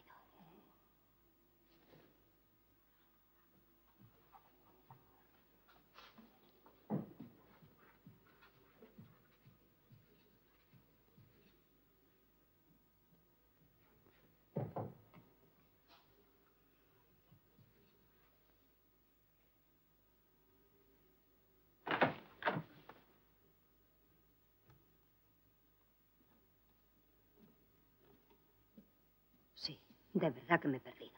Sí, de verdad que me he perdido.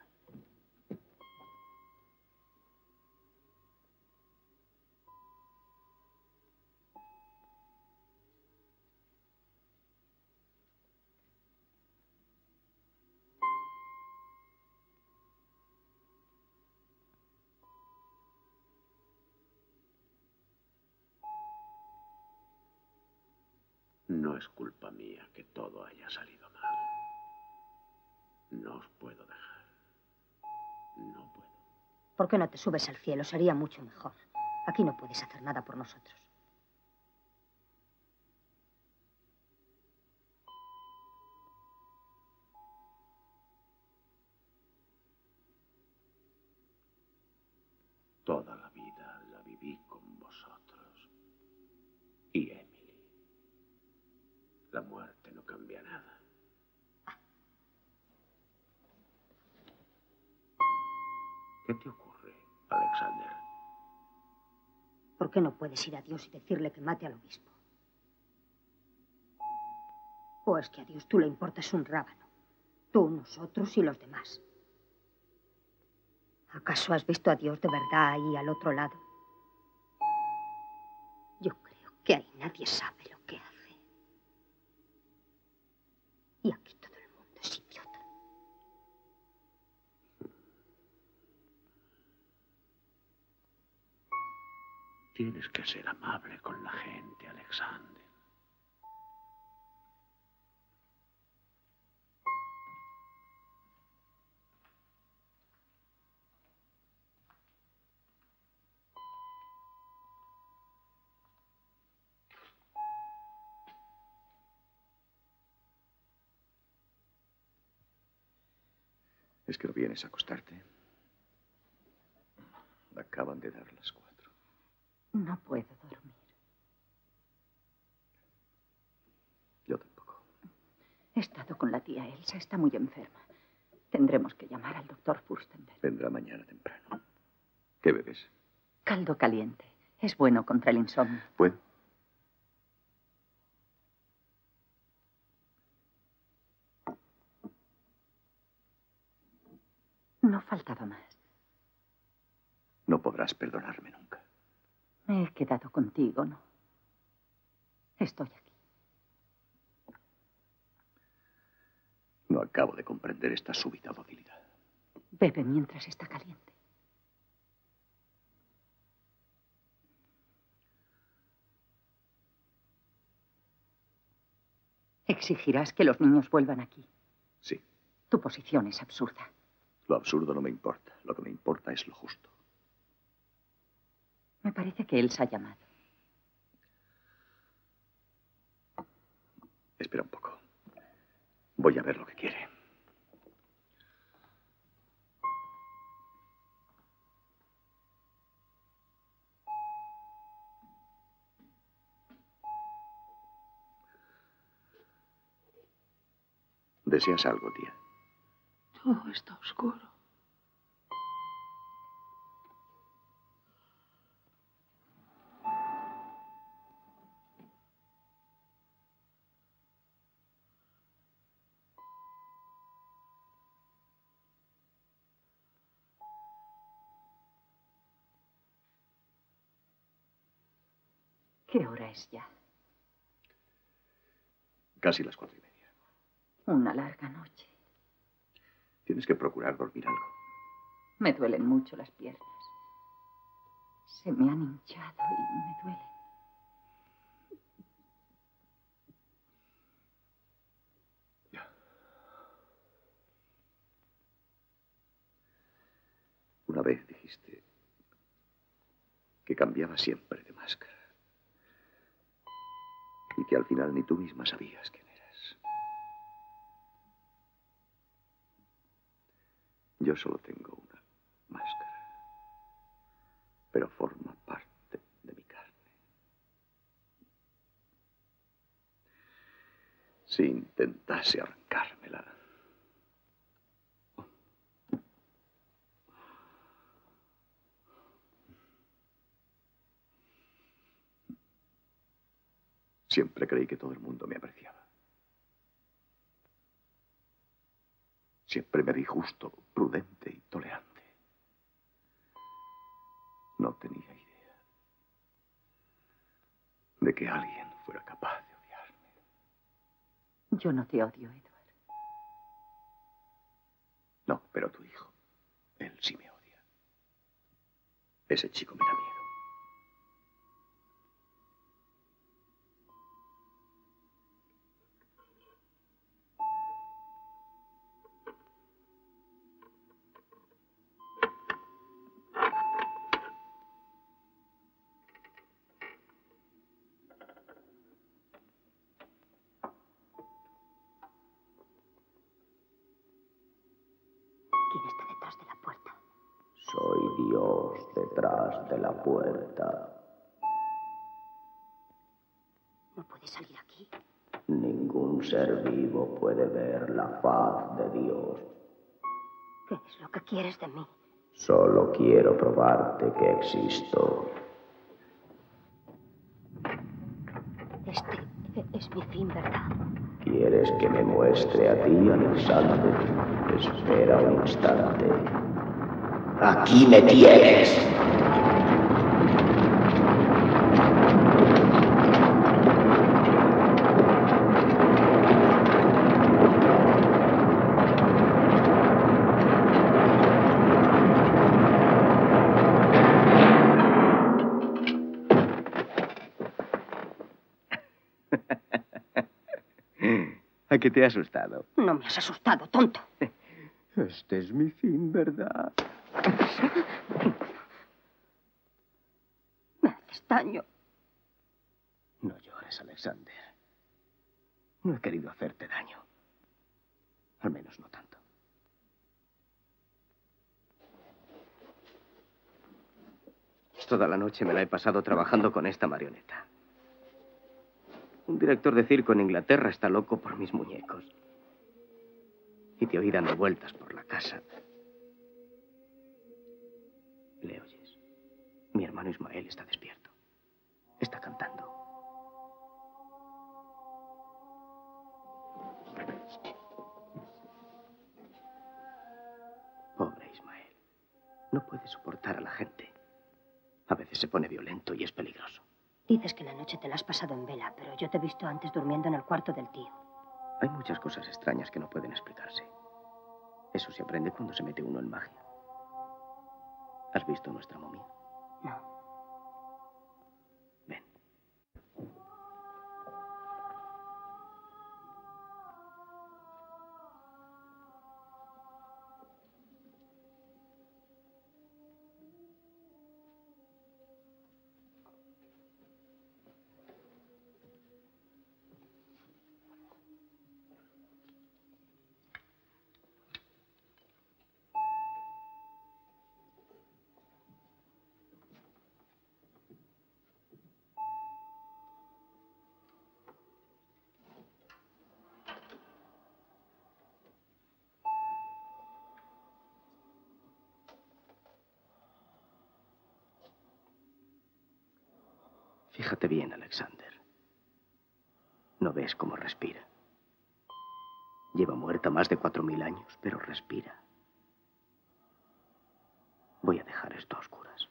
No es culpa mía que todo haya salido mal. No os puedo dejar. No puedo. ¿Por qué no te subes al cielo? Sería mucho mejor. Aquí no puedes hacer nada por nosotros. Toda la vida la viví con vosotros. Y Emily. La muerte no cambia nada. ¿Qué te ocurre, Alexander? ¿Por qué no puedes ir a Dios y decirle que mate al obispo? ¿O es que a Dios tú le importas un rábano? Tú, nosotros y los demás. ¿Acaso has visto a Dios de verdad ahí al otro lado? Yo creo que ahí nadie sabe lo que hace. Y aquí todo el mundo es idiota. Tienes que ser amable con la gente, Alexander. ¿Es que no vienes a acostarte? Acaban de dar las 4. No puedo dormir. Yo tampoco. He estado con la tía Elsa, está muy enferma. Tendremos que llamar al doctor Furstenberg. Vendrá mañana temprano. ¿Qué bebes? Caldo caliente. Es bueno contra el insomnio. Bueno. No faltaba más. No podrás perdonarme nunca. Me he quedado contigo, ¿no? Estoy aquí. No acabo de comprender esta súbita docilidad. Bebe mientras está caliente. Exigirás que los niños vuelvan aquí. Sí. Tu posición es absurda. Lo absurdo no me importa. Lo que me importa es lo justo. Me parece que Elsa ha llamado. Espera un poco. Voy a ver lo que quiere. ¿Deseas algo, tía? Todo está oscuro. ¿Qué hora es ya? Casi las 4:30. Una larga noche. Tienes que procurar dormir algo. Me duelen mucho las piernas. Se me han hinchado y me duelen. Una vez dijiste que cambiaba siempre de máscara y que al final ni tú misma sabías quién eras. Yo solo tengo una máscara, pero forma parte de mi carne. Si intentase arrancármela, siempre creí que todo el mundo me apreciaba. Siempre me vi justo, prudente y tolerante. No tenía idea de que alguien fuera capaz de odiarme. Yo no te odio, Edward. No, pero tu hijo, él sí me odia. Ese chico me da miedo. ¿Quién está detrás de la puerta? Soy Dios detrás de la puerta. No puede salir aquí. Ningún ser vivo puede ver la faz de Dios. ¿Qué es lo que quieres de mí? Solo quiero probarte que existo. Este es mi fin, ¿verdad? ¿Quieres que me muestre a ti, Alexander? Espera un instante. Aquí me tienes. ¿A qué te ha asustado? No me has asustado, tonto. Este es mi fin, ¿verdad? Me haces daño. No llores, Alexander. No he querido hacerte daño. Al menos no tanto. Toda la noche me la he pasado trabajando con esta marioneta. Un director de circo en Inglaterra está loco por mis muñecos. Y te oí dando vueltas por la casa. ¿Le oyes? Mi hermano Ismael está despierto. Está cantando. Pobre Ismael. No puede soportar a la gente. A veces se pone violento y es peligroso. Dices que la noche te la has pasado en vela, pero yo te he visto antes durmiendo en el cuarto del tío. Hay muchas cosas extrañas que no pueden explicarse. Eso se aprende cuando se mete uno en magia. ¿Has visto nuestra momia? No. Ven. Fíjate bien, Alexander. ¿No ves cómo respira? Lleva muerta más de 4000 años, pero respira. Voy a dejar esto a oscuras.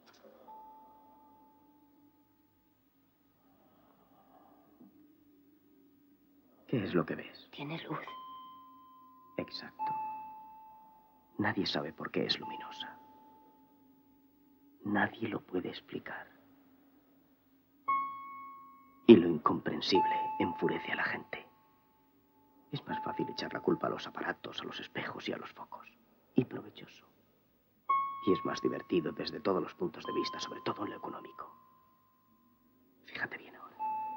¿Qué es lo que ves? Tiene luz. Exacto. Nadie sabe por qué es luminosa. Nadie lo puede explicar. Y lo incomprensible enfurece a la gente. Es más fácil echar la culpa a los aparatos, a los espejos y a los focos. Y provechoso. Y es más divertido desde todos los puntos de vista, sobre todo en lo económico. Fíjate bien ahora.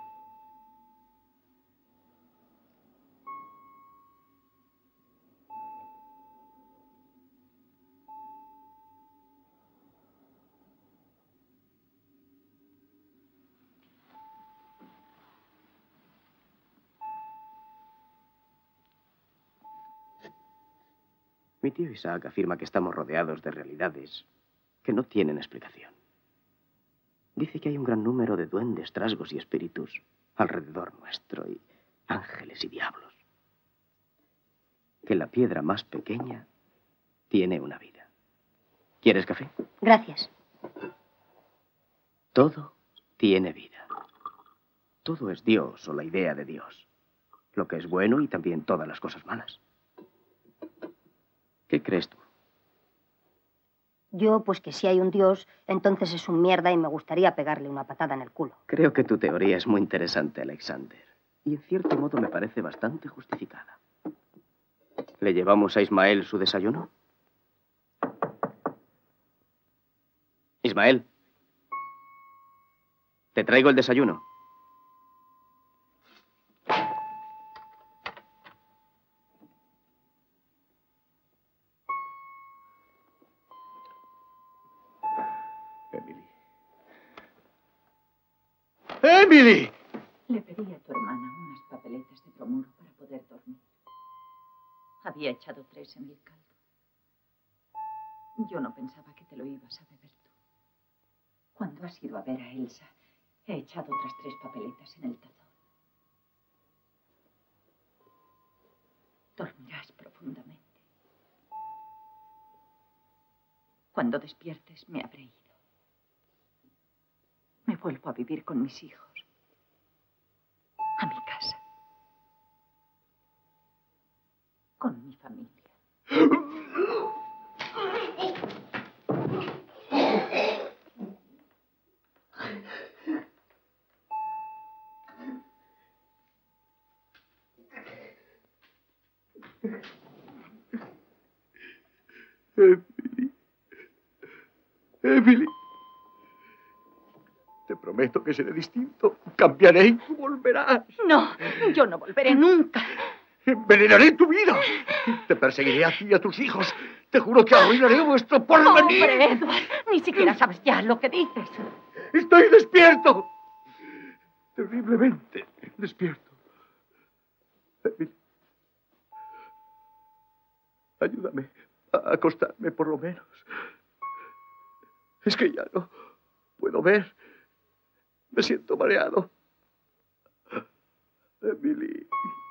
Mi tío Isaac afirma que estamos rodeados de realidades que no tienen explicación. Dice que hay un gran número de duendes, trasgos y espíritus alrededor nuestro, y ángeles y diablos. Que la piedra más pequeña tiene una vida. ¿Quieres café? Gracias. Todo tiene vida. Todo es Dios o la idea de Dios. Lo que es bueno y también todas las cosas malas. ¿Qué crees tú? Yo, pues que si hay un Dios, entonces es un mierda y me gustaría pegarle una patada en el culo. Creo que tu teoría es muy interesante, Alexander. Y en cierto modo me parece bastante justificada. ¿Le llevamos a Ismael su desayuno? Ismael. Te traigo el desayuno. ¡Emily! Le pedí a tu hermana unas papeletas de bromuro para poder dormir. Había echado 3 en el caldo. Yo no pensaba que te lo ibas a beber tú. Cuando has ido a ver a Elsa, He echado otras 3 papeletas en el tazón. Dormirás profundamente. Cuando despiertes me habré ido. Me vuelvo a vivir con mis hijos. A mi casa. Con mi familia. Emily. Emily. Te prometo que seré distinto. Cambiaré y tú volverás. No, yo no volveré nunca. Envenenaré tu vida. Te perseguiré a ti y a tus hijos. Te juro que arruinaré vuestro porvenir. Hombre, Edward, ni siquiera sabes ya lo que dices. Estoy despierto. Terriblemente despierto. Emily. Ayúdame a acostarme por lo menos. Es que ya no puedo ver. Me siento mareado. Emily.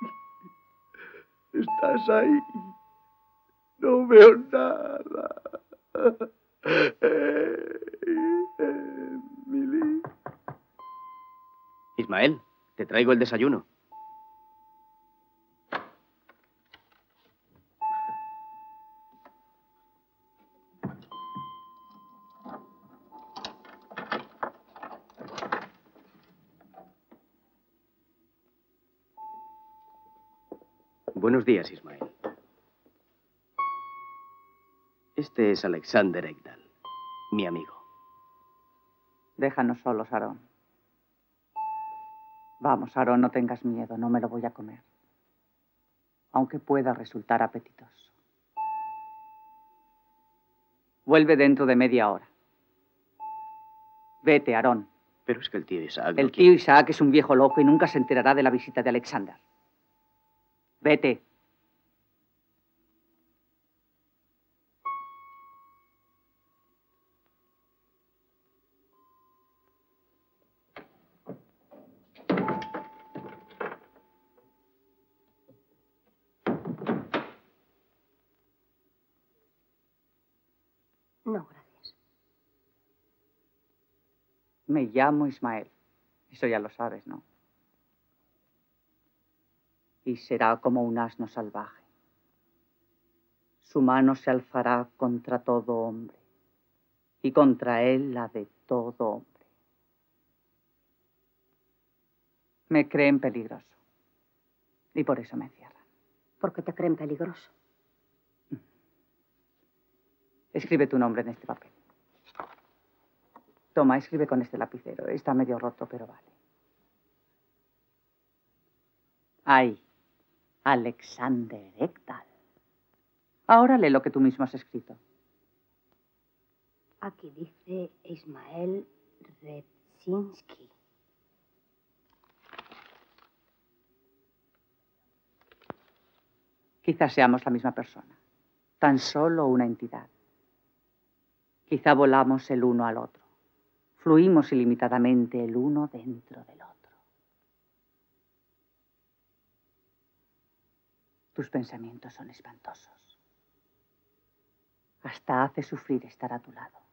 ¿Estás ahí? No veo nada. Emily. Ismael, te traigo el desayuno. Buenos días, Ismael. Este es Alexander Ekdal, mi amigo. Déjanos solos, Aarón. Vamos, Aarón, no tengas miedo, no me lo voy a comer. Aunque pueda resultar apetitoso. Vuelve dentro de media hora. Vete, Aarón. Pero es que el tío Isaac... El tío Isaac es un viejo loco y nunca se enterará de la visita de Alexander. Vete. No, gracias. Me llamo Ismael. Eso ya lo sabes, ¿no? Y será como un asno salvaje. Su mano se alzará contra todo hombre, y contra él la de todo hombre. Me creen peligroso, y por eso me encierran. ¿Por qué te creen peligroso? Escribe tu nombre en este papel. Toma, escribe con este lapicero. Está medio roto, pero vale. Ahí. Alexander Ekdal. Ahora lee lo que tú mismo has escrito. Aquí dice Ismael Redzinski. Quizás seamos la misma persona. Tan solo una entidad. Quizá volamos el uno al otro. Fluimos ilimitadamente el uno dentro del otro. Tus pensamientos son espantosos. Hasta hace sufrir estar a tu lado.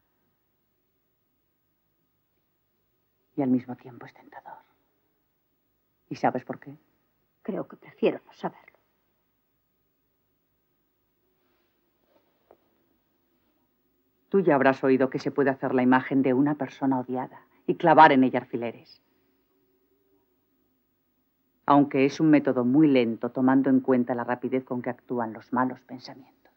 Y al mismo tiempo es tentador. ¿Y sabes por qué? Creo que prefiero no saberlo. Tú ya habrás oído que se puede hacer la imagen de una persona odiada y clavar en ella alfileres. Aunque es un método muy lento, tomando en cuenta la rapidez con que actúan los malos pensamientos.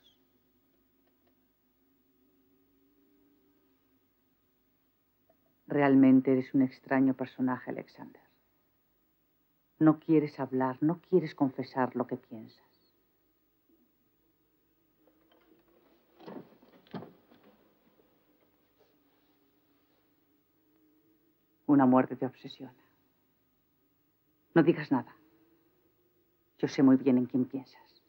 Realmente eres un extraño personaje, Alexander. No quieres hablar, no quieres confesar lo que piensas. Una muerte te obsesiona. No digas nada. Yo sé muy bien en quién piensas.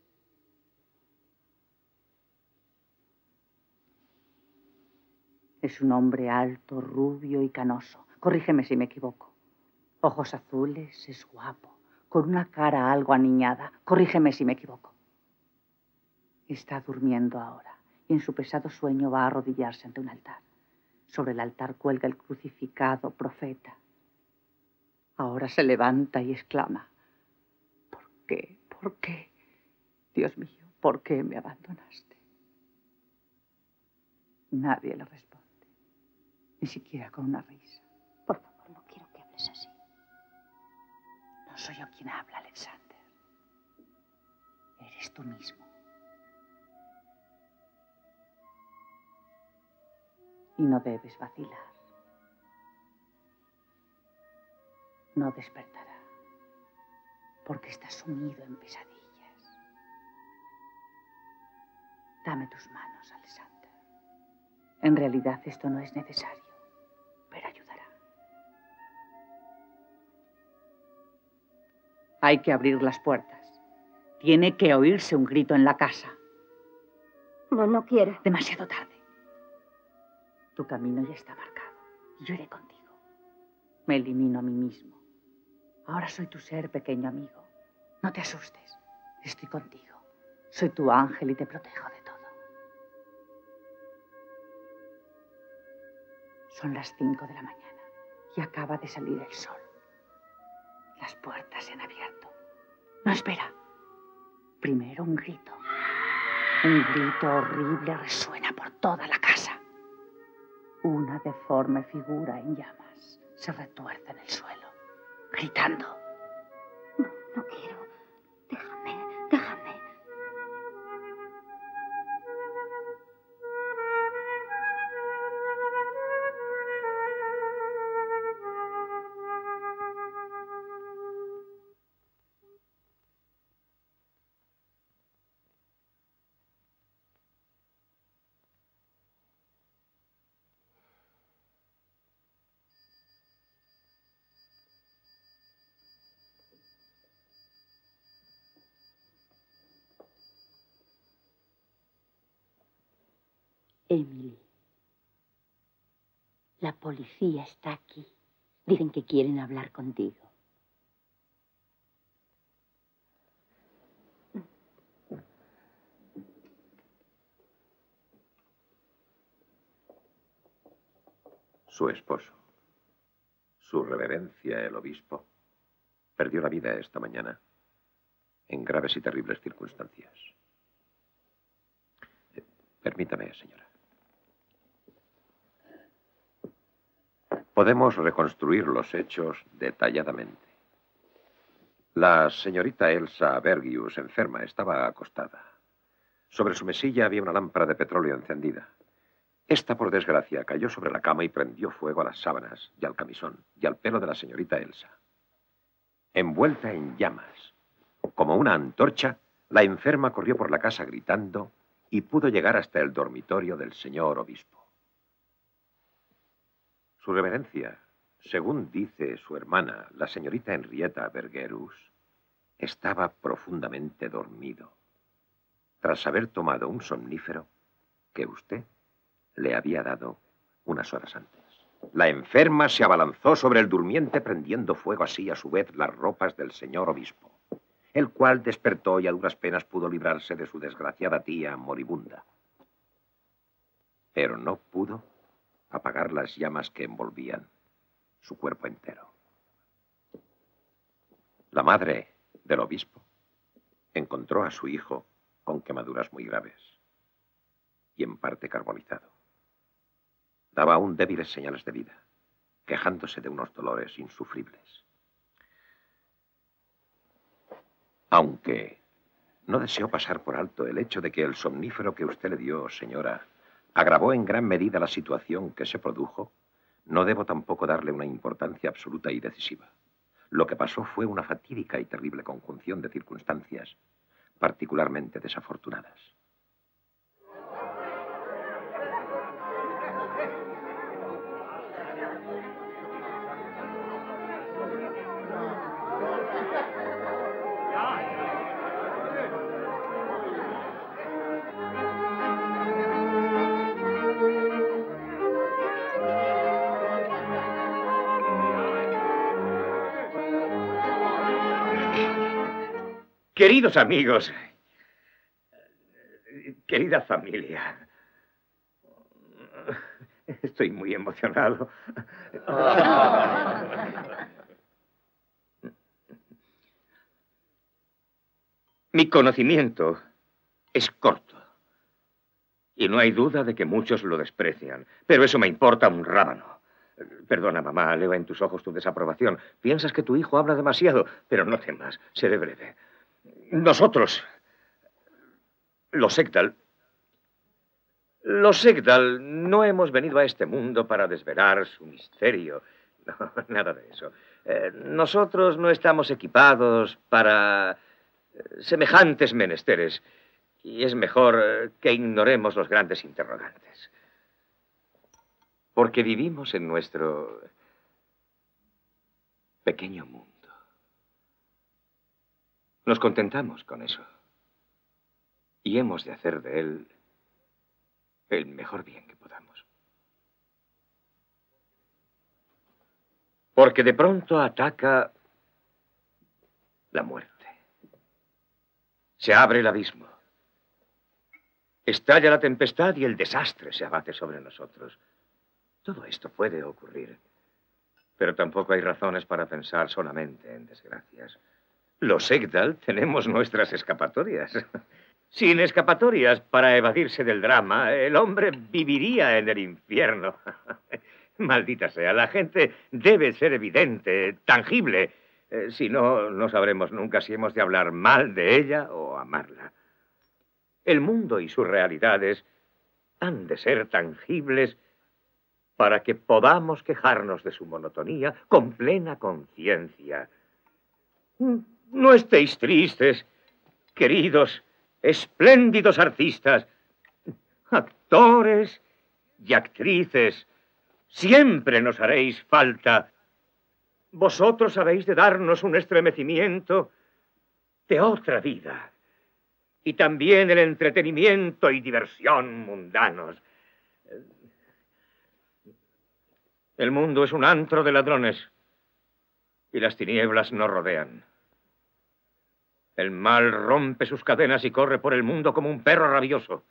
Es un hombre alto, rubio y canoso, Corrígeme si me equivoco. Ojos azules, es guapo, con una cara algo aniñada. Corrígeme si me equivoco. Está durmiendo ahora y en su pesado sueño va a arrodillarse ante un altar. Sobre el altar cuelga el crucificado profeta. Ahora se levanta y exclama: ¿por qué? ¿Por qué? Dios mío, ¿por qué me abandonaste? Nadie le responde, ni siquiera con una risa. Por favor, no quiero que hables así. No soy yo quien habla, Alexander. Eres tú mismo. Y no debes vacilar. No despertará, porque está sumido en pesadillas. Dame tus manos, Alexander. En realidad esto no es necesario, pero ayudará. Hay que abrir las puertas. Tiene que oírse un grito en la casa. No quiero. Demasiado tarde. Tu camino ya está marcado y yo iré contigo. Me elimino a mí mismo. Ahora soy tu ser, pequeño amigo. No te asustes. Estoy contigo. Soy tu ángel y te protejo de todo. Son las 5 de la mañana y acaba de salir el sol. Las puertas se han abierto. No, espera. Primero un grito. Un grito horrible resuena por toda la casa. Una deforme figura en llamas se retuerce en el suelo, gritando. No quiero. Déjame. Emily, la policía está aquí. Dicen que quieren hablar contigo. Su esposo, su reverencia, el obispo, perdió la vida esta mañana en graves y terribles circunstancias. Permítame, señora. Podemos reconstruir los hechos detalladamente. La señorita Elsa Bergius, enferma, estaba acostada. Sobre su mesilla había una lámpara de petróleo encendida. Esta, por desgracia, cayó sobre la cama y prendió fuego a las sábanas y al camisón y al pelo de la señorita Elsa. Envuelta en llamas, como una antorcha, la enferma corrió por la casa gritando y pudo llegar hasta el dormitorio del señor obispo. Su reverencia, según dice su hermana, la señorita Henrietta Bergerus, estaba profundamente dormido, tras haber tomado un somnífero que usted le había dado unas horas antes. La enferma se abalanzó sobre el durmiente, prendiendo fuego así a su vez las ropas del señor obispo, el cual despertó y a duras penas pudo librarse de su desgraciada tía moribunda. Pero no pudo apagar las llamas que envolvían su cuerpo entero. La madre del obispo encontró a su hijo con quemaduras muy graves y en parte carbonizado. Daba aún débiles señales de vida, quejándose de unos dolores insufribles. Aunque no deseo pasar por alto el hecho de que el somnífero que usted le dio, señora, agravó en gran medida la situación que se produjo, no debo tampoco darle una importancia absoluta y decisiva. Lo que pasó fue una fatídica y terrible conjunción de circunstancias, particularmente desafortunadas. Queridos amigos, querida familia, estoy muy emocionado. Mi conocimiento es corto. Y no hay duda de que muchos lo desprecian. Pero eso me importa un rábano. Perdona, mamá, leo en tus ojos tu desaprobación. Piensas que tu hijo habla demasiado, pero no temas, seré breve. Nosotros, los Ekdal, no hemos venido a este mundo para desvelar su misterio. No, nada de eso. Nosotros no estamos equipados para semejantes menesteres. Y es mejor que ignoremos los grandes interrogantes. Porque vivimos en nuestro pequeño mundo. Nos contentamos con eso. Y hemos de hacer de él el mejor bien que podamos. Porque de pronto ataca la muerte. Se abre el abismo. Estalla la tempestad y el desastre se abate sobre nosotros. Todo esto puede ocurrir. Pero tampoco hay razones para pensar solamente en desgracias. Los Ekdal tenemos nuestras escapatorias. Sin escapatorias para evadirse del drama, el hombre viviría en el infierno. Maldita sea, la gente debe ser evidente, tangible. Si no, no sabremos nunca si hemos de hablar mal de ella o amarla. El mundo y sus realidades han de ser tangibles para que podamos quejarnos de su monotonía con plena conciencia. No estéis tristes, queridos, espléndidos artistas, actores y actrices. Siempre nos haréis falta. Vosotros habéis de darnos un estremecimiento de otra vida. Y también el entretenimiento y diversión mundanos. El mundo es un antro de ladrones y las tinieblas nos rodean. El mal rompe sus cadenas y corre por el mundo como un perro rabioso.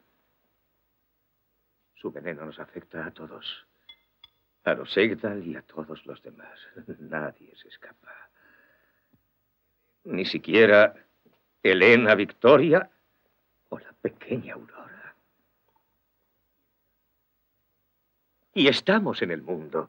Su veneno nos afecta a todos, a los Ekdal y a todos los demás. Nadie se escapa. Ni siquiera Helena Victoria o la pequeña Aurora. Y estamos en el mundo.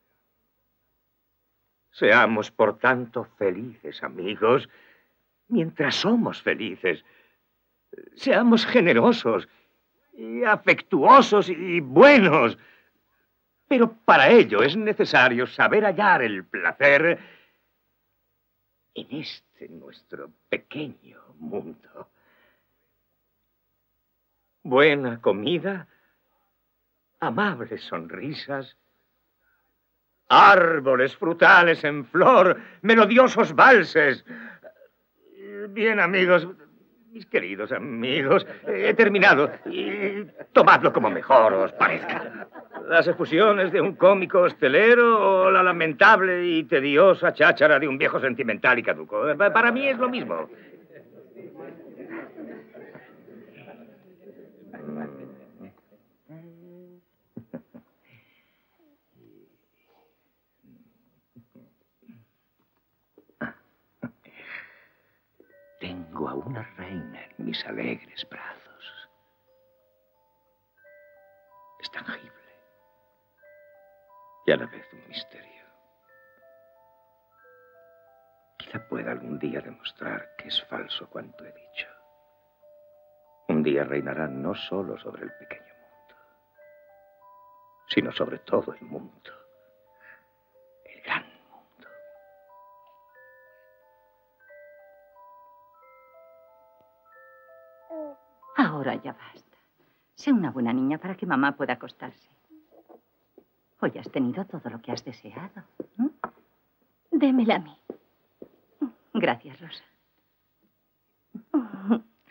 Seamos, por tanto, felices, amigos, mientras somos felices. Seamos generosos, y afectuosos y buenos. Pero para ello es necesario saber hallar el placer en este nuestro pequeño mundo. Buena comida, amables sonrisas, árboles frutales en flor, melodiosos valses. Bien, amigos, mis queridos amigos, he terminado y tomadlo como mejor os parezca. Las efusiones de un cómico hostelero o la lamentable y tediosa cháchara de un viejo sentimental y caduco. Para mí es lo mismo. Tengo a una reina en mis alegres brazos. Es tangible y a la vez un misterio. Quizá pueda algún día demostrar que es falso cuanto he dicho. Un día reinará no solo sobre el pequeño mundo, sino sobre todo el mundo. El gran mundo. Ahora ya basta. Sé una buena niña para que mamá pueda acostarse. Hoy has tenido todo lo que has deseado. Démela a mí. Gracias, Rosa.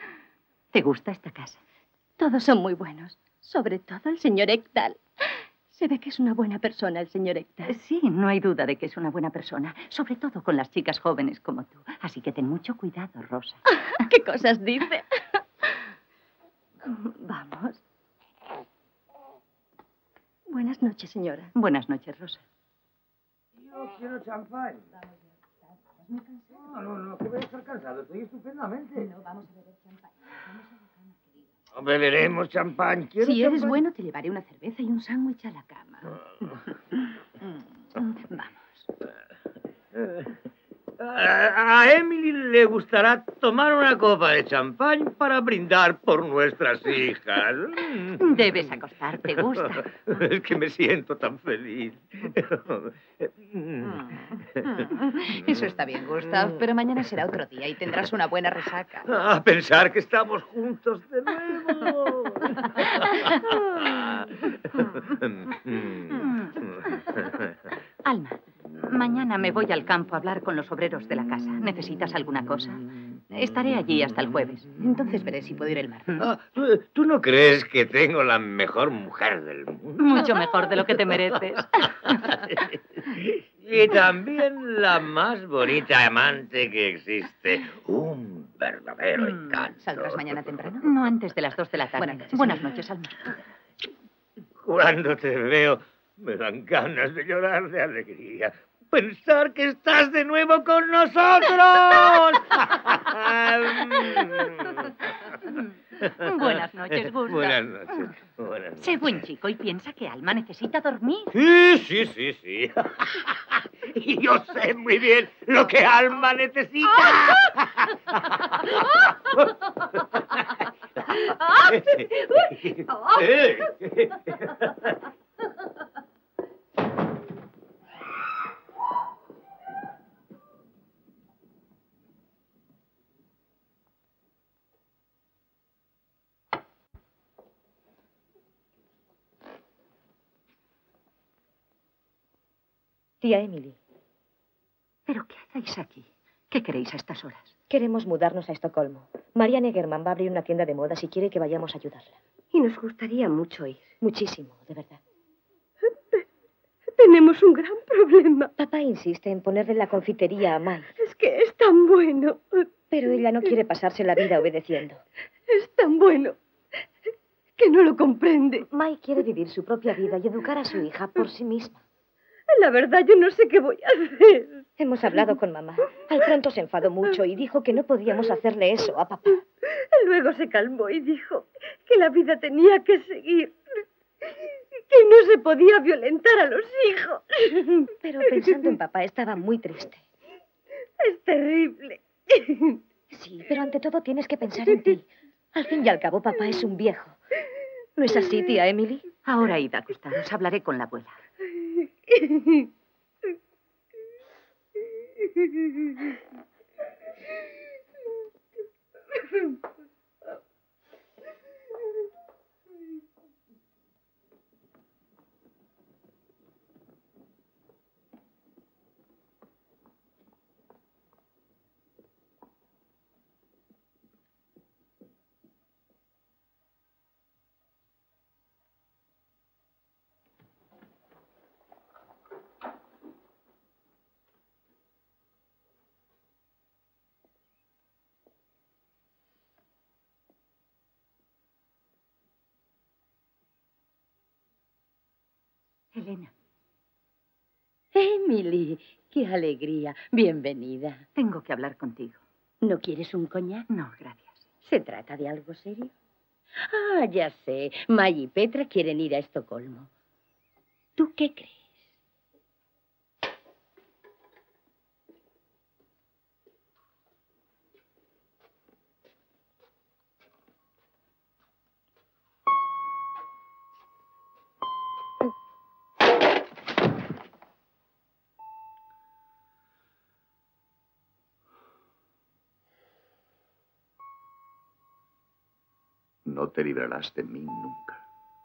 ¿Te gusta esta casa? Todos son muy buenos. Sobre todo el señor Ekdal. Se ve que es una buena persona el señor Héctor. Sí, no hay duda de que es una buena persona, sobre todo con las chicas jóvenes como tú. Así que ten mucho cuidado, Rosa. ¿Qué cosas dice? Vamos. Buenas noches, señora. Buenas noches, Rosa. Yo quiero champán. No, que voy a estar cansado. Estoy estupendamente. No, vamos a beber champán. No beberemos champán. Si eres bueno, te llevaré una cerveza y un sándwich a la cama. Vamos. A Emily le gustará tomar una copa de champán para brindar por nuestras hijas. Debes acostarte, gusta. Es que me siento tan feliz. Eso está bien, Gustav, pero mañana será otro día y tendrás una buena resaca. A pensar que estamos juntos de nuevo. Alma, mañana me voy al campo a hablar con los obreros de la casa. ¿Necesitas alguna cosa? Estaré allí hasta el jueves. Entonces veré si puedo ir el martes. ¿Tú no crees que tengo la mejor mujer del mundo? Mucho mejor de lo que te mereces. Y también la más bonita amante que existe. Un verdadero encanto. ¿Saldrás mañana temprano? No antes de las 2 de la tarde. Buenas noches, Alma. Cuando te veo, me dan ganas de llorar de alegría. Pensar que estás de nuevo con nosotros. Buenas noches, Gustav. Buenas noches. Buenas noches. Sé buen chico y piensa que Alma necesita dormir. Sí. Y yo sé muy bien lo que Alma necesita. Tía Emily. ¿Pero qué hacéis aquí? ¿Qué queréis a estas horas? Queremos mudarnos a Estocolmo. María Negerman va a abrir una tienda de modas y quiere que vayamos a ayudarla. Y nos gustaría mucho ir. Muchísimo, de verdad. Tenemos un gran problema. Papá insiste en ponerle la confitería a Mai. Es que es tan bueno. Pero ella no quiere pasarse la vida obedeciendo. Es tan bueno que no lo comprende. Mai quiere vivir su propia vida y educar a su hija por sí misma. La verdad, yo no sé qué voy a hacer. Hemos hablado con mamá. Al pronto se enfadó mucho y dijo que no podíamos hacerle eso a papá. Luego se calmó y dijo que la vida tenía que seguir. Que no se podía violentar a los hijos. Pero pensando en papá estaba muy triste. Es terrible. Sí, pero ante todo tienes que pensar en ti. Al fin y al cabo, papá es un viejo. ¿No es así, tía Emily? Ahora id a acostaros. Hablaré con la abuela. Elena. Emily, qué alegría. Bienvenida. Tengo que hablar contigo. ¿No quieres un coñac? No, gracias. ¿Se trata de algo serio? Ah, ya sé. May y Petra quieren ir a Estocolmo. ¿Tú qué crees? No te librarás de mí nunca.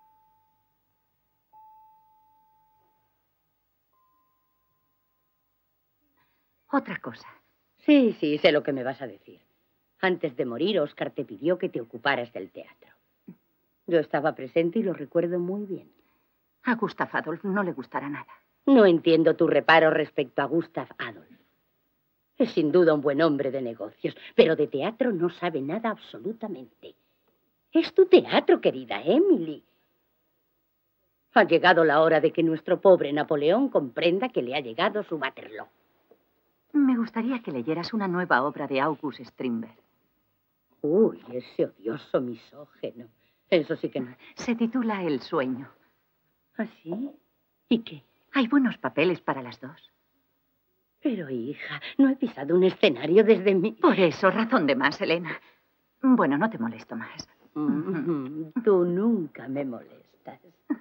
Otra cosa. Sí, sé lo que me vas a decir. Antes de morir, Oscar te pidió que te ocuparas del teatro. Yo estaba presente y lo recuerdo muy bien. A Gustav Adolf no le gustará nada. No entiendo tu reparo respecto a Gustav Adolf. Es sin duda un buen hombre de negocios, pero de teatro no sabe nada absolutamente. Es tu teatro, querida Emily. Ha llegado la hora de que nuestro pobre Napoleón comprenda que le ha llegado su Waterloo. Me gustaría que leyeras una nueva obra de August Strindberg. Uy, ese odioso misógeno. Eso sí que no. Se titula El sueño. ¿Ah, sí? ¿Y qué? Hay buenos papeles para las dos. Pero, hija, no he pisado un escenario desde mi... Por eso, razón de más, Elena. Bueno, no te molesto más. Tú nunca me molestas.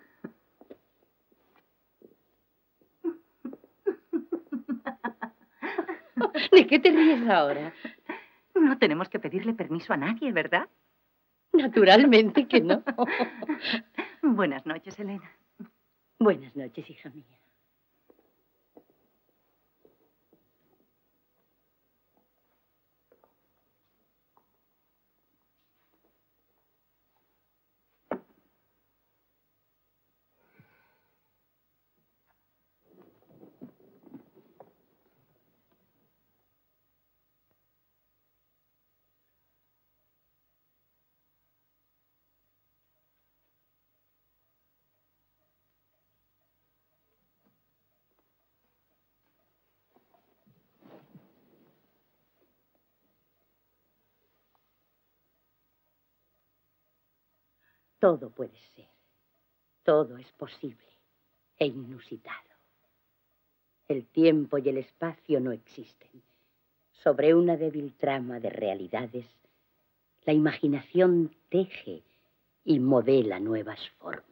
¿De qué te ríes ahora? No tenemos que pedirle permiso a nadie, ¿verdad? Naturalmente que no. Buenas noches, Elena. Buenas noches, hija mía. Todo puede ser. Todo es posible e inusitado. El tiempo y el espacio no existen. Sobre una débil trama de realidades, la imaginación teje y modela nuevas formas.